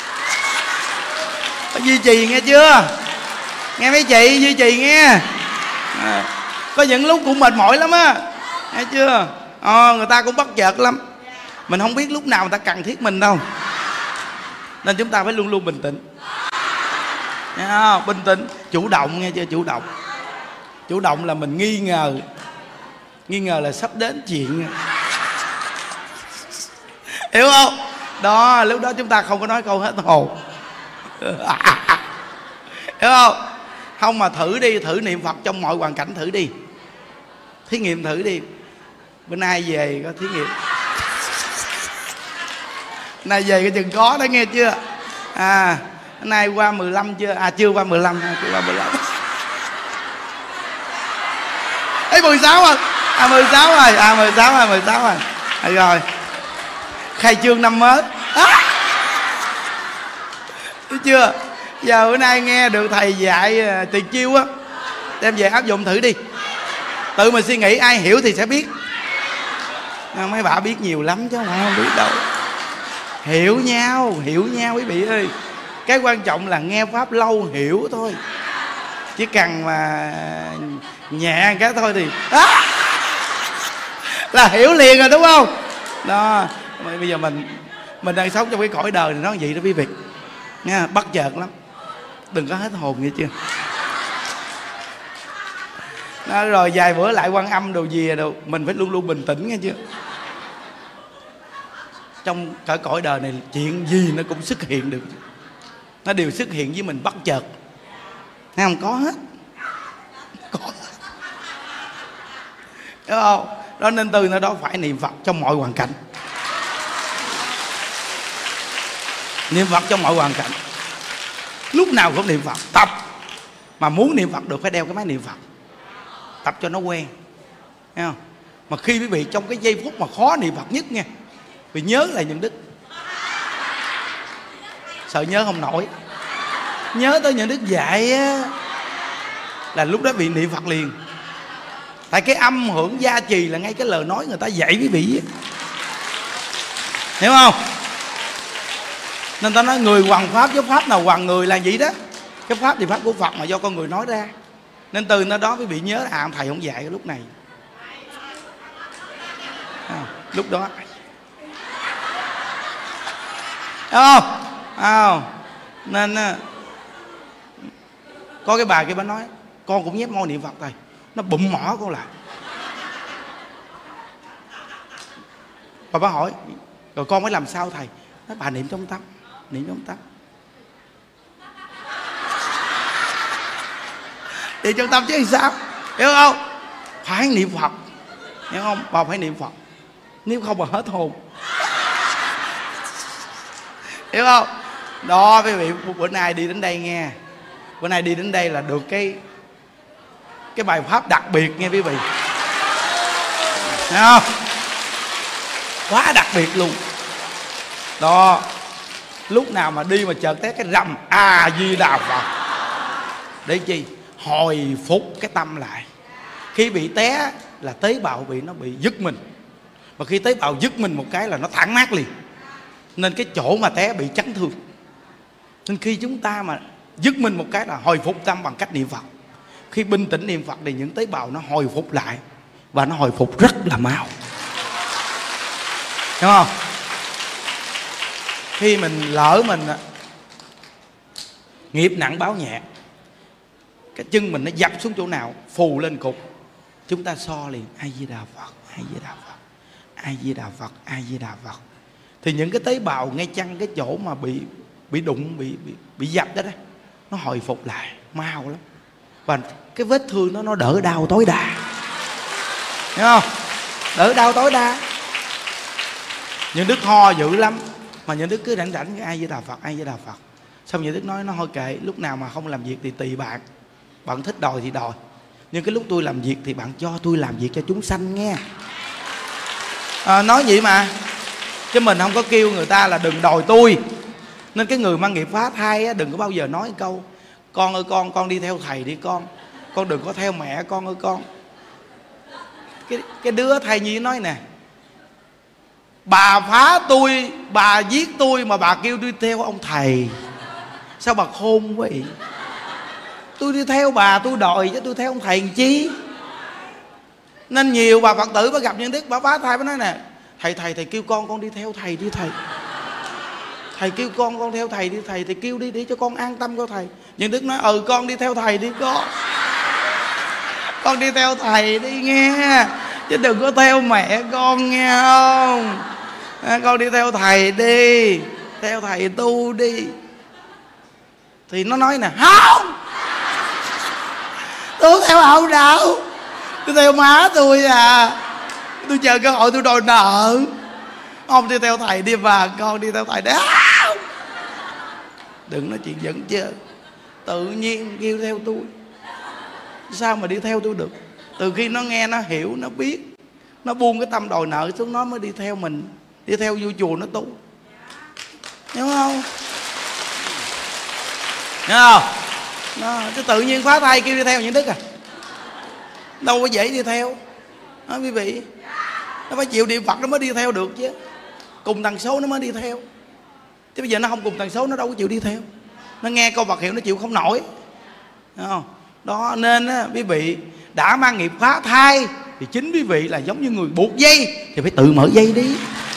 Phải duy trì nghe chưa? Nghe mấy chị duy trì nghe. À, có những lúc cũng mệt mỏi lắm á. Nghe chưa? À, người ta cũng bất chợt lắm. Mình không biết lúc nào người ta cần thiết mình đâu. Nên chúng ta phải luôn luôn bình tĩnh. Nghe không? Bình tĩnh, chủ động nghe chưa? Chủ động. Chủ động là mình nghi ngờ. Nghi ngờ là sắp đến chuyện. Hiểu không? Đó, lúc đó chúng ta không có nói câu hết hồn. Hiểu không? Không mà thử đi, thử niệm Phật trong mọi hoàn cảnh, thử đi. Thí nghiệm thử đi. Bữa nay về có thí nghiệm. Bữa nay về cái chừng có đó nghe chưa? À, bữa nay qua mười lăm chưa? À chưa qua mười lăm, chưa qua mười lăm. Ấy mười sáu rồi. À mười sáu rồi, à mười sáu rồi, mười sáu rồi. À, rồi. Khai trương năm mới. À. Thấy chưa? Giờ bữa nay nghe được thầy dạy tiền chiêu á, đem về áp dụng thử đi. Tự mình suy nghĩ, ai hiểu thì sẽ biết. Mấy bà biết nhiều lắm chứ không biết đâu. Hiểu nhau, hiểu nhau quý vị ơi. Cái quan trọng là nghe pháp lâu hiểu thôi. Chỉ cần mà nhẹ cái thôi thì à, là hiểu liền rồi đúng không? Đó. Bây giờ mình mình đang sống trong cái cõi đời này nó vậy đó quý vị nha, bất chợt lắm. Đừng có hết hồn nghe chưa? Đó, rồi vài bữa lại Quan Âm đồ gì đồ, mình phải luôn luôn bình tĩnh nghe chưa? Trong cả cõi đời này chuyện gì nó cũng xuất hiện được. Nó đều xuất hiện với mình bất chợt. Thấy không? Có hết. Có hết. Đúng không? Đó nên từ nơi đó phải niệm Phật trong mọi hoàn cảnh. Niệm Phật trong mọi hoàn cảnh, lúc nào cũng niệm Phật. Tập mà muốn niệm Phật được phải đeo cái máy niệm Phật, tập cho nó quen, thấy không? Mà khi quý vị trong cái giây phút mà khó niệm Phật nhất nha, vì nhớ lại những đức, sợ nhớ không nổi, nhớ tới những đức dạy á, là lúc đó bị niệm Phật liền. Tại cái âm hưởng gia trì là ngay cái lời nói người ta dạy quý vị á, hiểu không? Nên ta nói người hoằng pháp với pháp nào hoằng người là vậy đó. Cái pháp thì pháp của Phật mà do con người nói ra. Nên từ nơi đó quý vị nhớ à, thầy không dạy cái lúc này à, lúc đó đúng không? À, nên có cái bà kia bà nói con cũng nhép môi niệm Phật thầy, nó bụm mỏ con lại. Bà bà hỏi rồi con phải làm sao thầy? Nói bà niệm trong tâm, niệm trong tâm, niệm trong tâm chứ làm sao, hiểu không? Phải niệm Phật, hiểu không? Bà phải niệm Phật, nếu không bà hết hồn, hiểu không? Đó quý vị, bữa nay đi đến đây nghe, bữa nay đi đến đây là được cái cái bài pháp đặc biệt nghe quý vị, hiểu không? Quá đặc biệt luôn. Đó, lúc nào mà đi mà chợt té cái rầm A Di Đà Phật, để chi? Hồi phục cái tâm lại. Khi bị té là tế bào bị nó bị giật mình, và khi tế bào giật mình một cái là nó thẳng nát liền. Nên cái chỗ mà té bị chấn thương. Nên khi chúng ta mà giật mình một cái là hồi phục tâm bằng cách niệm Phật. Khi bình tĩnh niệm Phật thì những tế bào nó hồi phục lại, và nó hồi phục rất là mau, đúng không? Khi mình lỡ mình nghiệp nặng báo nhẹ, cái chân mình nó dập xuống chỗ nào phù lên cục, chúng ta so liền A Di Đà Phật, A Di Đà Phật, A Di Đà Phật, A Di Đà Phật. Thì những cái tế bào ngay chăng cái chỗ mà bị bị đụng, bị bị, bị dập đó đấy, nó hồi phục lại mau lắm, và cái vết thương nó nó đỡ đau tối đa, hiểu không? Đỡ đau tối đa. Những đức ho dữ lắm mà những đức cứ rảnh rảnh cái A Di Đà Phật, A Di Đà Phật. Xong những đức nói nó thôi kệ, lúc nào mà không làm việc thì tùy bạn, bạn thích đòi thì đòi, nhưng cái lúc tôi làm việc thì bạn cho tôi làm việc cho chúng sanh nghe. À, nói vậy mà, chứ mình không có kêu người ta là đừng đòi tôi. Nên cái người mang nghiệp phá thai á, đừng có bao giờ nói một câu con ơi con, con đi theo thầy đi con, con đừng có theo mẹ con ơi con. Cái, cái đứa thai nhi nói nè, bà phá tôi, bà giết tôi mà bà kêu tôi theo ông thầy, sao bà khôn quá vậy? Tôi đi theo bà tôi đòi chứ tôi theo ông thầy làm chi. Nên nhiều bà Phật tử bà gặp những đức bà phá thai bà nói nè, thầy thầy thầy kêu con con đi theo thầy đi thầy, thầy kêu con con theo thầy đi thầy, thầy kêu đi để cho con an tâm cho thầy. Nhưng đức nói ừ con đi theo thầy đi con, con đi theo thầy đi nghe, chứ đừng có theo mẹ con nghe không. À, con đi theo thầy đi, theo thầy tu đi. Thì nó nói nè không, tôi không theo ông đâu, tôi theo má tôi à, tôi chờ cơ hội tôi đòi nợ. Ông đi theo thầy đi và con đi theo thầy đấy. Đừng nói chuyện dẫn chơi, tự nhiên kêu theo tôi, sao mà đi theo tôi được? Từ khi nó nghe nó hiểu nó biết, nó buông cái tâm đòi nợ xuống nó mới đi theo mình, đi theo vô chùa nó tu, hiểu không? Hiểu không? Nó chứ tự nhiên phá thai kêu đi theo những đức à, đâu có dễ đi theo. Đó quý vị, nó phải chịu niệm Phật nó mới đi theo được chứ, cùng tần số nó mới đi theo. Chứ bây giờ nó không cùng tần số nó đâu có chịu đi theo. Nó nghe câu Phật hiệu nó chịu không nổi, hiểu không? Đó nên á, quý vị đã mang nghiệp phá thai thì chính quý vị là giống như người buộc dây, thì phải tự mở dây đi.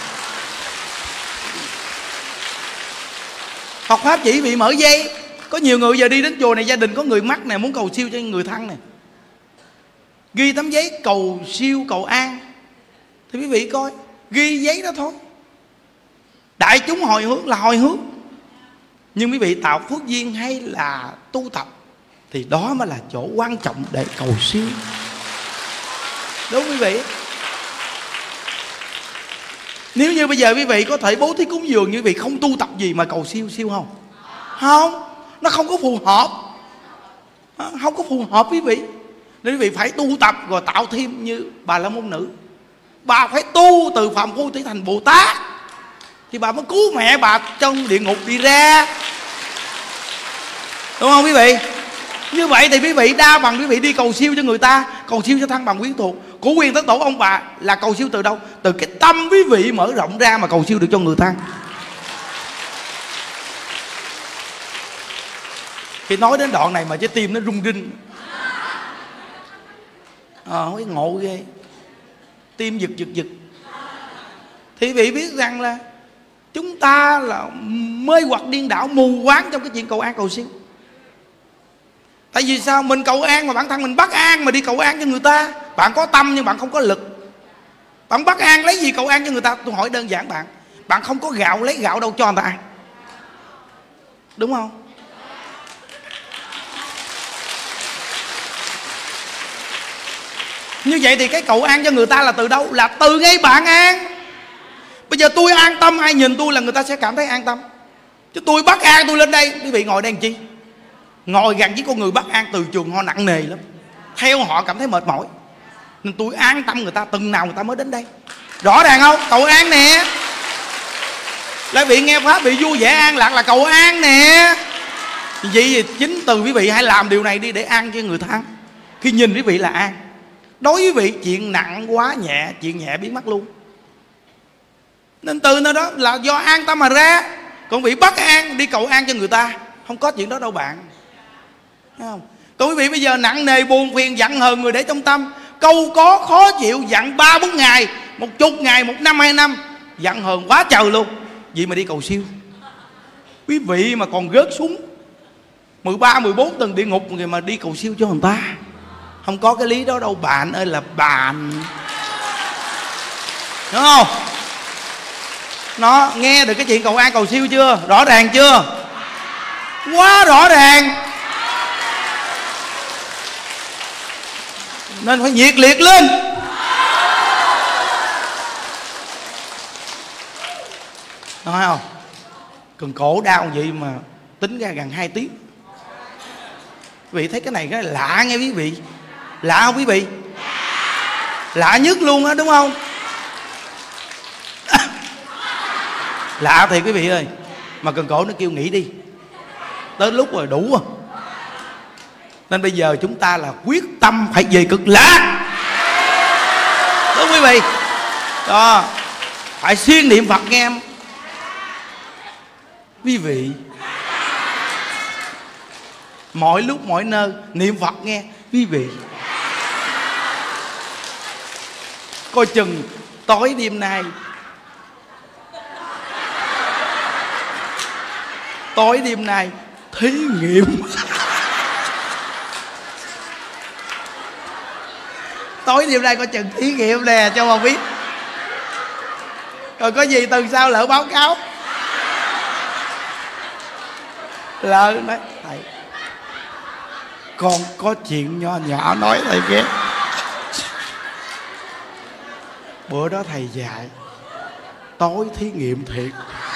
Phật pháp chỉ bị mở dây. Có nhiều người giờ đi đến chùa này, gia đình có người mắc này, muốn cầu siêu cho người thân này, ghi tấm giấy cầu siêu cầu an, thì quý vị coi, ghi giấy đó thôi. Đại chúng hồi hướng là hồi hướng, nhưng quý vị tạo phước duyên hay là tu tập thì đó mới là chỗ quan trọng để cầu siêu, đúng quý vị. Nếu như bây giờ quý vị có thể bố thí cúng dường, như quý vị không tu tập gì mà cầu siêu, siêu không? Không, nó không có phù hợp, không có phù hợp quý vị. Nên quý vị phải tu tập rồi tạo thêm như Bà La Môn Nữ. Bà phải tu từ phàm phu trở thành Bồ Tát thì bà mới cứu mẹ bà trong địa ngục đi ra, đúng không quý vị? Như vậy thì quý vị đa bằng quý vị đi cầu siêu cho người ta, cầu siêu cho thân bằng quyến thuộc. Của Quyền Thất Tổ ông bà là cầu siêu từ đâu? Từ cái tâm quý vị mở rộng ra mà cầu siêu được cho người ta. Khi nói đến đoạn này mà trái tim nó rung rinh, ờ à, ngộ ghê, tim giật giật giật. Thì quý vị biết rằng là chúng ta là mê hoặc điên đảo, mù quáng trong cái chuyện cầu an cầu siêu. Tại vì sao? Mình cầu an mà bản thân mình bất an mà đi cầu an cho người ta. Bạn có tâm nhưng bạn không có lực. Bạn bất an lấy gì cầu an cho người ta? Tôi hỏi đơn giản bạn, bạn không có gạo lấy gạo đâu cho người ta ăn, đúng không? Như vậy thì cái cầu an cho người ta là từ đâu? Là từ ngay bạn an. Bây giờ tôi an tâm, ai nhìn tôi là người ta sẽ cảm thấy an tâm. Chứ tôi bất an tôi lên đây, quý vị ngồi đây làm chi? Ngồi gần với con người bất an, từ trường họ nặng nề lắm, theo họ cảm thấy mệt mỏi. Nên tôi an tâm người ta, từng nào người ta mới đến đây. Rõ ràng không? Cầu an nè. Lại vị nghe pháp bị vui vẻ an lạc là cầu an nè. Vậy thì chính từ quý vị hãy làm điều này đi để an cho người ta. Khi nhìn quý vị là an. Đối với quý vị chuyện nặng quá nhẹ, chuyện nhẹ biến mất luôn. Nên từ nơi đó là do an tâm mà ra. Còn vị bất an đi cầu an cho người ta, không có chuyện đó đâu bạn. Thấy không? Còn quý vị bây giờ nặng nề buồn phiền giận hờn người để trong tâm, câu có khó chịu giận ba bốn ngày, một chục ngày, một năm hai năm, giận hờn quá trời luôn. Vậy mà đi cầu siêu, quý vị mà còn rớt xuống mười ba, mười bốn tầng địa ngục người mà đi cầu siêu cho người ta, không có cái lý đó đâu bạn ơi là bạn. Đúng không? Nó nghe được cái chuyện cầu an cầu siêu chưa? Rõ ràng chưa? Quá rõ ràng. Nên phải nhiệt liệt lên. Nói không? Cần cổ đau vậy mà tính ra gần hai tiếng. Quý vị thấy cái này cái lạ nghe quý vị. Lạ không quý vị? Lạ nhất luôn á, đúng không? Lạ thì quý vị ơi. Mà cần cổ nó kêu nghỉ đi, tới lúc rồi đủ rồi. Nên bây giờ chúng ta là quyết tâm phải về cực lạc, đúng quý vị? Đó, phải xuyên niệm Phật nghe em. Quý vị mọi lúc mọi nơi niệm Phật nghe quý vị. Coi chừng tối đêm nay, tối đêm nay thí nghiệm. Tối đêm nay coi chừng thí nghiệm nè cho mà biết. Rồi có gì từ sau lỡ báo cáo. Lỡ nói thầy con có chuyện nho nhỏ nói thầy ghét. Bữa đó thầy dạy tối thí nghiệm thiệt,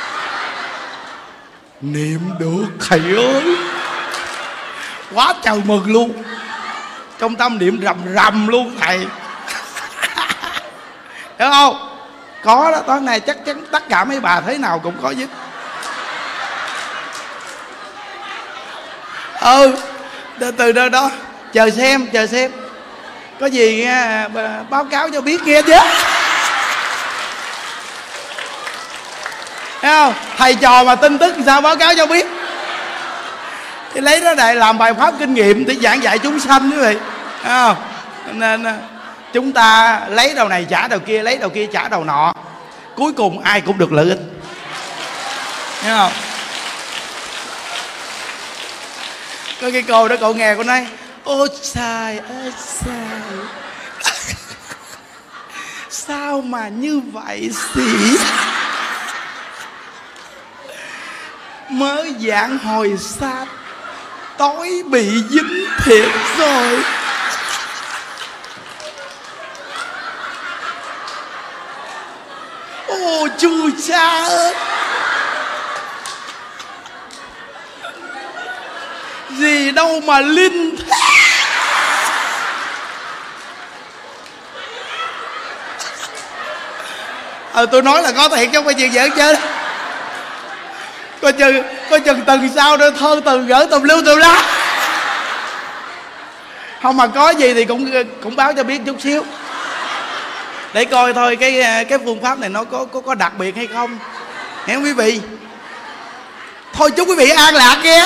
niệm được thầy ơi. Quá trời mừng luôn, trong tâm niệm rầm rầm luôn thầy. Hiểu không? Có đó, tối nay chắc chắn tất cả mấy bà thế nào cũng có dứt. Ừ, từ đó đó chờ xem, chờ xem có gì nghe, báo cáo cho biết nghe chứ. Thấy không? Thầy trò mà tin tức sao báo cáo cho biết. Thì lấy đó để làm bài pháp kinh nghiệm để giảng dạy chúng sanh quý vị. Thấy không? Nên chúng ta lấy đầu này trả đầu kia, lấy đầu kia trả đầu nọ, cuối cùng ai cũng được lợi ích. Thấy không? Có cái cô đó cậu nghe cô nói ôi sai ơi sai, sao mà như vậy xỉ. Mới giảng hồi xa tối bị dính thiệt rồi. Ô chui xa ơi. Gì đâu mà linh thế. Ờ tôi nói là có thiệt chứ không phải chuyện giỡn chứ. Coi chừng, coi chừng tuần sau nữa thơ từ gỡ tùm lưu tùm lá. Không mà có gì thì cũng cũng báo cho biết chút xíu, để coi thôi cái cái phương pháp này nó có có có đặc biệt hay không, nghe quý vị. Thôi chúc quý vị an lạc nghe.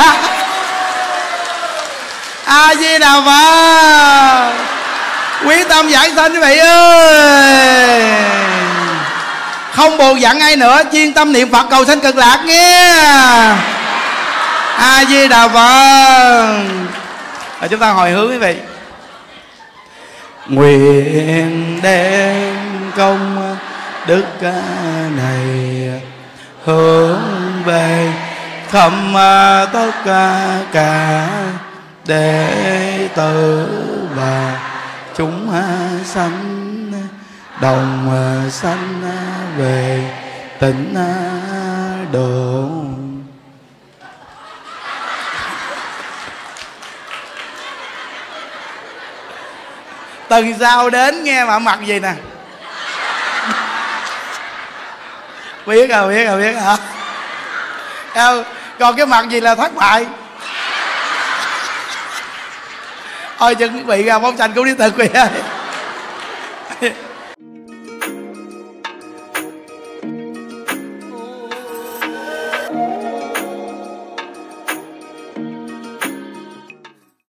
A Di Đà Phật. Quyết tâm giảng sanh quý vị ơi. Không buồn giận ai nữa, chuyên tâm niệm Phật cầu sanh cực lạc nghe. A Di Đà Phật. Rồi chúng ta hồi hướng quý vị. Nguyện đem công đức này hướng về khắp tất cả đệ tử và chúng sanh đồng sanh về tịnh độ. Tuần sau đến nghe mà mặc gì nè. Biết rồi, biết rồi, biết hả? Đâu, còn cái mặt gì là thất bại. Thôi chuẩn bị ra bóng xanh cũng đi từ quý vị ơi.